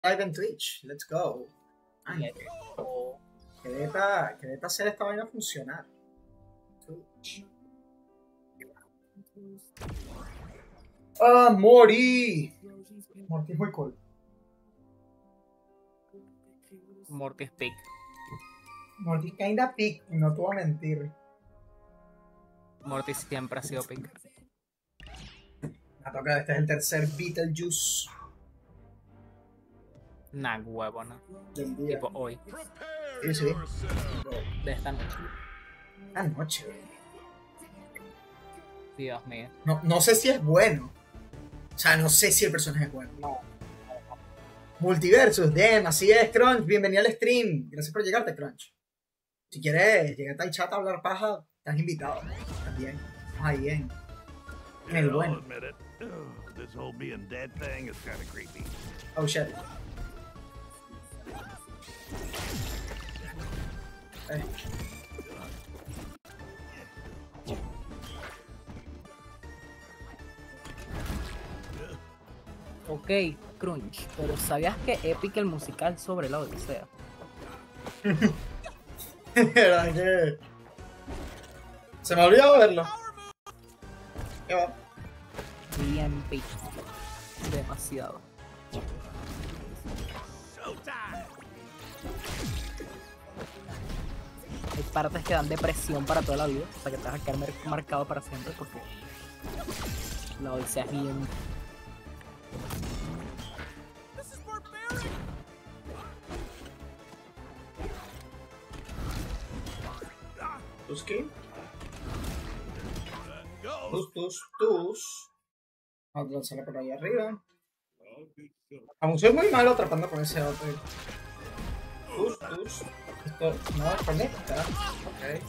Live en Twitch, let's go. Ay, que neta hacer esta vaina funcionar. Twitch. Ah, Mori. Morty es muy cool. Morty es pick. Morty kinda pick, no te voy a mentir. Morty siempre ha sido pick. Me toca, este es el tercer Beetlejuice Nah, huevo, ¿no? del día. Tipo hoy. Sí, sí. De esta noche. Anoche. Dios mío. No sé si es bueno. O sea, no sé si el personaje es bueno. No. Multiversus, damn, así es, Crunch. Bienvenido al stream. Gracias por llegarte, Crunch. Si quieres, llegate al chat a hablar paja, estás invitado. También. Vamos ahí en el bueno. Oh shit. Ok, Crunch, pero ¿sabías que Epic el musical sobre la Odisea? ¿Verdad que? Se me olvidó verlo. ¿Qué va? Bien pick. Demasiado. Hay partes que dan depresión para toda la vida, o sea que te vas a quedar marcado para siempre porque la Odisea es bien. ¿Tus qué? Tus. Vamos a lanzarla por ahí arriba. Aún soy muy malo atrapando con ese otro. Tus. Esto no conecta. Ok.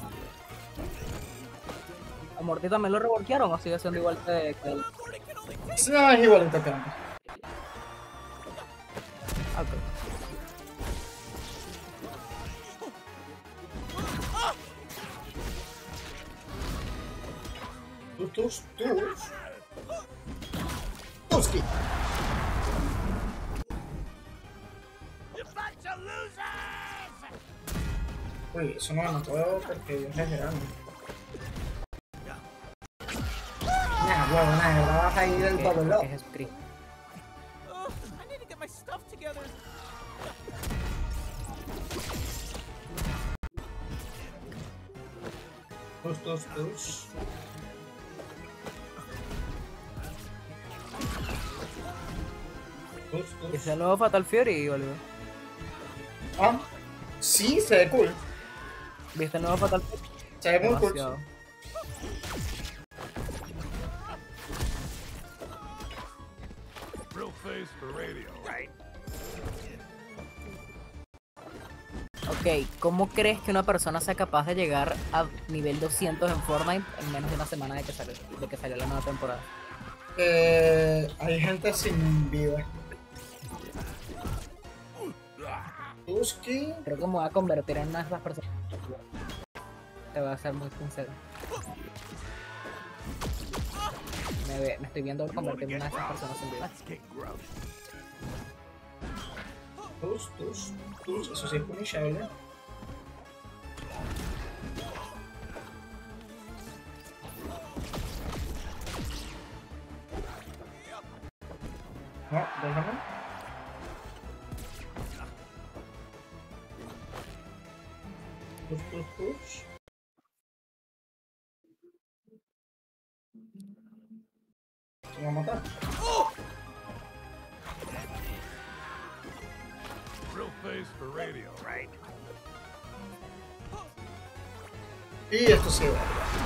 ¿A Morty también lo reworkearon o sigue siendo igual que él? No, es igualito que antes. Ok. Tus. Tuski. Uy, eso no me mató porque yo es grande. Nah, huevo, nada, vas a ir el bubble up. Es Jesucristo. Tus. ¿Es el nuevo Fatal Fury, boludo? Ah, sí, se ve cool. ¿Viste el nuevo Fatal Fury? Se ve muy cool. Demasiado. Ok, ¿cómo crees que una persona sea capaz de llegar a nivel 200 en Fortnite en menos de una semana de que salió la nueva temporada? Hay gente sin vida. Tuski. Creo que me voy a convertir en una de esas personas. Te voy a ser muy sincero. Me estoy viendo convertirme en una de esas personas sin vida. Tus. Eso sí es punishable. No, déjame. Tus. Se va a matar. Y esto sí va.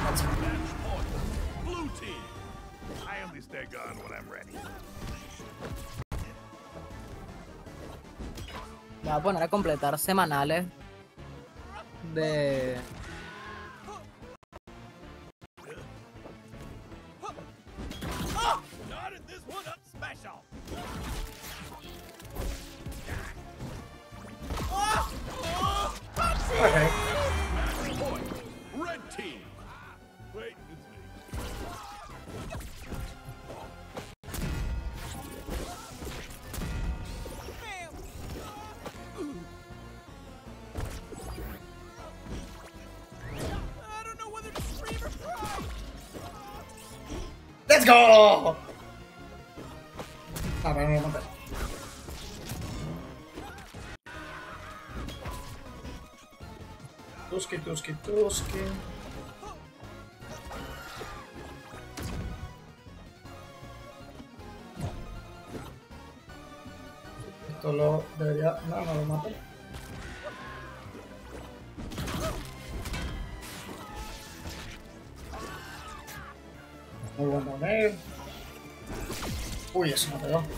Me voy a poner a completar semanales de... Okay. go! Ah, pero no lo maté. Tuski, tuski, tuski. Esto lo debería... No, no lo mato. Muy buen downeo. Uy, eso me pegó.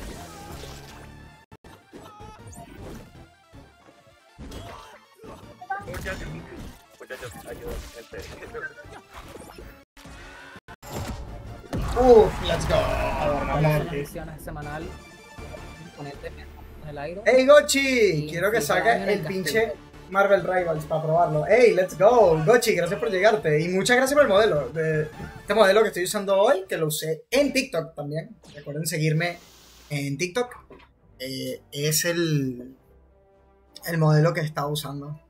Muchachos, ayuda, gente. Let's go. Vamos a Vamos. misiones semanal. Ponete en el aire. Hey Gochi, Y quiero que enfrentar saques en el el pinche castillo. Marvel Rivals para probarlo. Hey, let's go. Gochi, gracias por llegarte. Y muchas gracias por el modelo. Este modelo que estoy usando hoy, que lo usé en TikTok también. Recuerden seguirme en TikTok. Es el modelo que estaba usando.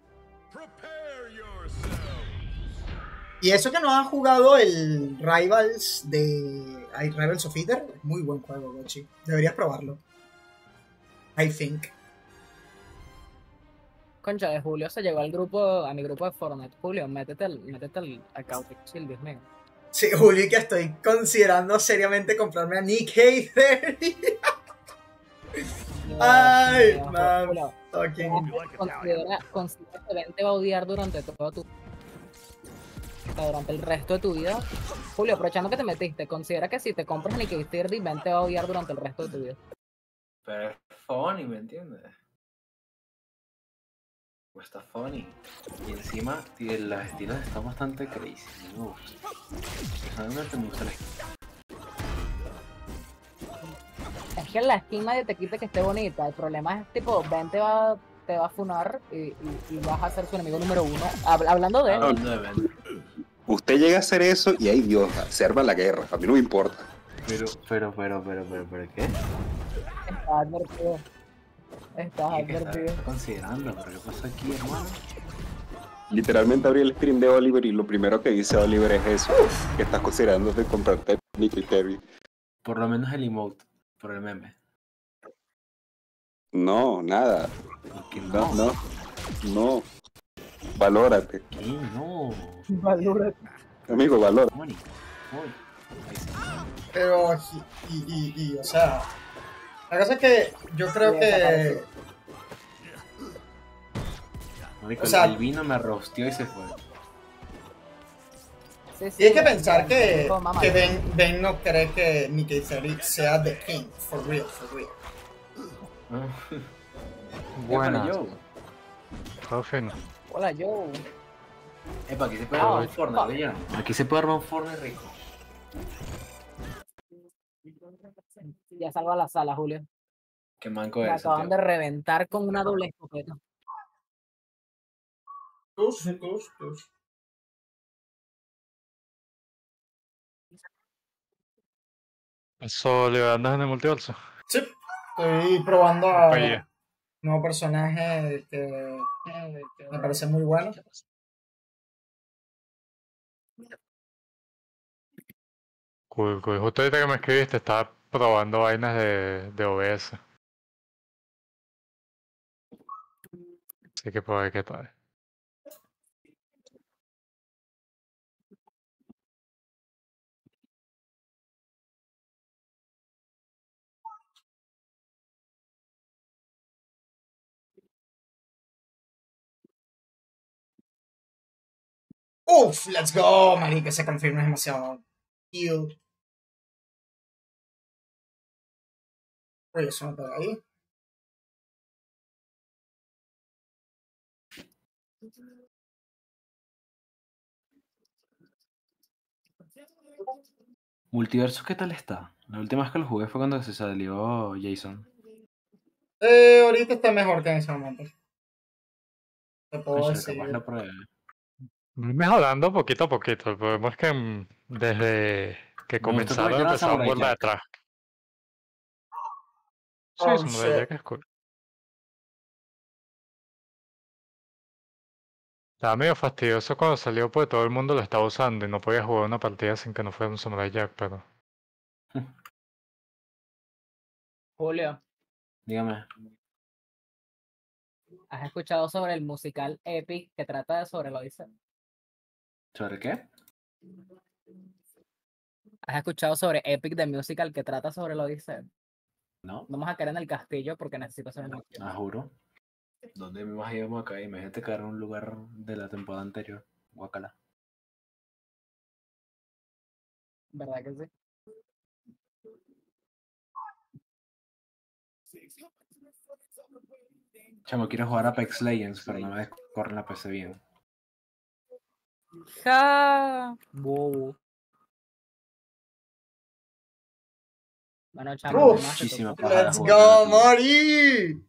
Y eso que no han jugado el Rivals Rivals of Ether, es muy buen juego, Gochi. Deberías probarlo. I think. Concha de Julio se llegó al grupo, a mi grupo de Fortnite. Julio, métete al Chaotic Chill, Dios mío. Sí, Julio, y que estoy considerando seriamente comprarme a Nick Hater. Ay, Dios mío, man. Julio, Fucking. considera que Ben te va a odiar durante todo durante el resto de tu vida. Julio, aprovechando que te metiste, considera que si te compras Nick Hater, Ben te va a odiar durante el resto de tu vida. Pero es funny, ¿me entiendes? Pues está funny. Y encima las estilos están bastante crazy. Me gusta. Personalmente me gusta la esquina. Es que la skin nadie te quita que esté bonita. El problema es tipo, Ben te va a funar y vas a ser su enemigo número uno. Hablando de él. Hablando de Ben. Usted llega a hacer eso y ahí Dios, se arma la guerra. A mí no me importa. Pero, ¿qué? Estás advertido. Estás ¿Qué advertido. estás considerando? ¿Pero qué pasa aquí, hermano? Literalmente abrí el stream de Oliver y lo primero que dice Oliver es eso. Que estás considerando de comprarte Nick y Terry. Por lo menos el emote, por el meme. No, nada. ¿Por qué No, no? no. Valórate. ¿Qué? No. Valora. Amigo, valora. Money. Money. Ahí sí. Pero, o sea, la cosa es que yo creo Sí, que. desapareció. Marico, O sea- el vino me rosteó y se fue. Sí, Tienes que Ben, pensar que mamá. Ben no cree que Nick Hater sea The King. For real, for real. Buenas. Yo. Todo fino. Hola, yo. Epa, aquí se puede Ah, armar un Fortnite, ¿oye? Aquí se puede armar un Fortnite rico. Ya salgo a la sala, Julio. Qué manco Me es eso, acaban tío. de reventar con una doble escopeta. Tus. Eso le andas en el multiverso. Sí, estoy probando a Oye. un nuevo personaje que me parece muy bueno. Cool. Justo ahorita que me escribiste estaba probando vainas de OBS. Así que por ver qué tal. Uf, let's go, marica, se confirma, es demasiado cute. Oye, eso no pega ahí. Multiverso, ¿qué tal está? La última vez que lo jugué fue cuando se salió Jason. Ahorita está mejor que en ese momento. Te puedo Concha, decir. capaz lo pruebe. Mejorando poquito a poquito. El problema es que desde que Me gustó comenzaron cómo hicieron empezaron Samurai por la de Jack. atrás. Sí, Oh, Samurai shit. Jack es cool. Estaba medio fastidioso cuando salió porque todo el mundo lo estaba usando y no podía jugar una partida sin que no fuera un Samurai Jack, pero Julio, Dígame. ¿has escuchado sobre el musical Epic que trata sobre la Odisea? ¿Sobre qué? ¿Has escuchado sobre Epic the Musical que trata sobre la Odisea? ¿No? Vamos a caer en el castillo porque necesito hacer una Ah, juro. ¿Dónde me imaginamos acá? Imagínate caer en un lugar de la temporada anterior. Guacala. ¿Verdad que sí? Chamo, quiero jugar a Apex Legends, pero no me corre en la PC bien. Ja. Bobo. Bueno, chamo, ¿qué Uf, más te Muchísima tocó? paja de ¡Let's jugar go, aquí. Mori!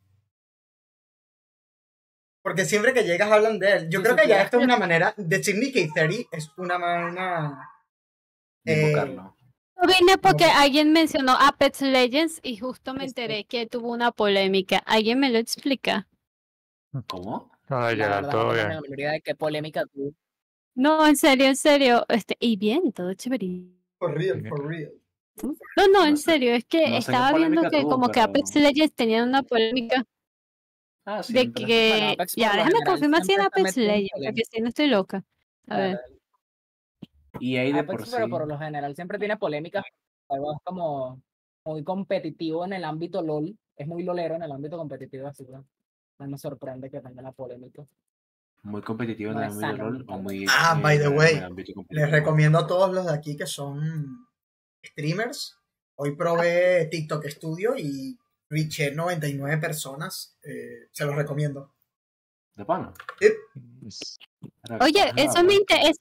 Porque siempre que llegas hablan de él. Yo Si creo que ya supieras esto es que- una manera. De Sidney K30 es una manera. De invocarlo. Yo vine porque No. alguien mencionó Apex Legends y justo me Este. enteré que tuvo una polémica. ¿Alguien me lo explica? ¿Cómo? Hola, La Gerald, verdad, todo no tengo bien. la menor idea de qué polémica tuvo. No, en serio. Y bien, todo chévere. For real, for real. No, No en sé- serio, es que no sé qué estaba viendo polémica que tuvo, como que pero- Apex Legends tenía una polémica Ah, de siempre. Bueno, que... Apex por Ya, lo déjame general confirmar si siempre era está Apex metido en Legends, porque si no estoy loca. A ver. Y ahí de por Apex, sí. pero por lo general siempre tiene polémicas. Algo es como muy competitivo en el ámbito LOL. Es muy lolero en el ámbito competitivo, así que no me sorprende que tenga la polémica. Muy competitivo en No el es ámbito sano LOL o mentalmente. muy Ah, by the lolero en way, el ámbito les competitivo. recomiendo a todos los de aquí que son streamers. Hoy probé TikTok Studio y reaché 99 personas. Se los recomiendo. ¿De pana? Era Oye, paja, eso me ¿verdad?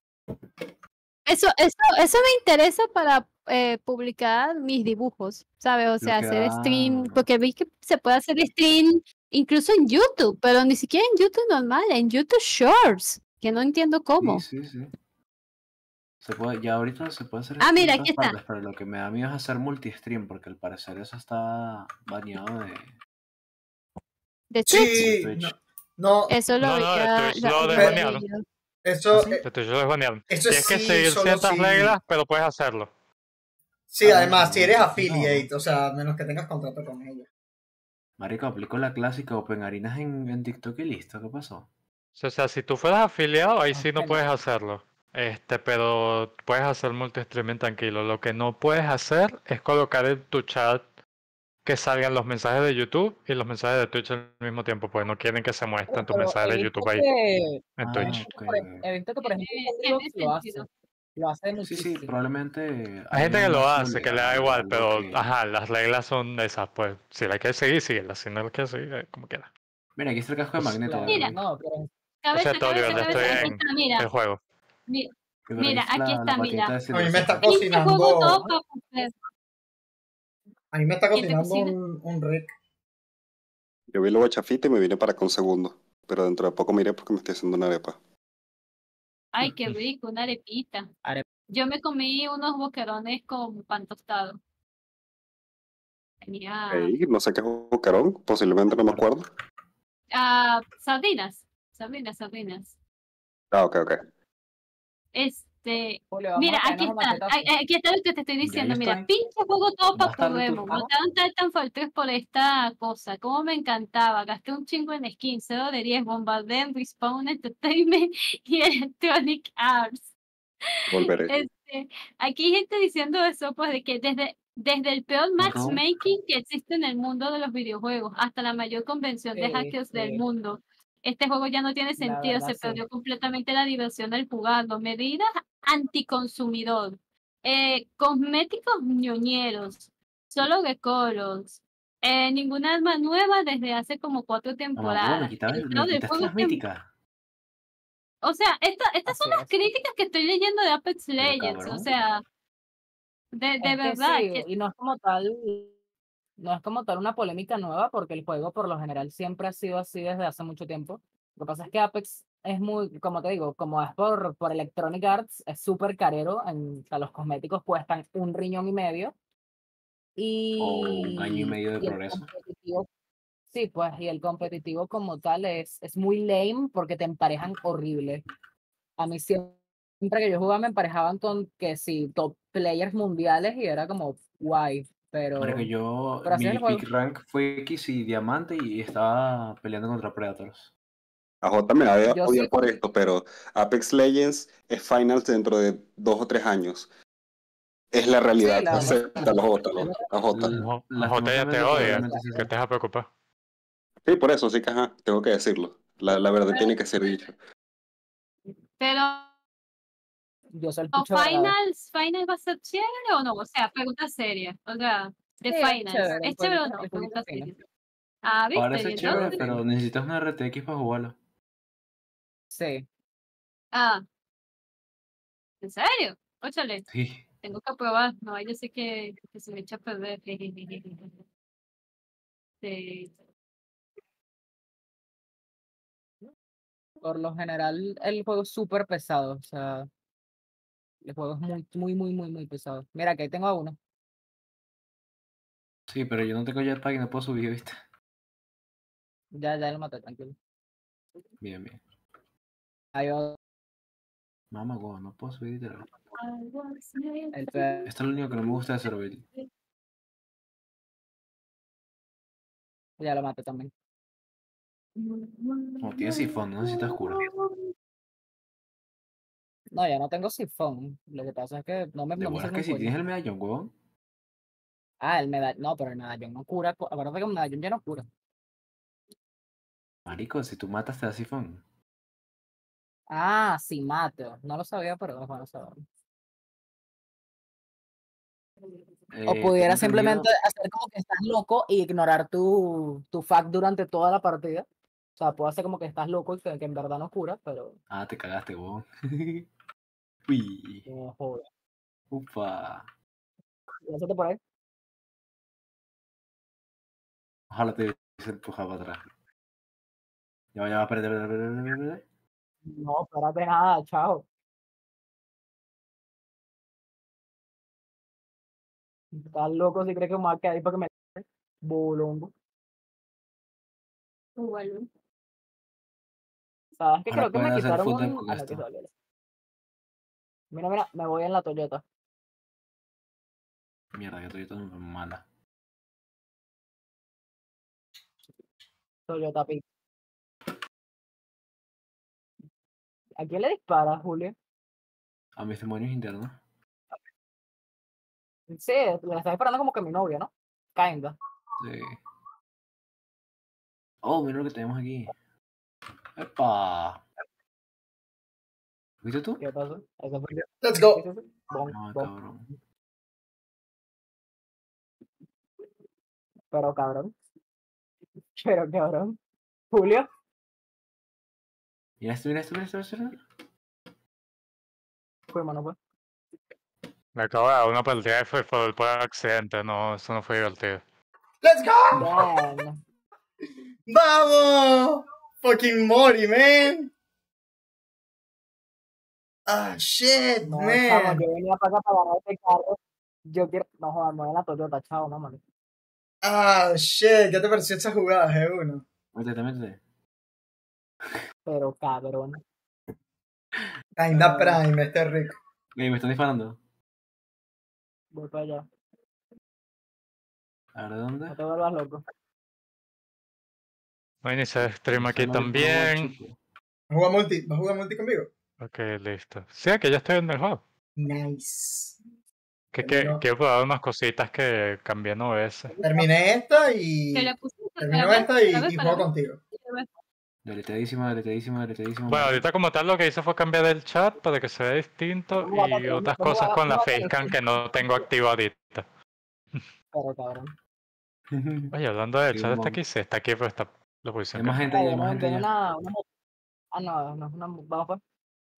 eso me interesa para publicar mis dibujos, ¿sabes? O Lo sea, que hacer stream, da- porque vi que se puede hacer stream incluso en YouTube, pero ni siquiera en YouTube normal, en YouTube Shorts, que no entiendo cómo. Sí. Se puede, ya ahorita se puede hacer Ah, stream mira, en aquí todas está. partes, pero lo que me da miedo es hacer multi-stream, porque al parecer eso está baneado De Twitch. Sí, Twitch. no, Eso lo No, de veía. Twitch lo Lo desbanearon. leí yo. eso, ¿Ah, sí? De Twitch lo desbanearon. eso Tienes que sí, seguir solo ciertas si. reglas, pero puedes hacerlo. Sí, Ah, además, no, si eres no. affiliate, o sea, menos que tengas contrato con ellos. Marico, aplicó la clásica Open Arenas en TikTok y listo, ¿qué pasó? O sea, si tú fueras afiliado, ahí sí no Bueno. puedes hacerlo. Pero puedes hacer multi-streaming tranquilo. Lo que no puedes hacer es colocar en tu chat que salgan los mensajes de YouTube y los mensajes de Twitch al mismo tiempo, porque no quieren que se muestren tus Pero mensajes de YouTube ahí en Ah, Twitch. ok. he visto que, por ejemplo, Tiene Roblox lo hace. sentido. Lo hace Sí, muchísimo. probablemente Hay gente que haya lo una hace, que le da soledad, igual, algo pero que- ajá, las reglas son esas, pues. Si la quieres seguir, síguela. Si no la quieres seguir, como quieras. Mira, aquí está el casco de Pues, Magneto. Claro, Mira. no, pero Lo Cabeza, siento, Oliver, ya estoy aquí en está, mira. el juego. Mi- Que Mira, trajiste aquí la está, patita mira. de A Silver mí me está Surfer. Pinche juego todo cocinando. para comer. A mí me está ¿Quién te cocinando cocina? un Rick. Yo vi lo guachafita y me vine para acá un segundo. Pero dentro de poco miré porque me estoy haciendo una arepa. Ay, qué rico, una arepita. Arepa. Yo me comí unos boquerones con pan tostado. Tenía No sé qué es bocarón, posiblemente no me acuerdo. sardinas. Ah, ok. Julio, vamos Mira, a aquí caernos a está. machetazos. Aquí está lo que te estoy Ya diciendo. yo Mira, estoy. pinche juego todo para Bastardo, tú. Podemos. No te van a estar tan fuertes por esta cosa. Cómo me encantaba. Gasté un chingo en skins. 0 de 10. Bombardem, Respawn Entertainment y Electronic Arts. Volveré. Aquí hay gente diciendo eso, pues, de que desde el peor matchmaking que existe en el mundo de los videojuegos hasta la mayor convención de Sí, hackers del sí. mundo, este juego ya no tiene La sentido, verdad, se sí. perdió completamente la diversión del jugarlo. Medidas anticonsumidor, cosméticos ñoñeros, solo recolors, ninguna arma nueva desde hace como 4 Mamá, huevo, temporadas. me quitaste, El estado me del quitaste juego las es que- míticas. o sea, estas son Así las es. críticas que estoy leyendo de Apex Pero Legends, o cabrón. sea, de Es que verdad, sí, que y no es como tal una polémica nueva, porque el juego por lo general siempre ha sido así desde hace mucho tiempo. Lo que pasa es que Apex es muy, como te digo, como es por Electronic Arts, es súper carero, o sea, los cosméticos cuestan 1,5 riñones. O un año y medio de Y el progreso. competitivo, sí, pues, y el competitivo como tal es muy lame porque te emparejan horrible. A mí siempre Siempre que yo jugaba me emparejaban con que sí, top players mundiales y era como guay, Marico, pero así es mi el juego. peak rank fue X y diamante y estaba peleando contra Predators. A J me va a Yo odiar sí, por esto, pero Apex Legends es Finals dentro de 2 o 3 años. Es la sí, realidad. la verdad. Acéptalo, J, a J. J ya te Lastimosamente, odia, probablemente sí que sea. te vas a preocupar. Sí, por eso, sí que ajá, tengo que decirlo. La verdad tiene que ser dicha. Pero Yo soy el pucho verdad. finals va a ser chévere o no? O sea, pregunta seria. O sea, de Sí, es finals. chévere, ¿Es chévere o no? el jueguito Pregunta fino. seria. Ah, ¿viste? Y Parece chévere, entonces, pero necesitas una RTX para jugarlo. Sí. ah, ¿en serio? Óchale, Sí. tengo que probar. No, yo sé que se me echa a perder. Sí. Por lo general, el juego es súper pesado. O sea, el juego es muy pesado. Mira, aquí tengo a uno. Sí, pero yo no tengo jetpack y no puedo subir, ¿viste? Ya lo maté, tranquilo. Bien, bien. Ahí va Mamá, guau, no puedo subir literal. el pe- Esto es lo único que no me gusta de Zerobel. Ya lo maté también. Como tiene sifón, no necesitas cura. No, ya no tengo sifón. Lo que pasa es que De no me bolas sirve que un si coño. tienes el medallón, huevón. Ah, el medallón. No, pero el medallón no cura. Acuérdate que el medallón ya no cura. Marico, si tú matas te da sifón. Ah, sí, mato. No lo sabía, pero bueno, saberlo. O Tengo pudiera entendido. simplemente hacer como que estás loco y ignorar tu fact durante toda la partida. O sea, puedo hacer como que estás loco y que en verdad no cura, pero Ah, te cagaste, huevón. Uy. no joda. Upa. Lánzate por ahí. Ojalá te hubiese empujado para atrás. Ya va, espérate. No, espérate nada, chao. Estás loco si crees que me va a quedar ahí para que me bolongo. Bueno, ¿Sabes qué? Ahora Creo que me pueden hacer quitaron football un. con Ah, no, que esto. salió. Mira, me voy en la Toyota. Mierda, que estoy todo mala. Toyota Pic. ¿A quién le dispara, Julio? A mis demonios internos. Sí, le estás disparando como que a mi novia, ¿no? Kinda. Sí. Oh, mira lo que tenemos aquí. ¡Epa! ¿Viste tú? ¿Qué pasó? Eso fue. Let's Sí, go. sí, sí. Bom, No, bom. cabrón. Pero cabrón. Pero cabrón. Julio. Mira esto. Fuimos, no fue. Me acabo de dar una partida de fútbol por accidente, no, eso no fue divertido. Let's go. Damn. ¡Vamos! Fucking Mori, man. Ah, shit, No, chamo, man. yo venía para acá para agarrar este carro. Yo quiero. No jodas, me voy en la Toyota, chao, no mames. Ah, shit. ¿Qué te pareció esa jugada, G1? Métete. Pero cabrón. Kinda Prime, este rico. Ey, me están disparando. Voy para allá. A ver, ¿dónde? No te vuelvas loco. Voy a iniciar stream No sé, aquí no vi por un huevo también. chico. ¿Vas a jugar multi conmigo? Ok, listo. Sí, aquí ya estoy en el juego. Nice. Que Termino, quiero probar unas cositas que cambié en OBS. terminé esta que y. le pusiste Termino esta y para juego ver. contigo. Deletadísimo. Bueno, ahorita como tal lo que hice fue cambiar el chat para que se vea distinto y otras cosas con la facecam que no tengo activo ahorita. Pero cabrón. Oye, hablando del Sí, chat, un está mon. aquí, sí, está aquí, pero está la Hay posición más que gente allá, hay Ay, más gente ven allá. una. Ah, no, vamos pues.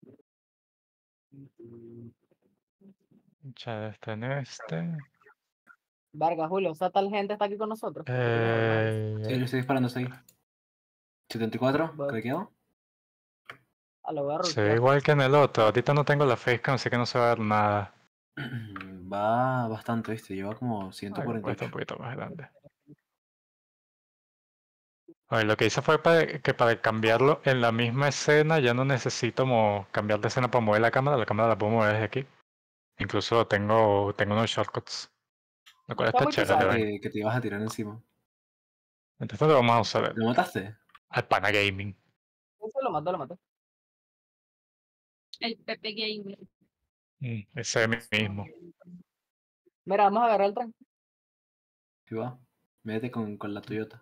chat está en este. Verga, Julio, o sea, tal gente está aquí con nosotros. Sí, le estoy disparando, estoy. 74, Voy- ¿crequeado? A lo voy a Se ve rushear. igual que en el otro. Ahorita no tengo la facecam, así que no se va a ver nada. Va bastante, ¿viste? Lleva como Ay, puesto un 148. poquito más grande. Oye, lo que hice fue que para cambiarlo en la misma escena ya no necesito cambiar de escena para mover la cámara la puedo mover desde aquí. Incluso tengo unos shortcuts. Lo cual Está está muy chévere, pesado. ¿ven? Que te ibas a tirar encima. Entonces lo vamos a usar ¿Lo mataste? al Pana Gaming. Eso lo mató, lo mató. El Pepe Gamer. Ese mismo. Mira, vamos a agarrar el tren. ¿Qué va? Métete con la Toyota.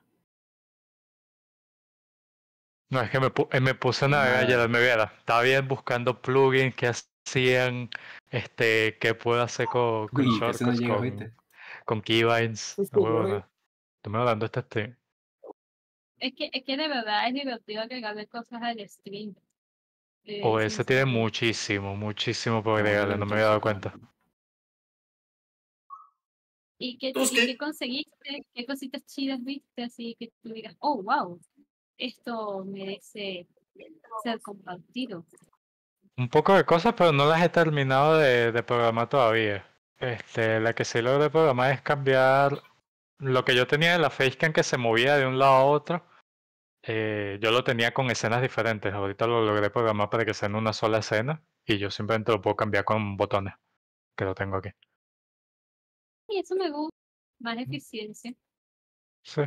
No, es que me puse a navegar y Nada. me viera. Estaba bien buscando plugins que hacían, qué puedo hacer con Uy, casi no shortcuts, llegas, ¿viste? con keybinds. Sí, sí, No, yo vi. huevona. Tú me hablando este stream. Es que de verdad es divertido agregarle cosas al stream. O ese tiene Sinceramente. muchísimo por Vamos a agregarle, ver no me había dado entonces, cuenta. ¿Y qué Tuski. conseguiste? ¿Qué cositas chidas viste? Así que tú digas, oh, wow, esto merece ser compartido. Un poco de cosas, pero no las he terminado de programar todavía. La que sí logré programar es cambiar lo que yo tenía de la facecam que se movía de un lado a otro. Yo lo tenía con escenas diferentes. Ahorita lo logré programar para que sea en una sola escena. Y yo simplemente lo puedo cambiar con botones, que lo tengo aquí. Y eso me gusta, más eficiencia. Sí.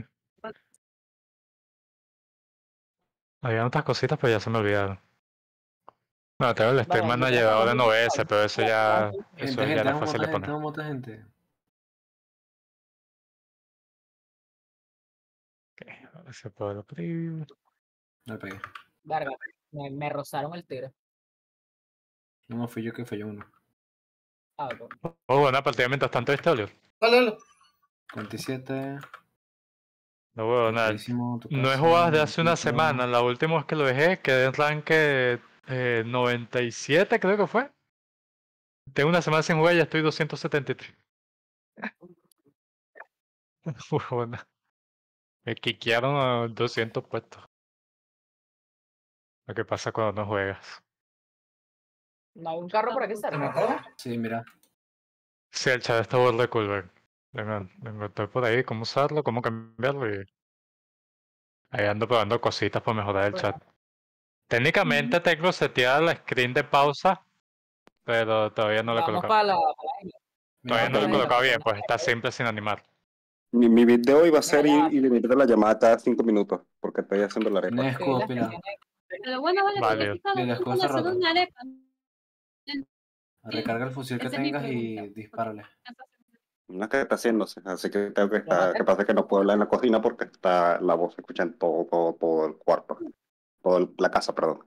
Había otras cositas, pero ya se me olvidaron. Bueno, tengo el Stream Bueno, yo Manager creo que ahora en también OBS, pero eso ya Gente, era vamos a fácil de montar gente, poner. vamos a montar gente. Ok, ahora se puede abrir. No le pegué. Verga, me rozaron el tiro. No, fui yo que falló uno. Ah, ok. Oh, bueno, partida mientras tanto, ¿viste, Oliver? Dale, dale. 47. No huevo, nada. Rapidísimo, tu No he casa, jugado desde hace una rapidito. semana. La última vez que lo dejé quedé en rank 97, creo que fue. Tengo una semana sin jugar y ya estoy 273. Bueno, me quiquearon a 200 puestos. Lo que pasa cuando no juegas. No hay un carro por aquí ¿Se cerca. mató? Sí, mira. Sí, el chat está burda de cool, ven. Lo encontré por ahí, cómo usarlo, cómo cambiarlo y ahí ando probando cositas para mejorar el chat. Técnicamente tengo seteada la screen de pausa, pero todavía no lo he Vamos colocado. para la isla. Todavía Mira, no lo he Vamos colocado para la bien, isla. pues está simple sin animar. Mi bit de hoy va a ser Mira, ir y limitar la llamada cada 5 minutos, porque estoy haciendo la arepa. tienes escudo, pilas que pila. tiene. Pero bueno, vale, porque Vale. aquí cada Mira, uno escudo hacer roto. una arepa. Recarga el fusil que Esa es mi tengas y pregunta. dispárale. No es que está haciéndose, así que tengo que Lo estar, maté. que pasa es que no puedo hablar en la cocina porque está la voz se escucha en todo el cuarto, la casa, perdón.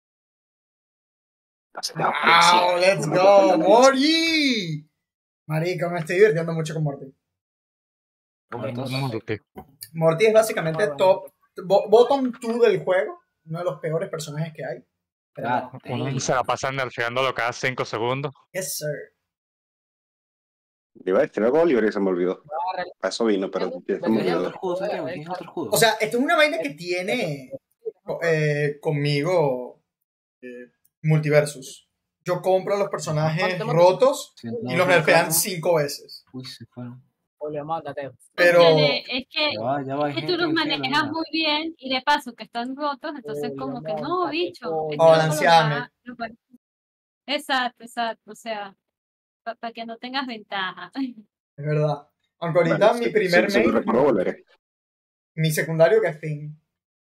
¡Wow! ¡Let's go! ¡Morty! Marico, me estoy divirtiendo mucho con Morty. ¿Muertos? Morty es básicamente Muy top, bottom 2 del juego. Uno de los peores personajes que hay. Pero, God Uno damn. se la pasa nerfeándolo cada 5 segundos. yes, sir. Iba a decir algo, Oliver, y se me olvidó. Agarra A eso vino, pero se me ¿Tienes otro olvidó. escudo, Santiago? ¿Tienes otro escudo? O sea, esto es una vaina que tiene conmigo Multiversus. Yo compro los personajes rotos y los nerfean 5 veces. Uy, se fueron. Julio, mándate. Pero Cónchale, es que Ya va, hay es que gente tú los en el cielo, manejas mira. muy bien y de paso que están rotos, entonces Julio, como que no, móntate, bicho. coño. Este loco Balanceame. Exacto, exacto. O sea, para que no tengas ventaja. es verdad. Aunque ahorita Bueno, mi primer si me main, recuerdo, volveré. mi secundario que es Finn.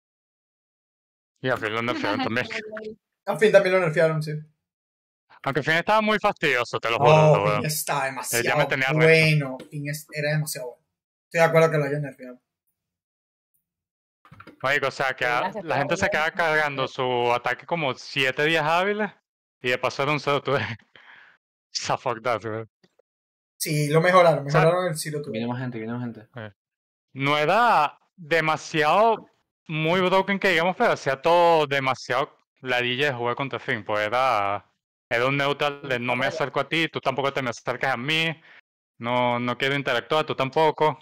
Y al fin lo nerfearon también. A Finn también lo nerfearon, sí. Aunque Finn estaba muy fastidioso, te lo juro. Oh, weón. Finn está Él ya me demasiado tenía recho. bueno. Finn era demasiado bueno. Estoy de acuerdo que lo hayan nerfeado. Marico, o sea, que Gracias, la gente se queda cargando su ataque como 7 días hábiles y de paso era un 0 2. Fuck that, weón. Sí, lo mejoraron. O sea, Mejoraron el Zero Viene Two. más gente, viene más gente. No era demasiado muy broken que digamos, pero hacía todo demasiado ladilla de jugar contra Finn. Pues era un neutral de no me acerco a ti, tú tampoco te me acercas a mí, no quiero interactuar, tú tampoco.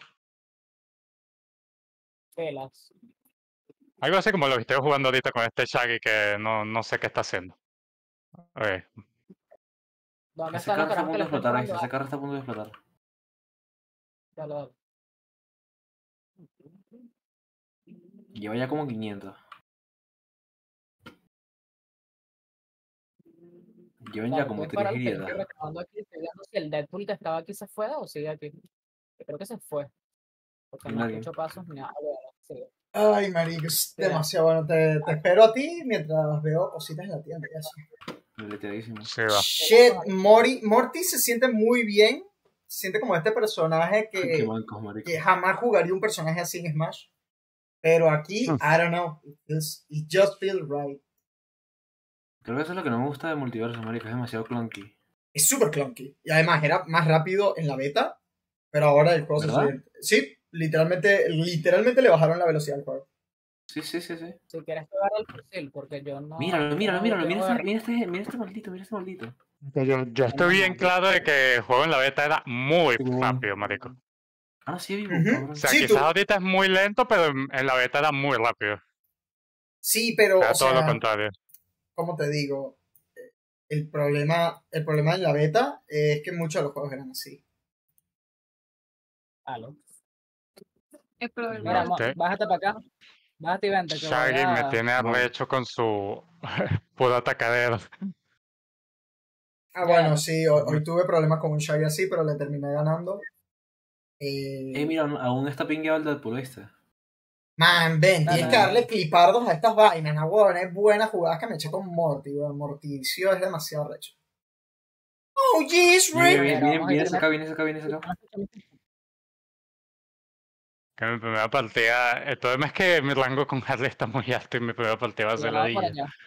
Pelas. Algo así como lo que estoy jugando ahorita con este Shaggy que no sé qué está haciendo. ¿Dónde Ese están los carro está a carajos punto que de le están explotar, poniendo? ese carro está a punto de explotar. Dale, dale. Lleva ya como 500. Llevan ya Claro, como estoy para 3 lo que yo estoy grietas. reclamando aquí, estoy viendo si el Deadpool que estaba aquí se fue o sigue aquí. Yo creo que se fue. Porque Y no nadie. escucho pasos ni nada. Bueno, sí. Ay, marico, es Mira. demasiado bueno. Te espero a ti mientras veo cositas en la tienda. Ya sé. Deleteadísimo. Sí, va. Shit, Morty se siente muy bien. Se siente como este personaje Qué que mancos, marico. jamás jugaría un personaje así en Smash. Pero aquí, Hmm. I don't know. It just feels right. Creo que eso es lo que no me gusta de Multiverso, marico. Es demasiado clunky. Es súper clunky. Y además era más rápido en la beta. Pero ahora el juego se ¿Verdad? sube. Sí, literalmente le bajaron la velocidad al juego. Sí. Si quieres te agarra el fusil, porque yo no. Míralo. yo Mira no este maldito. Yo estoy bien claro de que el juego en la beta era muy Sí, bueno. rápido, marico. Ah, no, sí, vivo, Ujú. cabrón. O sea, Sí, quizás tú- ahorita es muy lento, pero en la beta era muy rápido. Sí, pero, Era o todo lo sea, contrario. ¿cómo te digo? El problema en la beta es que muchos de los juegos eran así. Aló. El problema Mira, es Este bájate para acá. Bájate y vente, que voy Shaggy me a. tiene arrecho con su puro atacadero. Ah, bueno, sí, hoy tuve problemas con un Shaggy así, pero le terminé ganando. Mira, aún está pingueado el Deadpool, ¿viste? Man, ven, tienes que Dale. darle clipardos a estas vainas, ¿no, weón? Es buena jugada que me eché con Morty, weón. Morticio es demasiado recho. Oh, jeez, Viene, Rick. Pero vamos a ir viene acá. Que mi primera partida, el problema es que mi rango con Harley está muy alto y mi primera partida va a ser Cuidado por ladilla. allá.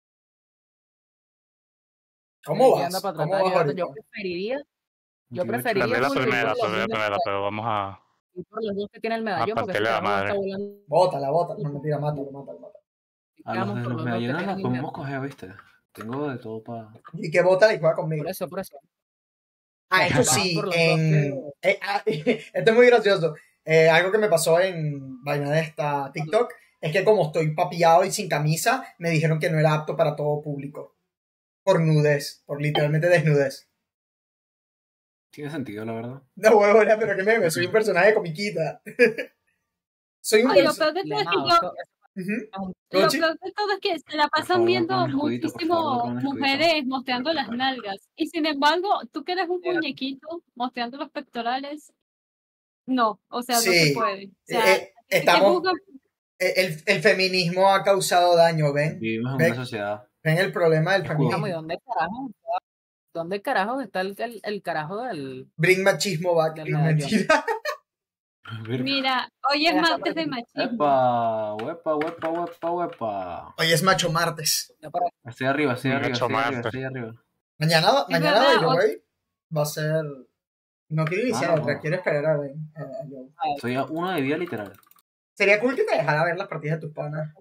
¿Cómo Estoy vas? yendo para ¿Cómo tratar de vas ayudarte. ahorita? Yo preferiría Perdí la Julio, ir primera, por los dos pero vamos ir por los dos que tiene el medallón, porque ese partirle la carajo está madre. volando. Bótala. No, mentira, mátalo. A los de Vamos por los los dos que medallones los tienen podemos el coger, ¿viste? Tengo de todo para... Y que bótala y juega conmigo. Por eso. Ah, esto Vamos sí, por los dos esto es muy gracioso. Algo que me pasó en vaina de esta TikTok es que como estoy papiado y sin camisa, me dijeron que no era apto para todo público. Por nudez, por literalmente desnudez. Tiene sentido, la verdad. No, huevona, pero que me soy un personaje de comiquita. Soy un Ay, lo personaje... peor de todo es que Lenado, lo ¿Cochi? peor de todo es que se la Por pasan favor, viendo dame un escudito, por favor, muchísimo dame un escudito. mujeres mostrando las nalgas. Y sin embargo, tú que eres un muñequito mostrando los pectorales, no, o sea, no se Sí, puede. O sea, estamos... El feminismo ha causado daño, ¿ven? Vivimos en ¿Ven? una sociedad. ¿Ven el problema del Escudo. Vamos, ¿y feminismo? dónde carajo está el carajo del. Bring machismo back. Del No, medallón. mentira. mira, hoy es Mira, martes de machismo. ¡Epa! ¡Huepa! Hoy es macho martes. Ya para- Estoy arriba. Mañana, verdad, by the way, va a ser... No quiero iniciar no. otra, quiero esperar a ver. Soy a uno de vida literal. Sería cool que te dejara ver las partidas de tus panas.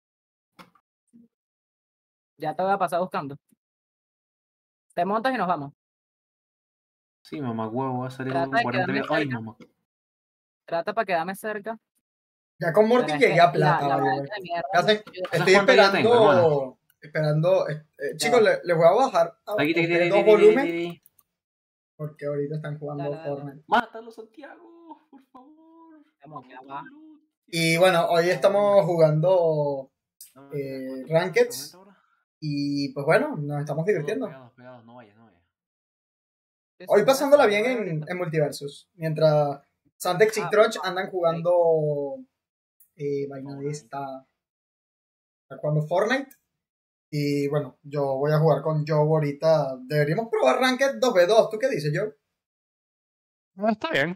Ya te voy a pasar buscando. Te montas y nos vamos. Sí, mamá huevo, va a salir Trata con de 40 quedarme videos. ¡Ay, cerca. mamá! Trata para quedarme cerca. Ya con Morty Pero es llegué que a plata, la by the way. medalla de mierda, Hacen- yo- Estoy cuánto ya tengo, esperando. Chicos, les voy a bajar a Aquí, ustedes dos volúmenes porque ahorita están jugando Dale. Fortnite. ¡Mátalo, Santiago! Por favor. Vamos, ya va. Y bueno, hoy estamos jugando Rankeds y pues bueno, nos estamos divirtiendo. Pegados, no vayas. Hoy pasándola bien en Multiversus. Mientras Santex y Crunch andan jugando vaina de esta. Están jugando Fortnite. Y bueno, yo voy a jugar con Joe ahorita. Deberíamos probar Ranked 2v2. ¿Tú qué dices, Joe? Está bien.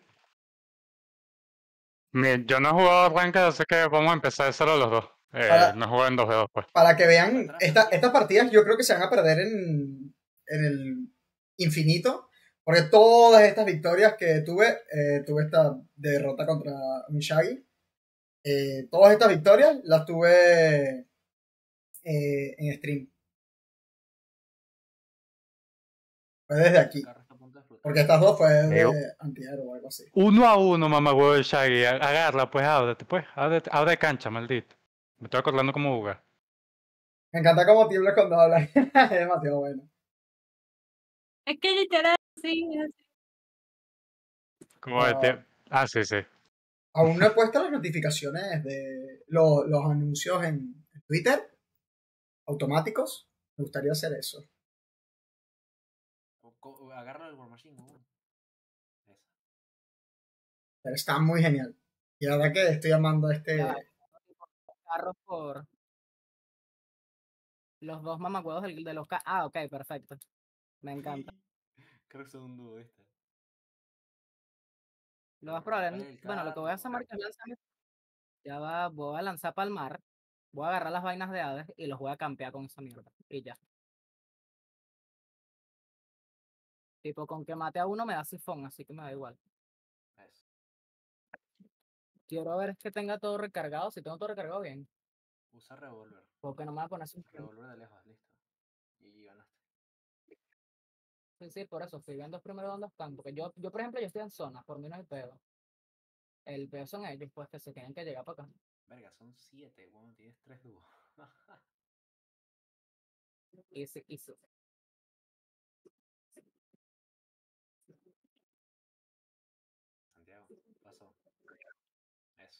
Yo no he jugado Ranked, así que vamos a empezar solo los dos. No he jugado en 2v2, pues. Para que vean, estas partidas yo creo que se van a perder en el infinito. Porque todas estas victorias que tuve esta derrota contra Mishagi. Todas estas victorias las tuve en stream. Fue desde aquí. Porque estas dos fue de antihéroe o algo así. 1-1, mamá huevo de Shaggy. Agarra, pues, ábrete, pues. Abre cancha, maldito. Me estoy acordando cómo jugar. Me encanta cómo tiemblas cuando hablas. Es demasiado bueno. Es que literal, sí, es así. Como sí, sí. aún no he puesto las notificaciones de los anuncios en Twitter automáticos. Me gustaría hacer eso. Agarra el War Machine, ¿no? Esa. Pero está muy genial. Y la verdad que estoy amando este. Ya, carros por los dos mamacuevos de los Ah, ok, perfecto. Me encanta. Creo que son un dúo, ¿viste? Lo más probable, ¿Cuál es el bueno, lo que voy a hacer, carro? Marco, es voy a lanzar para el mar, voy a agarrar las vainas de Hades y los voy a campear con esa mierda. Y ya. Tipo, con que mate a uno me da sifón, así que me da igual. Eso. Quiero ver que tenga todo recargado. Si tengo todo recargado, bien. Usa revólver. Porque no me va a poner sin. Revólver de lejos, listo. Y ganaste. Sí, sí, por eso. Estoy viendo primero dónde están. Porque yo, por ejemplo, yo estoy en zona. Por mí no hay pedo. El pedo son ellos, pues, que se tienen que llegar para acá. Verga, son 7, bueno, tienes 3 dúos. Easy, easy. Santiago, pasó. Eso.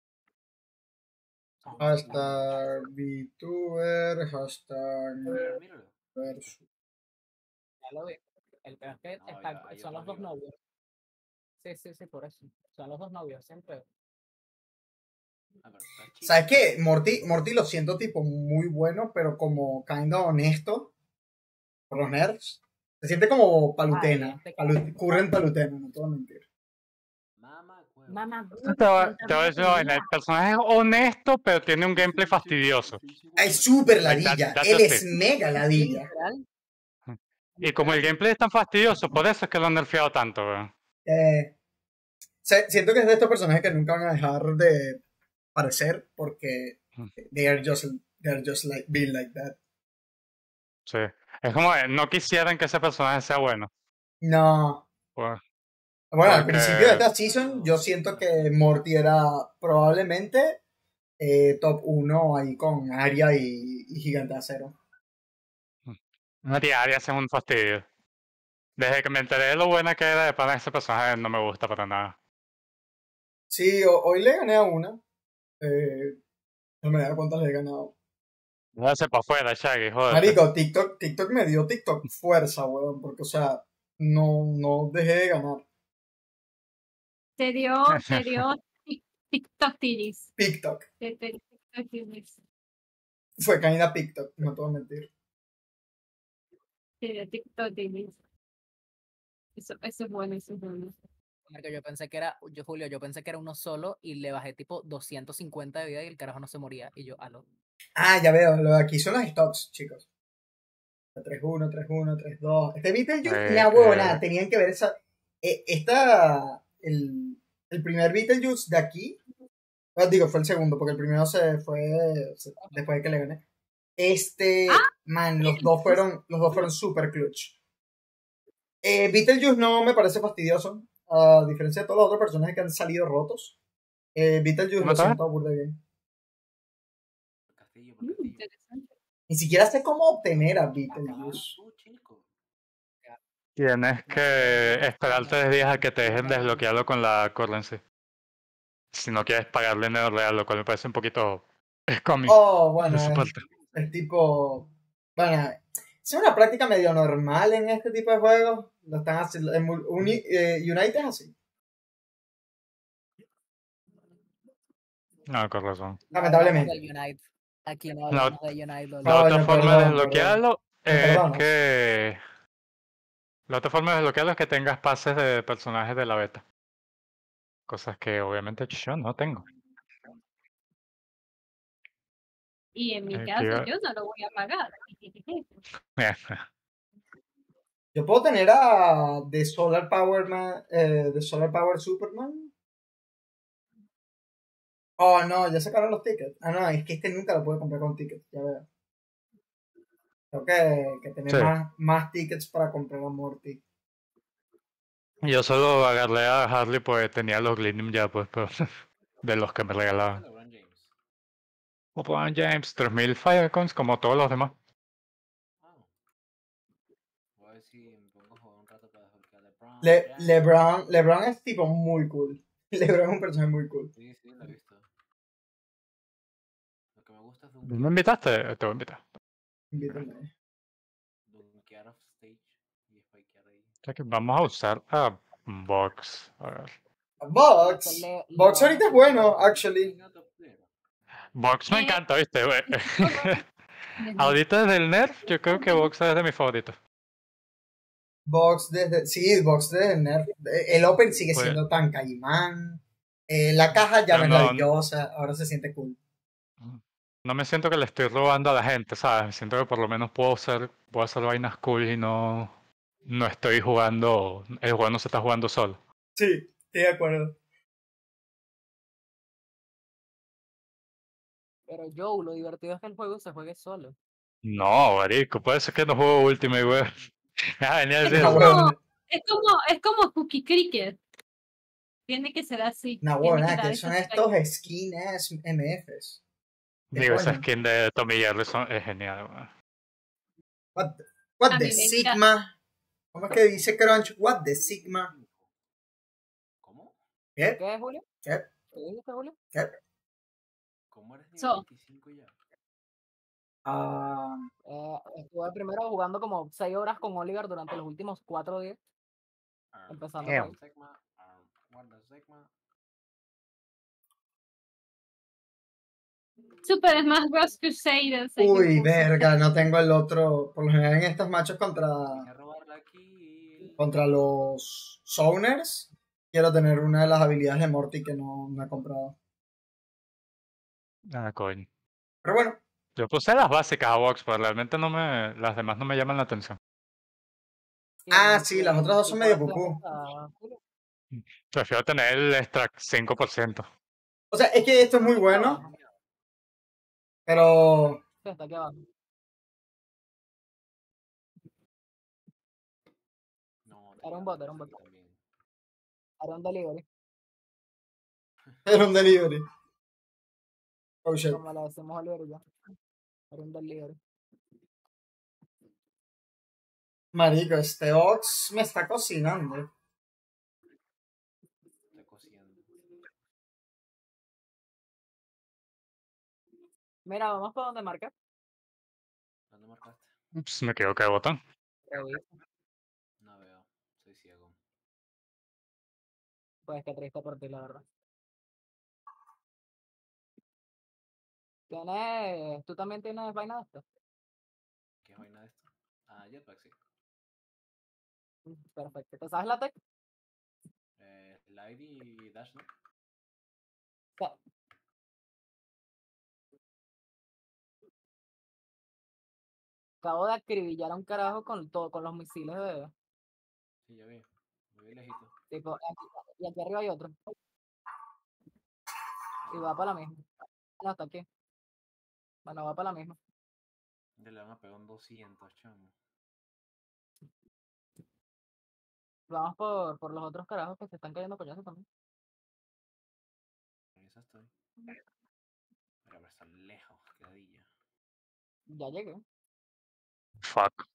Hashtag VTuber, hashtag Míralo. versus. Ya lo vi. El peor es que No, hay son otro los dos arriba. novios. Sí, sí, sí, por eso. Son los dos novios, siempre. Ah, pero está chido. ¿Sabes qué? Morty lo siento tipo muy bueno, pero como kinda honesto por los nerds. Se siente como palutena. Current palutena, no te voy a mentir. Mamá, huevo. Mamá, Te voy a decir una vaina, el personaje es honesto, pero tiene un gameplay fastidioso. Es súper Like, ladilla. that's Él the es thing. mega ladilla. Literal. Y como el gameplay es tan fastidioso, por eso es que lo han nerfeado tanto, weón. Siento que es de estos personajes que nunca van a dejar de aparecer porque they are just like being like that. Sí. Es como, no quisieran que ese personaje sea bueno. No. Pues, Bueno, al porque- principio de esta season yo siento que Morty era probablemente top 1 ahí con Arya y Gigante de Acero. no, tía, Arya es un fastidio. Desde que me enteré de lo buena que era de pana ese personaje, no me gusta para nada. Sí, hoy le gané a una. No me da cuántas le he ganado. Déjase para afuera, Shaggy, joder. Marico, TikTok me dio TikTok fuerza, weón, porque, o sea, no dejé de ganar. te dio TikTok tiris. TikTok. Te dio TikTok tiris. Fue caída TikTok, no te voy a mentir. Te dio TikTok tiris. Eso es bueno, eso es bueno. Marco, Julio, yo pensé que era uno solo y le bajé tipo 250 de vida y el carajo no se moría. Y yo, aló. Ah, ya veo, lo de aquí son las stocks, chicos. 3-1, 3-1, 3-2. Este Beetlejuice, la huevona, tenían que ver esa. El primer Beetlejuice de aquí. Digo, fue el segundo, porque el primero se fue después de que le gané. Man, los dos fueron super clutch. Beetlejuice no me parece fastidioso, a diferencia de todos los otros personajes que han salido rotos. Beetlejuice lo siento burda bien. Castillo, por castillo. Interesante. Ni siquiera sé cómo obtener a Beetlejuice. Tú, chico. Tienes que esperar 3 días a que te dejen desbloquearlo con la currency. Si no quieres pagarle dinero real, lo cual me parece un poquito cómico Oh, bueno, de su parte. es tipo. Bueno, es una práctica medio normal en este tipo de juegos. Lo están haciendo. United es así. No, con razón. Lamentablemente. Del United. Aquí no No. hablamos de United. La otra Coño, forma de perdón, desbloquearlo ¿Me es perdonas? que... La otra forma de desbloquearlo es que tengas pases de personajes de la beta. Cosas que obviamente yo no tengo. Y en mi Aquí caso, va- yo no lo voy a pagar. Yo puedo tener a The Solar Power Superman. Oh, no, ya sacaron los tickets. Ah, no, es que este nunca lo puedo comprar con tickets, ya veo. Tengo que tener Sí. más tickets para comprar a Morty. Yo solo agarré a Harley pues tenía los Gleam ya pues, pero de los que me regalaban. LeBron James. LeBron James, 3000 Firecoins como todos los demás. Ah. Voy a ver si me pongo a jugar un rato para desbloquear LeBron. LeBron es tipo muy cool. LeBron es un personaje muy cool. Sí, sí, lo he visto. Lo que me gusta es ¿No me invitaste? Te voy a invitar. Invítame. dunkear off stage y spikear ahí. O sea que vamos a usar a Vox. A ver. Vox. Vox ahorita es bueno, actually. Venga, top player. Vox me Eh, encanta, ¿viste? güey? Desde- Ahorita desde el Nerf, yo creo que Vox es de mis favoritos. Vox desde el Nerf. El Open sigue Pues- siendo tan caimán. La caja ya Pero no es no- maravillosa, ahora se siente cool. No me siento que le estoy robando a la gente, ¿sabes? Siento que por lo menos puedo hacer vainas cool y no estoy jugando, el juego no se está jugando solo. Sí, estoy de acuerdo. Pero Joe, lo divertido es que el juego se juegue solo. No, marico, puede ser que no juego Ultimate, güey. Ah, venía a Es decir No, eso. como, huevón. es como Cookie Cricket. Tiene que ser así. No, tiene huevón, que dar que son esos estos skins MFs. ¿Qué Digo, esa coño? skin de Tommy Jerry es genial, güey. What A the mí me Sigma? ¿Cómo es que dice Crunch? What the Sigma? ¿Cómo? ¿Qué? ¿Qué, Julio? ¿Qué? ¿Qué dijiste, Julio? ¿Qué? ¿Cómo eres nivel So. 25 ya? Ah, Estuve primero jugando como 6 horas con Oliver durante los últimos 4 días. Empezando Damn. por ahí. Sigma, guarda Sigma. Super Smash Bros. Crusaders. ahí que uy, puse. verga, no tengo el otro. Por lo general en estos machos contra Dije robar la kill. los Zoners, quiero tener una de las habilidades de Morty que no he comprado. Ah, coño. Pero bueno, Yo puse las básicas a Vox, pero realmente las demás no me llaman la atención. Ah, sí, las otras dos son medio ¿Cuál pupú. hacemos, Julio? Prefiero tener el extra 5%. o sea, es que esto es muy bueno, pero Sí, está aquí abajo. No, Era un bot, era un bot. también. Haré un delivery. era un delivery. Oh shit. Como le decimos a Oliver y yo. Haré un delivery. Marico, este Ox me está cocinando. Estoy cosiendo. Mira, vamos para donde marca. ¿Dónde marcaste? Ups, me equivoqué de botón. Revisa. No veo. Soy ciego. Pues qué triste por ti, la verdad. ¿Tú también tienes vaina de esto? ¿Qué es vaina de esto? Ah, Jetpack, sí. Perfecto. ¿Te sabes la tech? Slide y Dash, ¿no? Sí. Acabo de acribillar a un carajo con los misiles de Sí, ya vi. Muy lejito. tipo, y aquí arriba hay otro. Y va para la misma. No, está aquí. Bueno, va para la misma. Ya le van a pegar un 200, chamo. Vamos por los otros carajos que se están cayendo coñazos también. En esa estoy. Pero está lejos, quedadilla. Ya llegué. Fuck.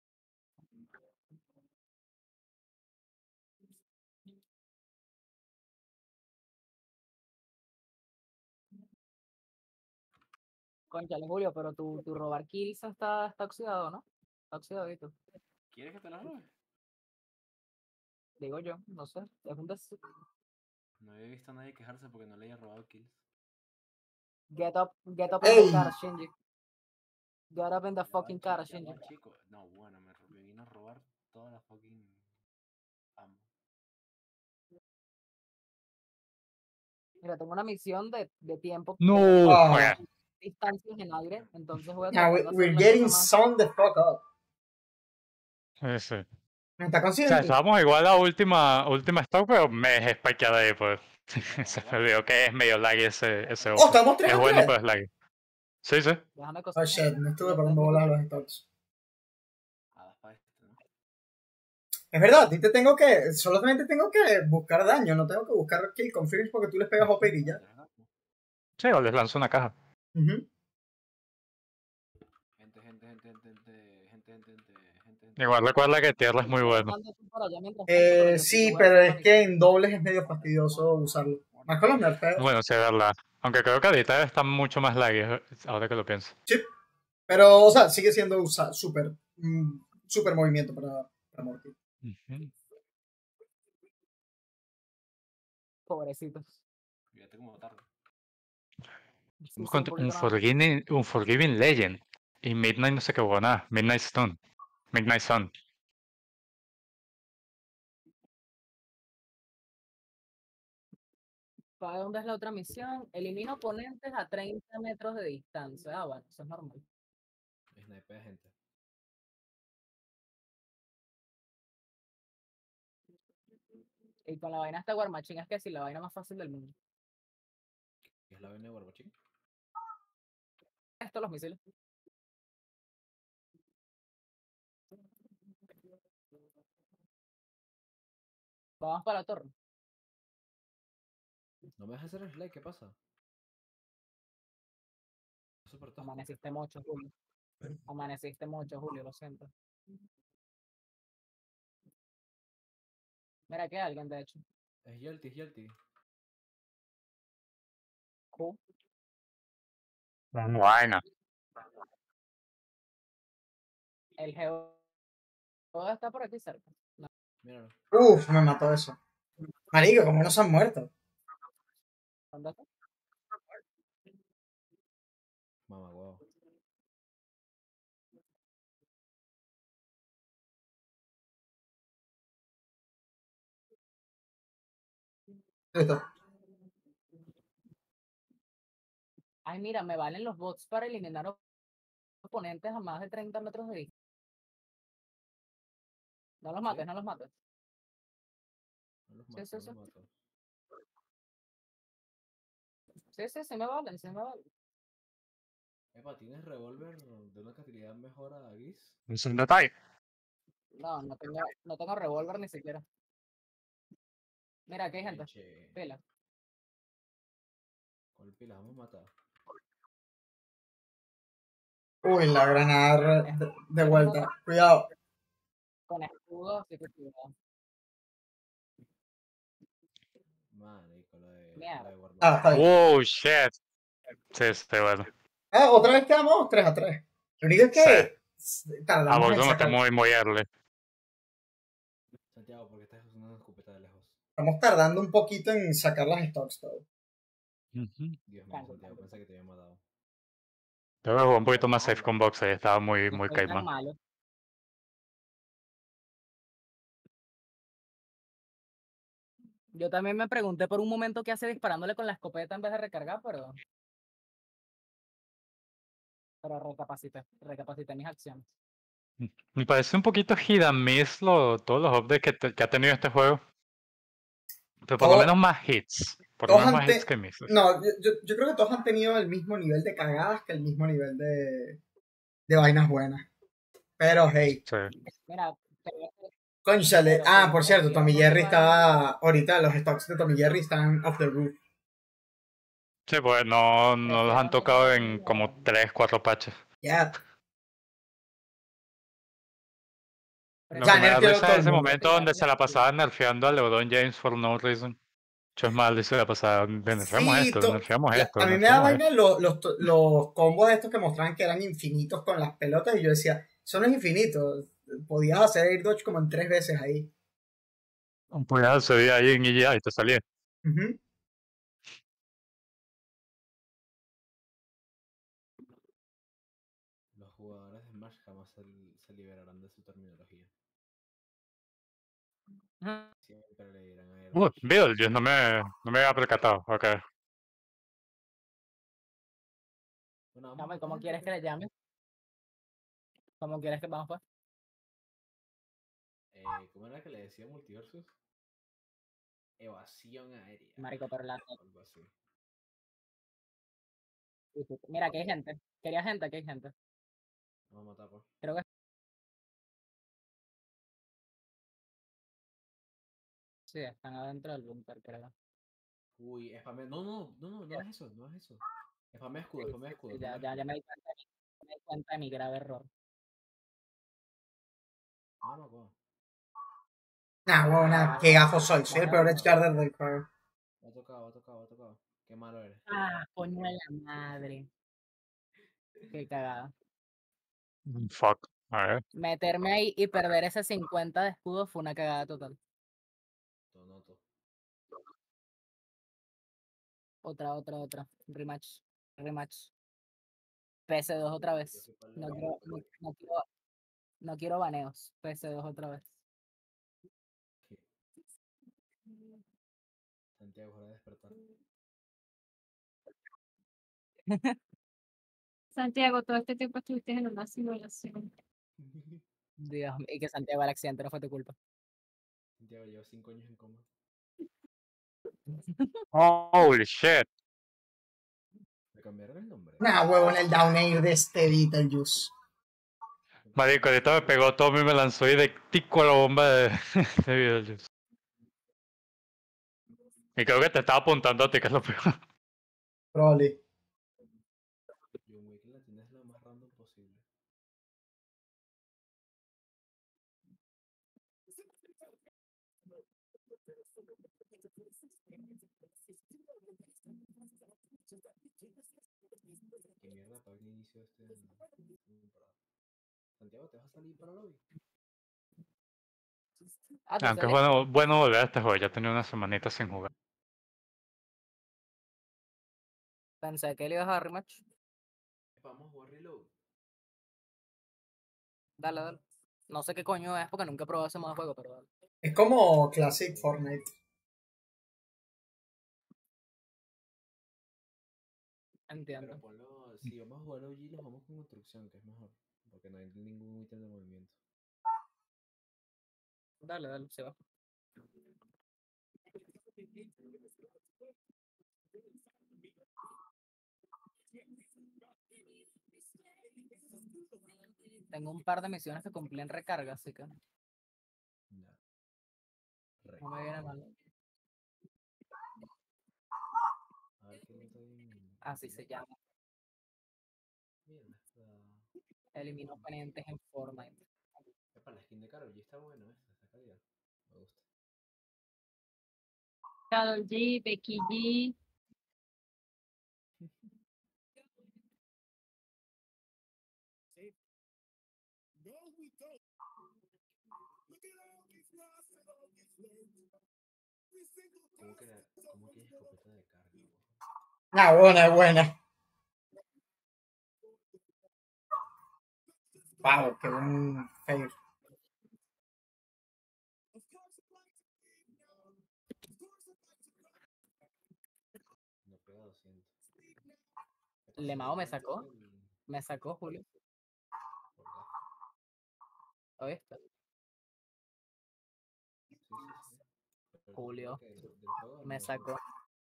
Conchale, Julio, pero tu robar kills está oxidado, ¿no? Está oxidadito. ¿Quieres que te la robe? Digo yo, no sé. Es un No había visto a nadie quejarse porque no le haya robado kills. Get up in the Ey. car, Shinji. Get up in the Ya va, fucking car, ya Shinji. va, chico. No, bueno, me vine a robar todas las fucking ammo. Mira, tengo una misión de tiempo. No. Ah. Oiga, Distancias en aire, entonces voy a Now tratar de we're hacer una getting cosa más. some the fuck up. sí. ¿Me está O sea, consciente? estábamos igual a última stock, pero me dejé spikeada ahí, pues. Se me jugar? olvidó que es medio laggy ese Oh, ojo. estamos 3 Es a bueno, 3. pero es laggy. Sí, sí. Déjame Oh cocinar. shit, no estuve Ya parando tengo- bolas a los stocks. Ah, das para este, ¿no? Es verdad, a ti solamente tengo que buscar daño, no tengo que buscar kill confirms porque tú les pegas OP y ya. Sí, o les lanzo una caja. Ujú. Gente, Igual recuerda que tierra es muy bueno. Mando tú para allá mientras tanto, pero yo Sí, voy a pero hacer es la que misión. en dobles es medio fastidioso usarlo. Más con los nerfeos. Bueno, sí, es verdad. Aunque creo que ahorita está mucho más laggy, ahora que lo pienso. Sí. Pero, o sea, sigue siendo súper súper movimiento para Morty. Ujú. Pobrecitos. Fíjate cómo tarda. Sí, un Un poquito nada más. Forgiving Legend. Y Midnight no sé qué buena. Midnight Stone. Midnight Sun. ¿Para dónde es la otra misión? Elimina oponentes a 30 metros de distancia. Ah, bueno, eso es normal. Sniper de gente. Y con la vaina esta War Machine es que sí, la vaina más fácil del mundo. ¿Qué es la vaina de Barbachín? Esto, los misiles. Vamos para la torre. No me dejas hacer slide, ¿qué pasa? Súper tosco. Amaneciste mucho, Julio. Amaneciste mucho, Julio, lo siento. Mira, que hay alguien, de hecho. Es Yelty, es Yelty. Q. Vaina. El Geo está por aquí cerca. No, Míralo. Uf, me mató eso. Marico, como no se han muerto. ¿dónde está? Mamá, huevo. Listo. Ay, mira, me valen los bots para eliminar oponentes a más de 30 metros de distancia. No los mates, ¿Sí? no los mates. No los Sí, mato, sí, no sí. los mato. Sí me valen, sí me valen. Epa, ¿tienes revólver de una calidad mejor a Giz? Es un detalle. No tengo revólver ni siquiera. Mira, aquí hay gente. Leche. Pela. Con el pila, vamos a matar. Uy, la granada de vuelta. Cuidado. Con escudo, así que cuidado. Marico, Mierda. la de Warlock. Ah, está bien. Oh, shit. Sí, está bueno. Ah, otra vez quedamos 3-3. Lo único es que A tardamos vos en no te sacar. muy early. Santiago, ¿por qué estás usando una escopeta de lejos? Estamos tardando un poquito en sacar las stocks, todo. Ujú. Dios mío, Tranqui, Santiago, tranqui. pensé que te había matado. Debo jugar un poquito más safe con boxe, estaba muy No soy tan caimán. malo. Yo también me pregunté por un momento qué hace disparándole con la escopeta en vez de recargar, pero recapacité mis acciones. Me parece un poquito hit and miss todos los updates que ha tenido este juego. Pero por lo Todo- menos más hits. Por lo todos menos han más hits que misses. No, yo creo que todos han tenido el mismo nivel de cagadas que el mismo nivel de vainas buenas. Pero, hey, Sí. Mira, pero- cónchale. Pero Ah, sí, por cierto, sí, Tommy no te Jerry vayas. está. Ahorita los stocks de Tommy Jerry están off the roof. Sí, pues no los Prefiero han no tocado llevar en la- como 3, 4 patches. Ya. Lo O sea, que me da nerfeó risa todo es el ese mundo. momento donde se la pasaba nerfeando a LeBron James for no reason. Mucho es mal, dice la pasada. Nerfeamos Sí, esto, nerfeamos esto, a mí me da nerfeamos esto. vaina los combos estos que mostraban que eran infinitos con las pelotas y yo decía, eso no es infinito. Podías hacer air dodge como en 3 veces ahí. Un puñado se veía ahí en EGI y te salía. Ujú. Los jugadores de Smash jamás se liberarán de su terminología. Ujú. Siempre le dirán a Air Bill, yo no me había percatado. Ok. Bueno, vamos a Llame, matar ¿cómo gente, quieres que pues. le llame? ¿Cómo quieres que vamos pues? ¿Cómo era que le decía Multiversus? Evasión aérea. Marico, pero Algo así. Mira, aquí hay gente. Quería gente, aquí hay gente. Vamos a matar, pues. Creo que sí, están adentro del búnker, creo. Uy, spamé. No es eso, no es eso. Spamé escudo, spamé escudo. Sí, spamé ya escudo. me di cuenta. cuenta de mi grave error. Vamos, vamos. Nah, huevona, qué gafo soy. Soy el peor edgeguarder del juego. Va tocado, va tocado, va tocado. Qué malo eres. Ah, coño de la madre. Qué cagada. Fuck. A ver. Meterme ahí y perder ese 50 de escudo fue una cagada total. Todo noto. Otra. Rematch. PS2 otra Yo vez. fui pa'l No lado, quiero, pa'l no quiero baneos. PS2 otra vez. Santiago, hora de despertar. Santiago, todo este tiempo estuviste en una simulación. Dios mío, y que Santiago el accidente no fue tu culpa. Santiago lleva 5 años en coma. Holy shit. ¿Le cambiaron el nombre? Nah, huevona, el down air de este Beetlejuice. Marico, ahorita me pegó Tommy y me lanzó y de tico a la bomba de, de Beetlejuice. Y creo que te estaba apuntando a ti, que es lo peor. Probably. John Wick la tienes lo más random posible. ¿Qué mierda para el inicio de este temporada? Santiago, ¿te vas a salir para el lobby? Ah, ¿te Aunque es sale? bueno volver a este juego, ya tenía una semanita sin jugar. Pensé que le ibas a dar rematch. Vamos a jugar reload. Dale. No sé qué coño es porque nunca he probado ese modo de juego, pero dale. Es como Classic Fortnite. Entiendo. Pero ponlo, si vamos a jugar OG, los vamos con construcción, que es mejor. Porque no hay ningún ítem de movimiento. Dale, se va. Tengo un par de misiones que cumplí en recarga, así que Ya. no me viene mal. A ver qué nota hay en. Así se llama. Mierda, está. Elimino oponentes en Fortnite. Epa, la skin de Karol G está buena, está calidad. Me gusta. Karol G, Becky G. ¿Cómo que hay escopeta de carga, weón? Nah, buena, buena. Wow, qué buen fail. No pega 200. Epa, Lemao me si sacó. el- Me sacó Julio. por gafa. ¿Oíste? Sí. Pero el Julio. juego del juego Me no. sacó.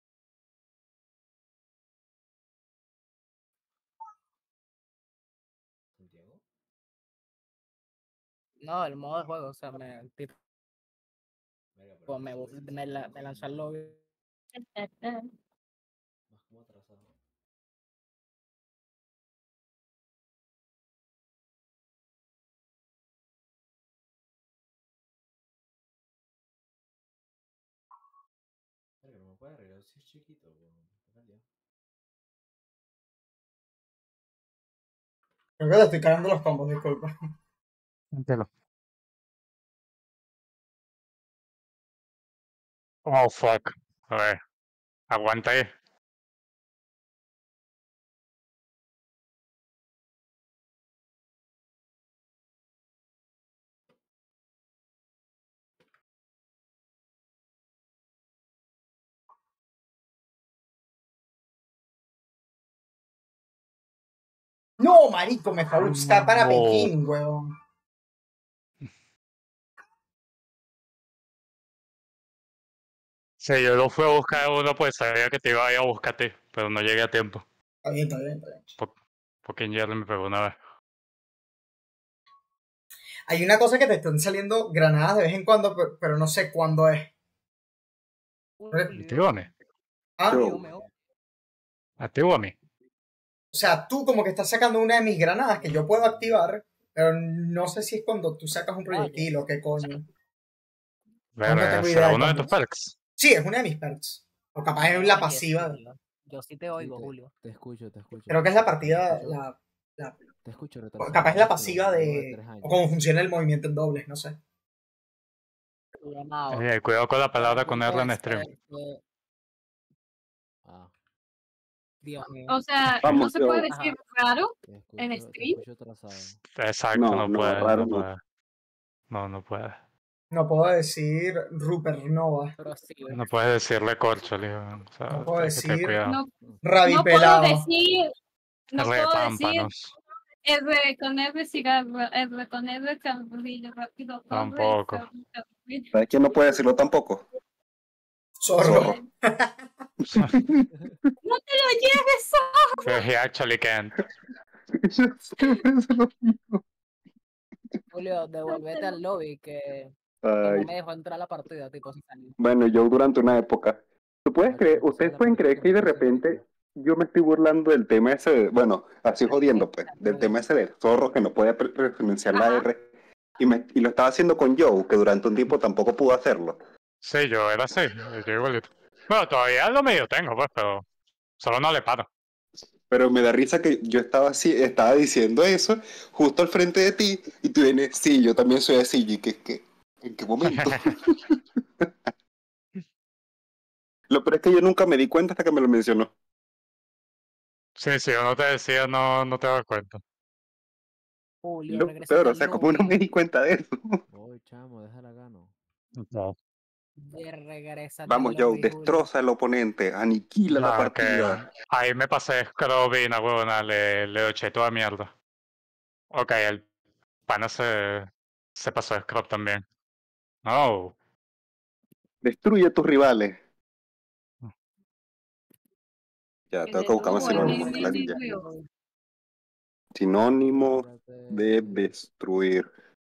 Santiago. No, el modo de juego, o sea, tipo, Verga, pero me vas lanzó al lobby. como atrasado. Verga, no me puede arreglar si es chiquito, weón. Está calidad. Creo que te estoy cagando los combos, disculpa. Entiendo. Oh, fuck. A ver. Aguanta ahí. No, marico, me fue a buscar para No. Pekín, weón. Sí, yo lo fui a buscar a uno, pues sabía que te iba a ir a buscarte, pero no llegué a tiempo. Está bien, está bien, está bien. Porque en Jerry me pegó una vez. Hay una cosa que te están saliendo granadas de vez en cuando, pero no sé cuándo es. ¿A ti o a mí? ¿Ah? Yo. ¿A ti o a mí? O sea, tú como que estás sacando una de mis granadas que yo puedo activar, pero no sé si es cuando tú sacas un proyectil o qué coño. Verga, tengo ¿será idea uno de cómo tus es. perks? Sí, es una de mis perks. O capaz es la Oye, pasiva. Julio, yo sí te Sí, oigo, Julio. te escucho, te escucho. Creo que es la Te partida, escucho, la- te escucho retrasado. capaz es la pero pasiva luego de... 3 O años. cómo funciona el movimiento en dobles, no sé. Llamado. Cuidado con la Todo el palabra con mundo R en es stream. Ah, Dios mío. O sea, no Vamos, se yo. puede decir raro te en escucho, te stream. escucho atrasado. Exacto, No, no no, puede, raro no no. puede. No, no puede. No puedo decir Rupert Nova. Pero sí, No puedes decirle corcho, hijo. O sea, No puedo tienes que tener decir cuidado. No, Rabi no puedo pelado. decir, no puedo decir Repámpanos. R con R cigarro, R con R carrillo, rápido, corre, Tampoco. carrillo. ¿Sabes quién no puede decirlo tampoco? Zorro. Zorro. No te lo lleves, He actually can't. Julio, devuélvete al lobby que no Ay, me dejó entrar a la partida, tipo, si salí. bueno, yo durante una época. Ustedes pueden creer que de repente yo me estoy burlando del tema ese, bueno, así jodiendo, pues, del tema ese de zorro que no puede pronunciar la Ajá. R. Y lo estaba haciendo con Joe, que durante un tiempo tampoco pudo hacerlo. Sí, yo era así. Yo igualito. Bueno, todavía lo medio tengo, pues, pero solo no le paro. Pero me da risa que yo estaba así, estaba diciendo eso justo al frente de ti, y tú vienes, sí, yo también soy así, y ¿en qué momento? Lo peor es que yo nunca me di cuenta hasta que me lo mencionó. Sí, sí, yo no te decía, no te das cuenta. Julio, Lo regresa peor, o al sea, ¿cómo no me lobby. di cuenta de eso? Voy, chamo, déjala gano. No. Regresa al Vamos, Joe, lobby, Julio. destroza al oponente, aniquila la Ah, ok. partida. Ahí me pasé scrub y una huevona, le eché toda mierda. Ok, el pana se pasó scrub también. No. Destruye a tus rivales. Ya, Que tengo de que buscarme nuevo el sinónimo, mi, que mi, la mi, ya. mi. Sinónimo de Apúrate. destruir.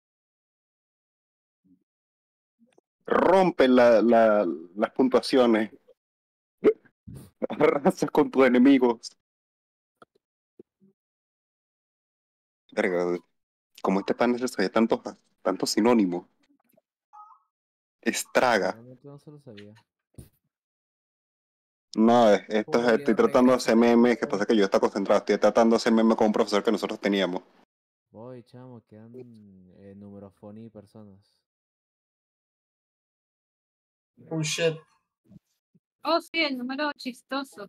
Rompe las puntuaciones. Arrasas con tus enemigos. Verga, como este pan necesita tantos sinónimos. Estraga. Realmente no se lo sabía. No, Julio, estoy tratando de regresa hacer al memes, que lobby. pasa que yo estoy concentrado, estoy tratando de hacer memes con un profesor que nosotros teníamos. Voy, chamo, quedan numerofoni y personas. Oh shit. Oh, sí, el número chistoso.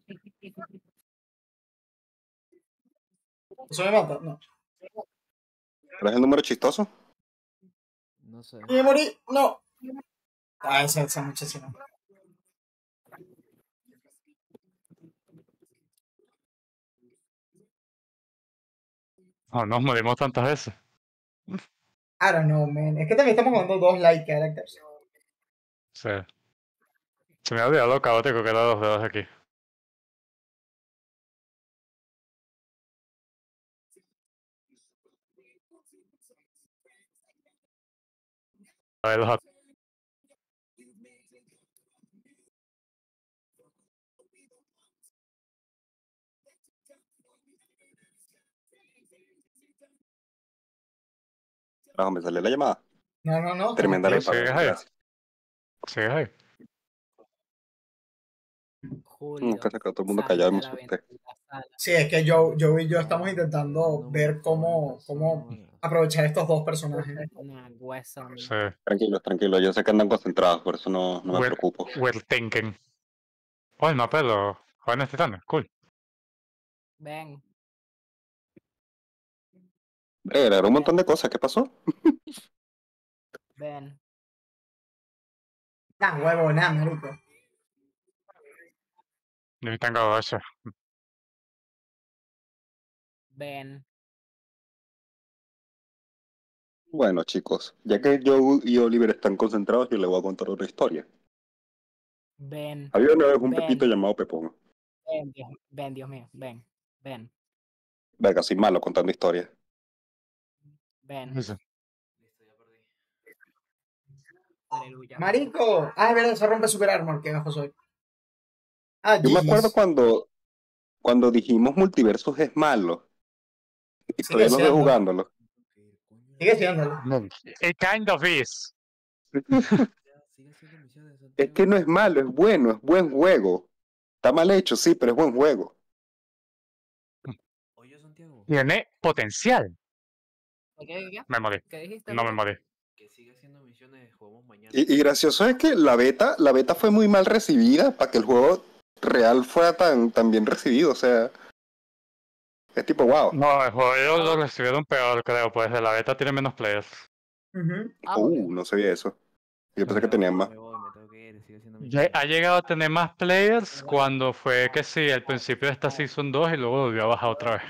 ¿Eso me mata? No. ¿Cuál es el número chistoso? No sé. ¿Y me morí? No. Ah, esa muchísima. No, nos morimos tantas veces. I don't know, man. Es que también estamos jugando dos light characters. Sí. Se me ha olvidado lo caótico que eran los dedos aquí. A ver, Ah, me salió la llamada. No. Tremenda ley, ¿sigues Pablo. ahí? Gracias. ¿Sigues ahí? Julio, Que se quedó todo el mundo callado y me salte a la asusté. sala. Sí, es que Joe y yo estamos intentando ver cómo Persona. aprovechar estos dos personajes. Una huesa, Sí. Tranquilos, yo sé que andan concentrados, por eso no me We're, preocupo. we're thinking. Oh, el mapa de los jóvenes titanes, cool. Ven, Era un montón de cosas, ¿qué pasó? ven. Nah, huevo, nada, marico. Yo tengo eso. Ven. Bueno, chicos, ya que Joe y Oliver están concentrados, yo les voy a contar otra historia. Ven. Había una vez un Ven. pepito llamado Pepón. Ven, Dios mío. Ven. Ven. Verga, soy malo contando historias. Ven. Sí. Listo, ya perdí. Aleluya. Marico. Ah, es verdad, se rompe Super Armor, qué gajo soy. Ah, Yo me acuerdo GG's. cuando dijimos multiversos es malo. Y Sigue todavía no veo siendo. jugándolo. Sigue siéndolo. It kind of is. Sigue haciendo misiones, Es que no es malo, es bueno, es buen juego. Está mal hecho, sí, pero es buen juego. Oye, Santiago, Tiene potencial. ¿Qué? Me morí. ¿Qué dijiste? No me Luis? morí. que sigue haciendo misiones, jugamos mañana. Y gracioso es que la beta fue muy mal recibida para que el juego real fuera tan bien recibido. O sea, es tipo wow. No, el juego lo recibieron peor, creo, pues de la beta tiene menos players. Ujú. No sabía eso. Yo pensé que tenían más. Me voy, me tengo que ir, sigue haciendo Ha misiones. llegado a tener más players cuando fue que sí, al principio de esta Season 2 y luego volvió a bajar otra vez.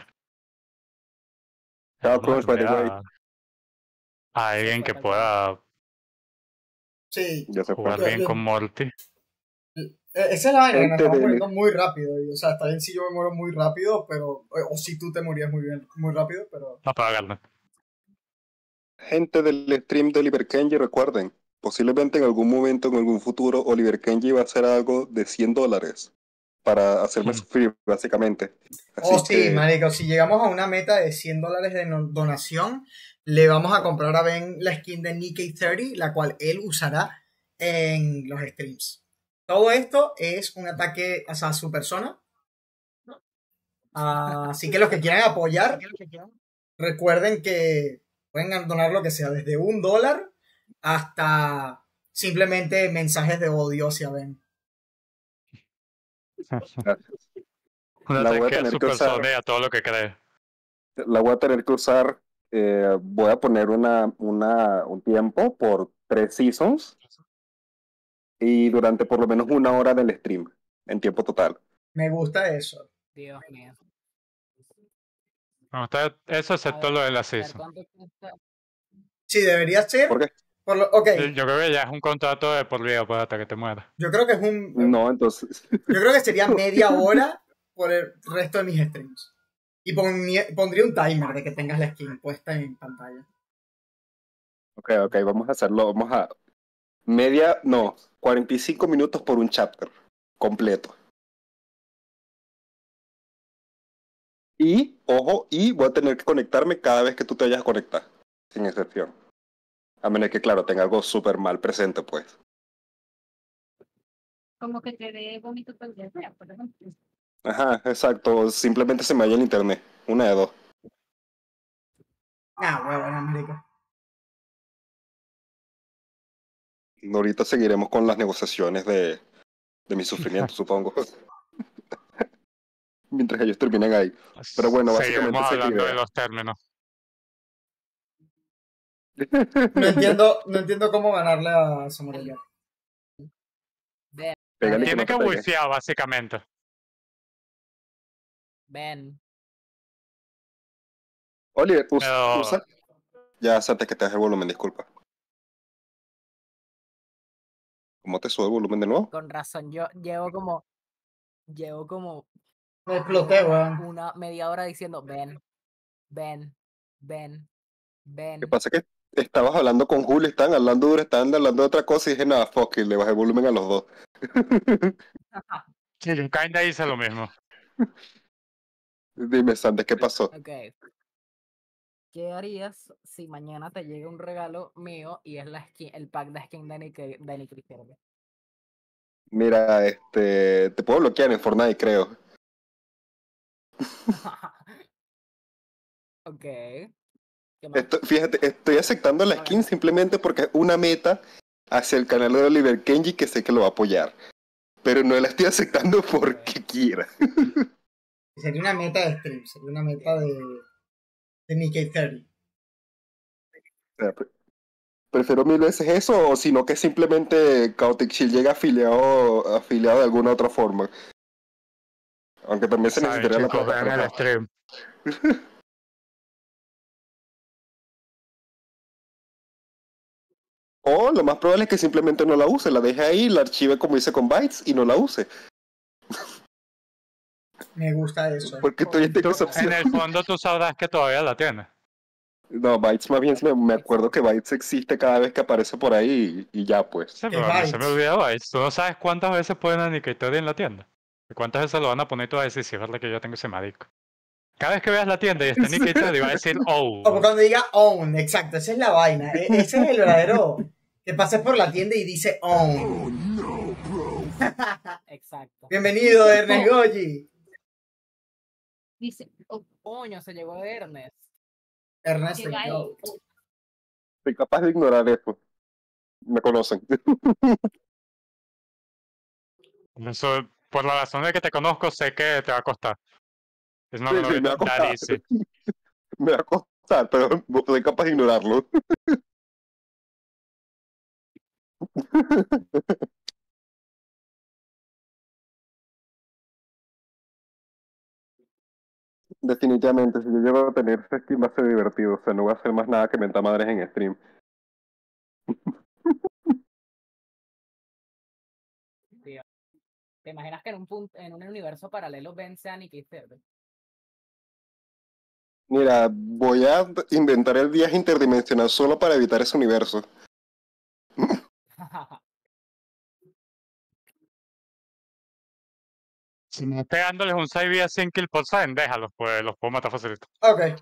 Chao, Es una Crunch, by the way. pelea a alguien que pueda Sí. Ya se fue. jugar bien con Morty. Esa es la vaina, que nos Gente estamos de- muriendo muy rápido. O sea, está bien si yo me muero muy rápido, pero. O si tú te morías muy rápido, pero. No para ganar. Gente del stream de Oliver Kenji, recuerden, posiblemente en algún momento, en algún futuro, Oliver Kenji va a hacer algo de $100 para hacerme sufrir, básicamente. Así Oh, sí, que, marico, si llegamos a una meta de $100 de donación, le vamos a comprar a Ben la skin de Nikkei 30, la cual él usará en los streams. Todo esto es un ataque a su persona. Así que los que quieran apoyar, recuerden que pueden donar lo que sea, desde $1 hasta simplemente mensajes de odio hacia Ben. gracias. Un La voy a ataque a tener su que usar. persona y a todo lo que cree. La voy a tener que usar. Voy a poner un tiempo por 3 seasons y durante por lo menos 1 hora del stream, en tiempo total. Me gusta eso. Dios mío. No, eso excepto lo de la season. ¿Cuánto cuesta? Sí, debería ser. ¿Por qué? Ok, Yo creo que ya es un contrato de por vida, pues hasta que te mueras. yo creo que es No, entonces. Yo creo que sería media hora por el resto de mis streams. Y pondría un timer de que tengas la skin puesta en pantalla. Ok, vamos a hacerlo. Vamos a 45 minutos por un chapter completo. Y, ojo, voy a tener que conectarme cada vez que tú te vayas a conectar, sin excepción. A menos que, claro, tenga algo súper mal presente, pues. Como que te dé vómito todo el día, por ejemplo. Ajá, exacto. Simplemente se me vaya el internet. Una de dos. Huevona, marico. Ahorita seguiremos con las negociaciones de mi sufrimiento, supongo. Mientras ellos terminen ahí. Pero bueno, básicamente seguiremos esa es la hablando de idea. los términos. No entiendo cómo ganarle a Samurai Jack. Pégale que Tiene no que te pegue. wifear, básicamente. Ben. Oliver, Pero- usa. Ya, antes que te deje el volumen, disculpa. ¿Cómo te sube el volumen de nuevo? Con razón, yo llevo como Me exploté, weón. una media hora diciendo Ben. ¿Qué pasa? Que estabas hablando con Julio, estaban hablando duro, estaban hablando de otra cosa y dije, nada, fuck, y le bajé el volumen a los dos. Sí, yo kinda hice lo mismo. Dime, Sandes, ¿qué pasó? Ok. ¿Qué harías si mañana te llega un regalo mío y es la skin, el pack de skin de Nick Kirby? Mira, te puedo bloquear en Fortnite, creo. Ok. ¿Qué más? Fíjate, estoy aceptando la skin simplemente porque es una meta hacia el canal de Oliver Kenji que sé que lo va a apoyar. Pero no la estoy aceptando porque quiera. Sería una meta de stream, sería una meta de Nikkei 30. O sea, prefiero 1000 veces eso, o sino que simplemente Chaotic Shield llega afiliado de alguna otra forma. Aunque también se Saben, necesitaría la chicos, plata. vean pero el stream. O lo más probable es que simplemente no la use, la deje ahí, la archive como hice con Bytes y no la use. Me gusta eso. Porque todavía tengo esa En opción. el fondo tú sabrás que todavía la tienes. No, Bytes más bien me acuerdo que Bytes existe cada vez que aparece por ahí y ya pues. Sí, pero a mí se me Bytes? olvidaba eso. ¿Tú no sabes cuántas veces pueden indicator en la tienda? ¿Cuántas veces lo van a poner y tú vas a decir, si es verdad que yo tengo ese marico? Cada vez que veas la tienda y esté Nick Cage, va a decir, Como oh. cuando diga own, exacto, esa es la vaina. Ese es el verdadero. Que pases por la tienda y dice own. Exacto. Bienvenido, Ernest Goyi. Dice, oh, Coño, se llegó Ernest. Ernest llega the el- Goat. Soy capaz de ignorar eso. Me conocen. Eso, por la razón de que te conozco, sé que te va a costar. Es una Sí, me va a that costar. easy. Me va a costar, pero soy capaz de ignorarlo. Definitivamente, si yo llego a tener este stream va a ser divertido. O sea, no voy a hacer más nada que mentar madres en stream. Tío. ¿Te imaginas que en un universo paralelo Ben sea Nicky Cage? Mira, voy a inventar el viaje interdimensional solo para evitar ese universo. Si no pegándoles un side vía 100 kills por side, déjalos, pues los puedo matar facilito. Ok.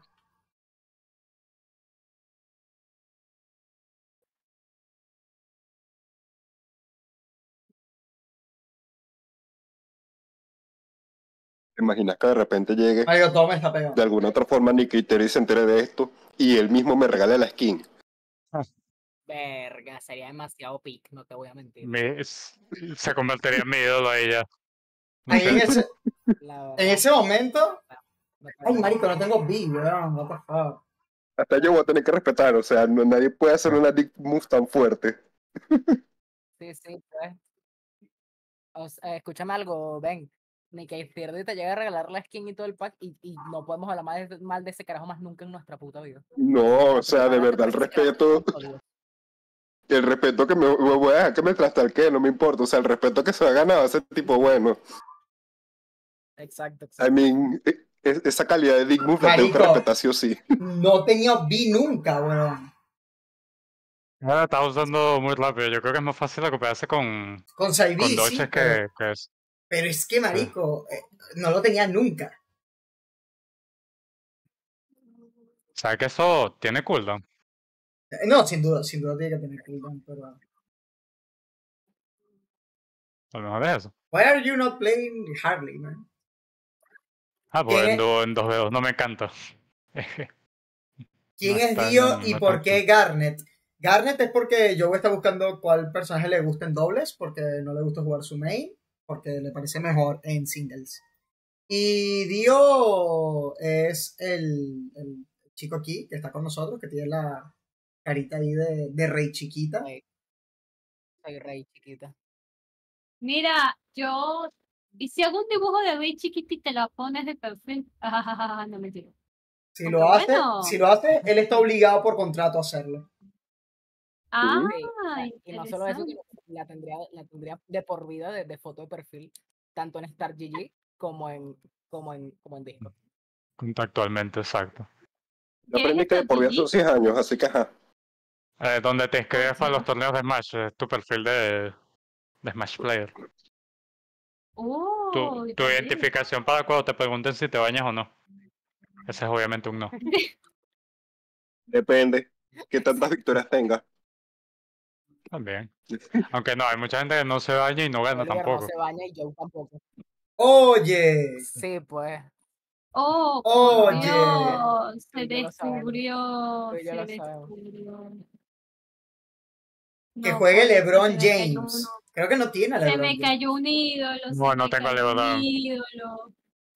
¿Te imaginas que de repente llegue Mario, todo me está pegado. de alguna otra forma Nicky Terry se entere de esto y él mismo me regale la skin? Verga, sería demasiado pic, no te voy a mentir. Se convertiría en mi ídolo a ella. No Ahí en sé. La en verdad, ese momento. no te Ay, voy a marico, no tengo B, weón. What the fuck. Hasta yo voy a tener que respetar, o sea, nadie puede hacer una dick move tan fuerte. Sí, pues. Escúchame algo, Ben. Ni que Izquierdo te llegue a regalar la skin y todo el pack y no podemos hablar mal de ese carajo más nunca en nuestra puta vida. No, o sea, de Ahora te verdad, el parece ese carajo respeto, sólido. el respeto que me voy a dejar que me trastalque, no me importa, o sea, el respeto que se ha ganado a ese tipo bueno. Exacto. I mean, esa calidad de dick move la tengo que Marico. respetar sí o sí. No tenía B nunca, weón. Ahora está usando muy rápido. Yo creo que es más fácil recuperarse con Con B, dodges sí, pero, que es. pero es que, marico, no lo tenía nunca. ¿Sabes que eso tiene cooldown? No, sin duda tiene que tener cooldown, pero. A lo mejor es eso. Why are you not playing Harley, man? Ah, pues ¿Quién en 2v2 no me encanta. ¿Quién No es está- Dio no- y no por tan qué Garnet? Garnet es porque Joe está buscando cuál personaje le gusta en dobles, porque no le gusta jugar su main, porque le parece mejor en singles. Y Dio es el chico aquí que está con nosotros, que tiene la carita ahí de rey chiquita. Soy rey chiquita. Mira, yo. ¿Y si hago un dibujo de Rey chiquito y te lo pones de perfil? No me tiro. Si Aunque lo hace, bueno. si lo hace, él está obligado por contrato a hacerlo. Ah, Y no solo eso, interesante. sino la tendría de por vida de foto de perfil, tanto en Star GG como en Discord. Actualmente, exacto. Yo ¿Qué aprendí es que de esto, por vida Gigi? son 6 años, así que ajá. Donde te inscribes para sí. los torneos de Smash, es tu perfil de Smash Player. Tu está bien. identificación para cuando te pregunten si te bañas o no. Ese es obviamente un no. Depende. Que tantas victorias tenga. También. Aunque no, hay mucha gente que no se baña y no gana Oliver no tampoco. se baña y Joe tampoco. Oye, Sí, pues. Oh, por Oye. Dios, Tú se y yo lo sabemos. descubrió, Tú y yo se lo sabemos. descubrió. que No juegue puede ser, LeBron se me cayó James. uno. Creo que no tiene a Se LeBron me James. cayó un ídolo, No, se no me tengo cayó un LeBron. ídolo.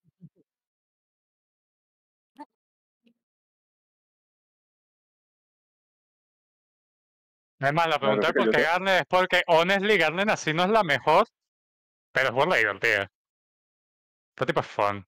Es más, la Claro, pregunta de porque por yo qué te- Garnet es porque honestly Garnet así no es la mejor, pero es por la divertida. Este tipo es fun.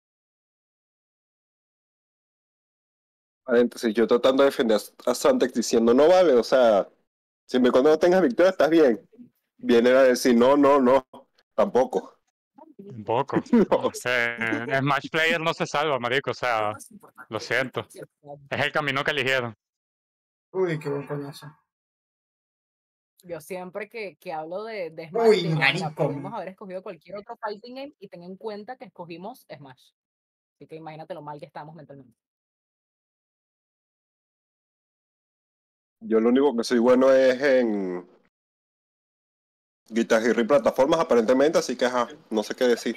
Paréntesis, yo tratando de defender a Santex diciendo no vale, o sea, siempre y cuando no tengas victoria estás bien. Vienen a decir no, tampoco. Un poco. No. Smash Player no se salva, marico, o sea, lo siento. Es el camino que eligieron. Uy, qué buen coñazo. Yo siempre que hablo de Smash, Uy, digo, mira, marico. pudimos haber escogido cualquier otro fighting game y ten en cuenta que escogimos Smash. Así que imagínate lo mal que estamos mentalmente. Yo lo único que soy bueno es en Guitar Hero y plataformas, aparentemente, así que ajá, no sé qué decir.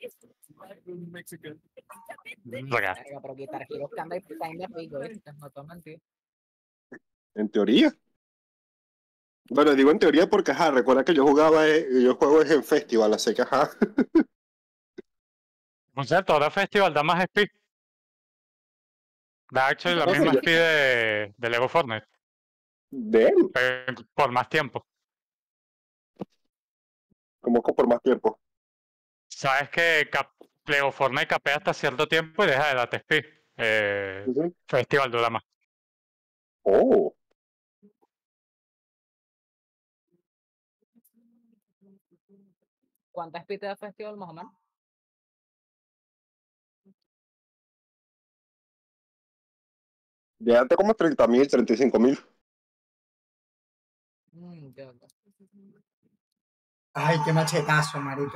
Verga. Verga, pero Guitar Hero kinda pico, ¿viste? No te voy a mentir. En teoría. Bueno, digo en teoría porque, ajá, recuerda que yo juego es en festival, así que, ajá. Por cierto, ahora Festival da más speed. Da actually la No, misma yo- speed de Lego Fortnite, De él, por más tiempo. como que por más tiempo. Sabes que Lego Fortnite capea hasta cierto tiempo y deja de darte speed. Ujú. Festival dura más. Oh, ¿Cuánta speed te da Festival más o menos? llévate como 30.000, 35.000. Ya. Ay, qué machetazo, marico.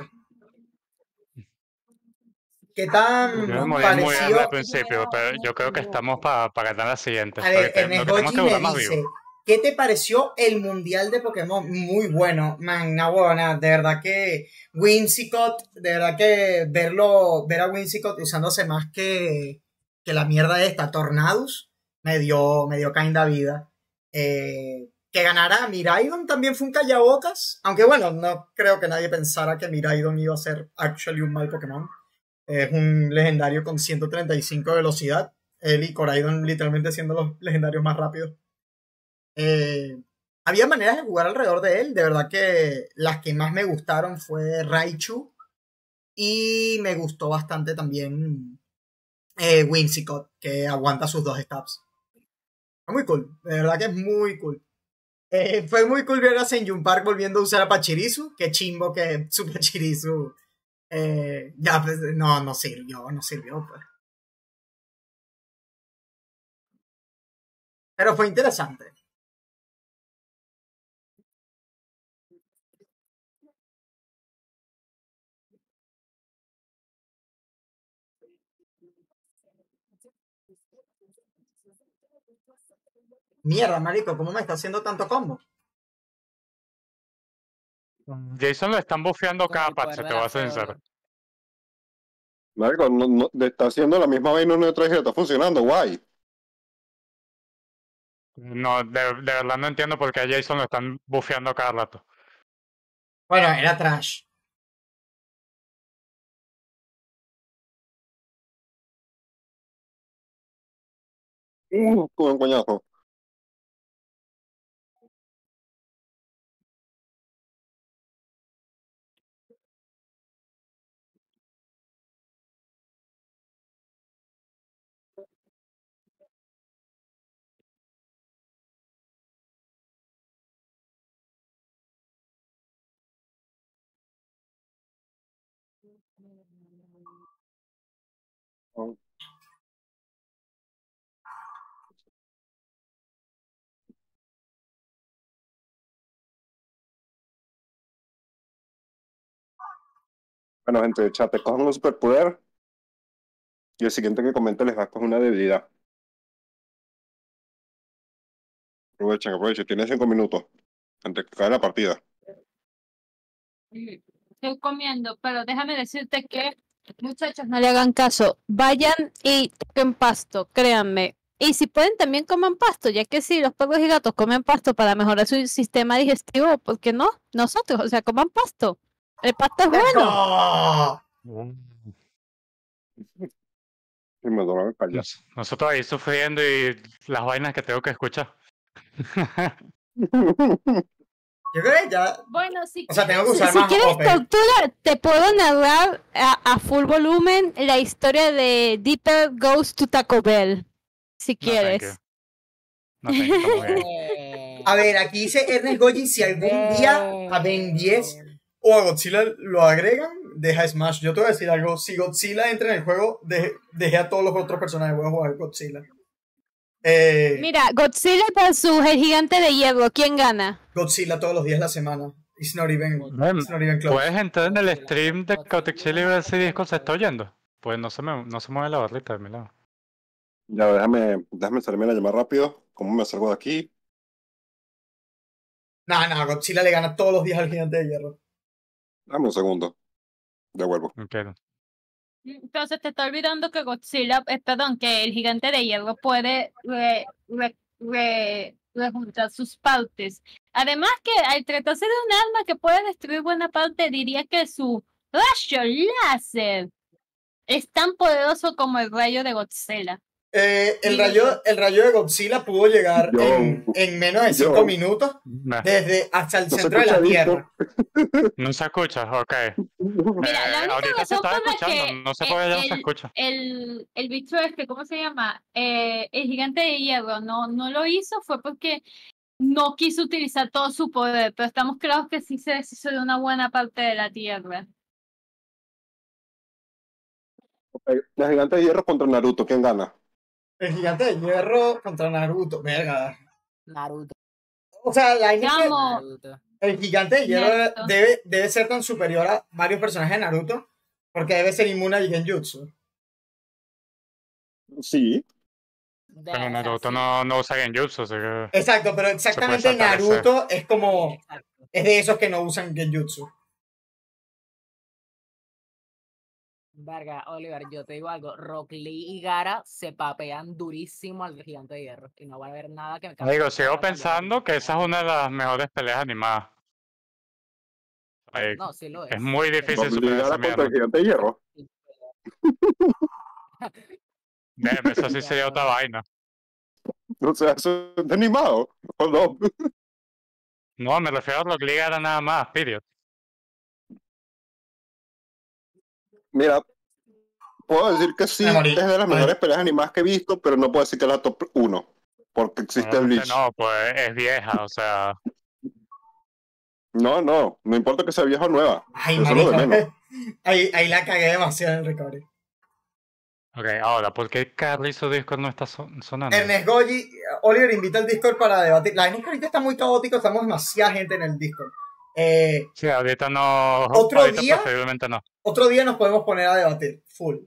¿Qué Yo tan me morí muy parecido? al principio, pero yo creo que estamos para ganar la siguiente. A ver, Lo Ernest que tenemos Goji que durar me más dice, vivo. ¿qué te pareció el mundial de Pokémon? Muy bueno, man, una huevona, de verdad que Whimsicott, de verdad que ver a Whimsicott usándose más que la mierda esta, Tornadus, me dio kinda vida. Que ganara Miraidon también fue un callabocas, aunque bueno, no creo que nadie pensara que Miraidon iba a ser actually un mal Pokémon. Es un legendario con 135 de velocidad. Él y Coraidon literalmente siendo los legendarios más rápidos. Había maneras de jugar alrededor de él. De verdad que las que más me gustaron fue Raichu. Y me gustó bastante también Whimsicott, que aguanta sus dos stabs. Fue muy cool. De verdad que es muy cool. Fue muy cool ver a Senjun Park volviendo a usar a Pachirisu. Qué chimbo que su Pachirisu ya, pues, no sirvió, pues. Pero fue interesante. Mierda, marico, ¿cómo me está haciendo tanto combo? Jason lo están bufeando Con cada el patch, poder te de voy la a ser fe, sincero. boludo. Marico, está haciendo la misma vaina una y otra vez y está funcionando, guay. No, de verdad no entiendo por qué a Jason lo están bufeando cada rato. Bueno, era trash. Con un coñazo. Bueno, gente de chat, te cojan un superpoder y el siguiente que comente les va a coger una debilidad. Aprovechen, tiene 5 minutos antes que acabe la partida. Estoy comiendo, pero déjame decirte que, muchachos, no le hagan caso. Vayan y toquen pasto, créanme. Y si pueden, también coman pasto, ya que si los perros y gatos comen pasto para mejorar su sistema digestivo, ¿por qué no? Nosotros, o sea, coman pasto. El pasto es ¡Let's bueno. go! Y me duele el callar. Nosotros ahí sufriendo y las vainas que tengo que escuchar. Yo creo que ya. Bueno, si O sea, tengo que quieres, usar si más quieres OP. tortura, te puedo narrar a full volumen la historia de Dipper Goes to Taco Bell. Si No, thank quieres. you. No, thank you, está muy bien. A ver, aquí dice Ernest Goji, si algún día a Ben 10 o a Godzilla lo agregan, deja Smash. Yo te voy a decir algo, si Godzilla entra en el juego, dejé a todos los otros personajes, voy a jugar Godzilla. Mira, Godzilla versus el gigante de hierro, ¿quién gana? Godzilla todos los días de la semana. It's not even close. ¿Puedes entrar en el stream de Chaotic Chili y ver si Discord se está oyendo? Pues no se mueve la barrita de mi lado. Ya, déjame salirme la llamada rápido. ¿Cómo me salgo de aquí? No, Godzilla le gana todos los días al gigante de hierro. Dame un segundo. Ya vuelvo. Ok. Entonces te está olvidando que Godzilla, perdón, que el gigante de hierro puede rejuntar sus partes. Además que al tratarse de un arma que puede destruir buena parte, diría que su rayo láser es tan poderoso como el rayo de Godzilla. El rayo de Godzilla pudo llegar en menos de 5 minutos desde hasta el centro de la Tierra. No se escucha, ok. Mira, la única Ahorita se razón está por la escuchando, que no sé por qué ya no se escucha. el bicho este, ¿cómo se llama? El gigante de hierro no lo hizo fue porque no quiso utilizar todo su poder, pero estamos claros que sí se deshizo de una buena parte de la Tierra. La gigante de hierro contra Naruto, ¿quién gana? El gigante de hierro contra Naruto. Verga. Naruto. O sea, la idea es que Vamos, Naruto. el gigante de hierro Naruto. debe ser tan superior a varios personajes de Naruto porque debe ser inmune al Genjutsu. Sí. Pero Naruto no usa Genjutsu, así que... Exacto, pero exactamente saltar ese. Naruto es como... Exacto. Es de esos que no usan Genjutsu. Verga, Oliver, yo te digo algo. Rock Lee y Gara se papean durísimo al gigante de hierro. Y no va a haber nada que me cambie. Digo, sigo pensando que esa es una de las mejores peleas animadas. Like, No, sí lo es. es muy difícil superar esa Contra el mierda. gigante de hierro. Eso sí sería otra vaina. O sea, eso es animado. ¿O no? No, me refiero a Rock Lee Gara nada más, period. Mira, puedo decir que sí, Me morí. es de las mejores peleas animadas que he visto, pero no puedo decir que es la top 1. Porque existe Obviamente Bleach. no, pues es vieja, o sea... No importa que sea vieja o nueva. Ay, Eso es lo de marico. menos. Ahí la cagué demasiado en el recovery. Ok, ahora, ¿por qué Carrizo Discord no está sonando? Ernest Goyi, Oliver invita al Discord para debatir. La verdad es que ahorita está muy caótico, estamos demasiada gente en el Discord. Sí, ahorita no... ¿Otro ahorita día? preferiblemente no. Otro día nos podemos poner a debatir, full.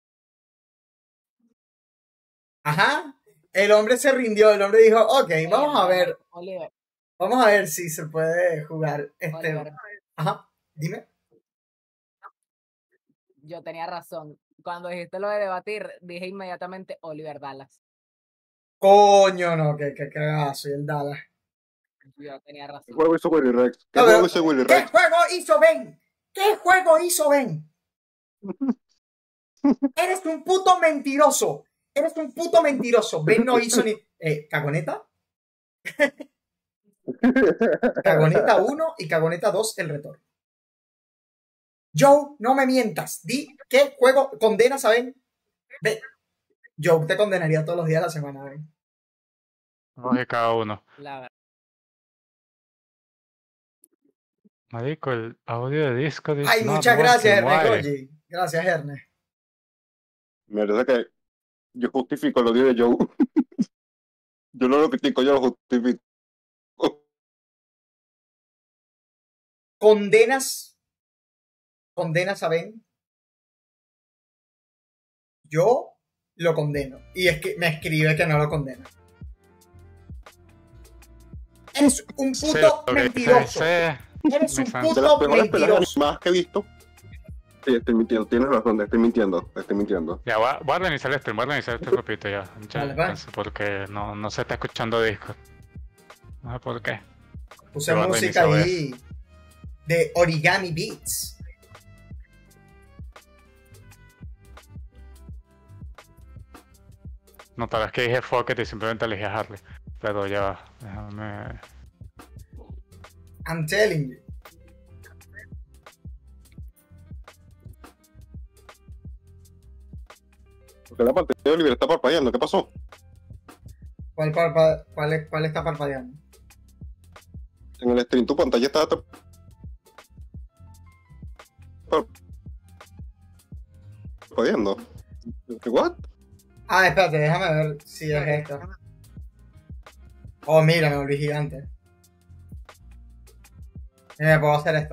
Ajá. El hombre se rindió, el hombre dijo, ok, vamos a ver. Oliver, Vamos a ver si se puede jugar. Oliver, Ajá, dime. yo tenía razón. Cuando dijiste lo de debatir, dije inmediatamente Oliver Dallas. Coño, no, que cagazo, y el Dallas. Yo tenía ¿Qué razón. juego hizo Willy Rex? ¿Qué No, juego pero- hizo Willy ¿Qué Rex? juego hizo Ben? ¿Qué juego hizo Ben? Eres un puto mentiroso. Eres un puto mentiroso. Ben no hizo ni... ¿Cagoneta? Cagoneta 1 y Cagoneta 2, el retorno. Joe, no me mientas. Di qué juego condenas a Ben. Ve. Joe te condenaría todos los días de la semana, Ben. Oye, cada uno. La verdad. Marico, el audio de Discord is Ay, not muchas gracias, working. Ernest Why? Goyi. Gracias, Ernest. Me parece que yo justifico el odio de Joe. Yo no lo critico, yo lo justifico. ¿Condenas a Ben? Yo lo condeno. Y es que me escribe que no lo condena. Eres un Sí, puto lo que mentiroso. dice- Eres un me fan. De las puto mejores peleas mentiroso. animadas que he visto. Sí, estoy mintiendo, tienes razón, estoy mintiendo. Ya, voy a reiniciar el stream, voy a reiniciar este repito ya. Vale, va. Porque no se está escuchando Discord. No sé por qué. Puse Te va a música reiniciar, ahí de Origami Beats. No, tal vez que dije fuck it y simplemente elegí a Harley. Pero ya va, déjame... I'm telling you. Porque la pantalla de Oliver está parpadeando, ¿qué pasó? ¿Cuál está parpadeando? En el stream tu pantalla está parpadeando. ¿Qué what? Ah, espérate, déjame ver si es esta. Oh, mira, me volví gigante. Puedo hacer esto.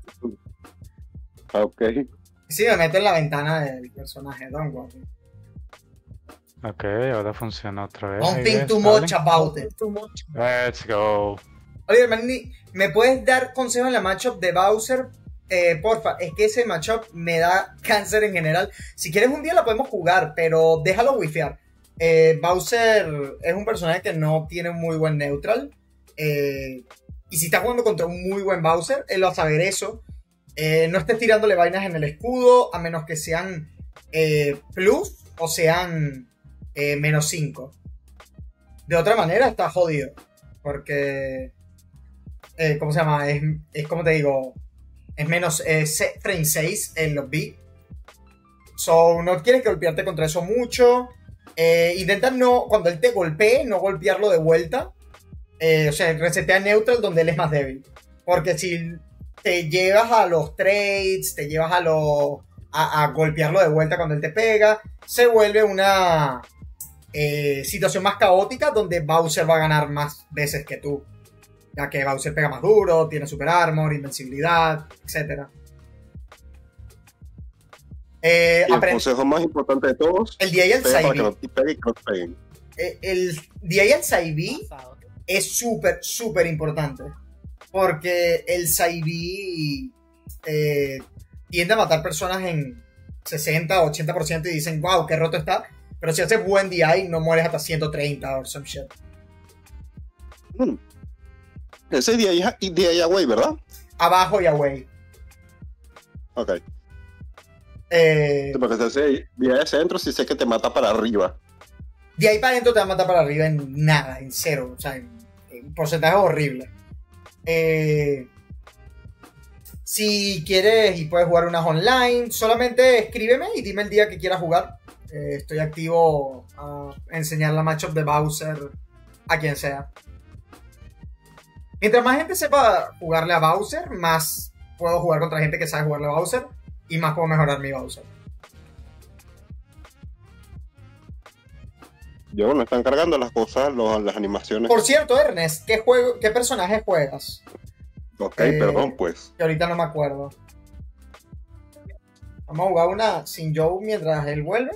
Ah, ok. Sí, me meto en la ventana del personaje, don't worry. Ok, ahora funciona otra vez. Don't I think guess, too darling. much about it. Let's go. Oliver, Manny, ¿me puedes dar consejos en la matchup de Bowser? Porfa, es que ese matchup me da cáncer en general. Si quieres un día la podemos jugar, pero déjalo wifear. Bowser es un personaje que no tiene un muy buen neutral. Y si estás jugando contra un muy buen Bowser, él va a saber eso. No estés tirándole vainas en el escudo, a menos que sean plus o sean -5. De otra manera está jodido. Porque... ¿cómo se llama? Es como te digo... Es menos frame 6 en los B. So, no quieres golpearte contra eso mucho. Intenta no... Cuando él te golpee, no golpearlo de vuelta. O sea, resetea neutral donde él es más débil. Porque si te llevas a los trades, te llevas a golpearlo de vuelta cuando él te pega, se vuelve una situación más caótica donde Bowser va a ganar más veces que tú. Ya que Bowser pega más duro, tiene super armor, invencibilidad, etc. Y el consejo más importante de todos: el DI pega para que Side no te peguen y que no te peguen. el DI Side B es súper importante. Porque el Side B tiende a matar personas en 60-80% y dicen, wow, qué roto está. Pero si haces buen DI, no mueres hasta 130 o some shit. Ese DI away, ¿verdad? Abajo y away. Ok. Porque si hace DI de centro, sí sé que te mata para arriba. De ahí para adentro te va a matar para arriba en nada, en cero. O sea, en porcentaje horrible. Si quieres y puedes jugar unas online, solamente escríbeme y dime el día que quieras jugar. Estoy activo a enseñar la matchup de Bowser a quien sea. Mientras más gente sepa jugarle a Bowser, más puedo jugar contra gente que sabe jugarle a Bowser y más puedo mejorar mi Bowser. Yo me están cargando las cosas, las animaciones. Por cierto, Ernest, ¿qué personaje juegas? Ok, perdón, pues. Que ahorita no me acuerdo. Vamos a jugar una sin Joe mientras él vuelve.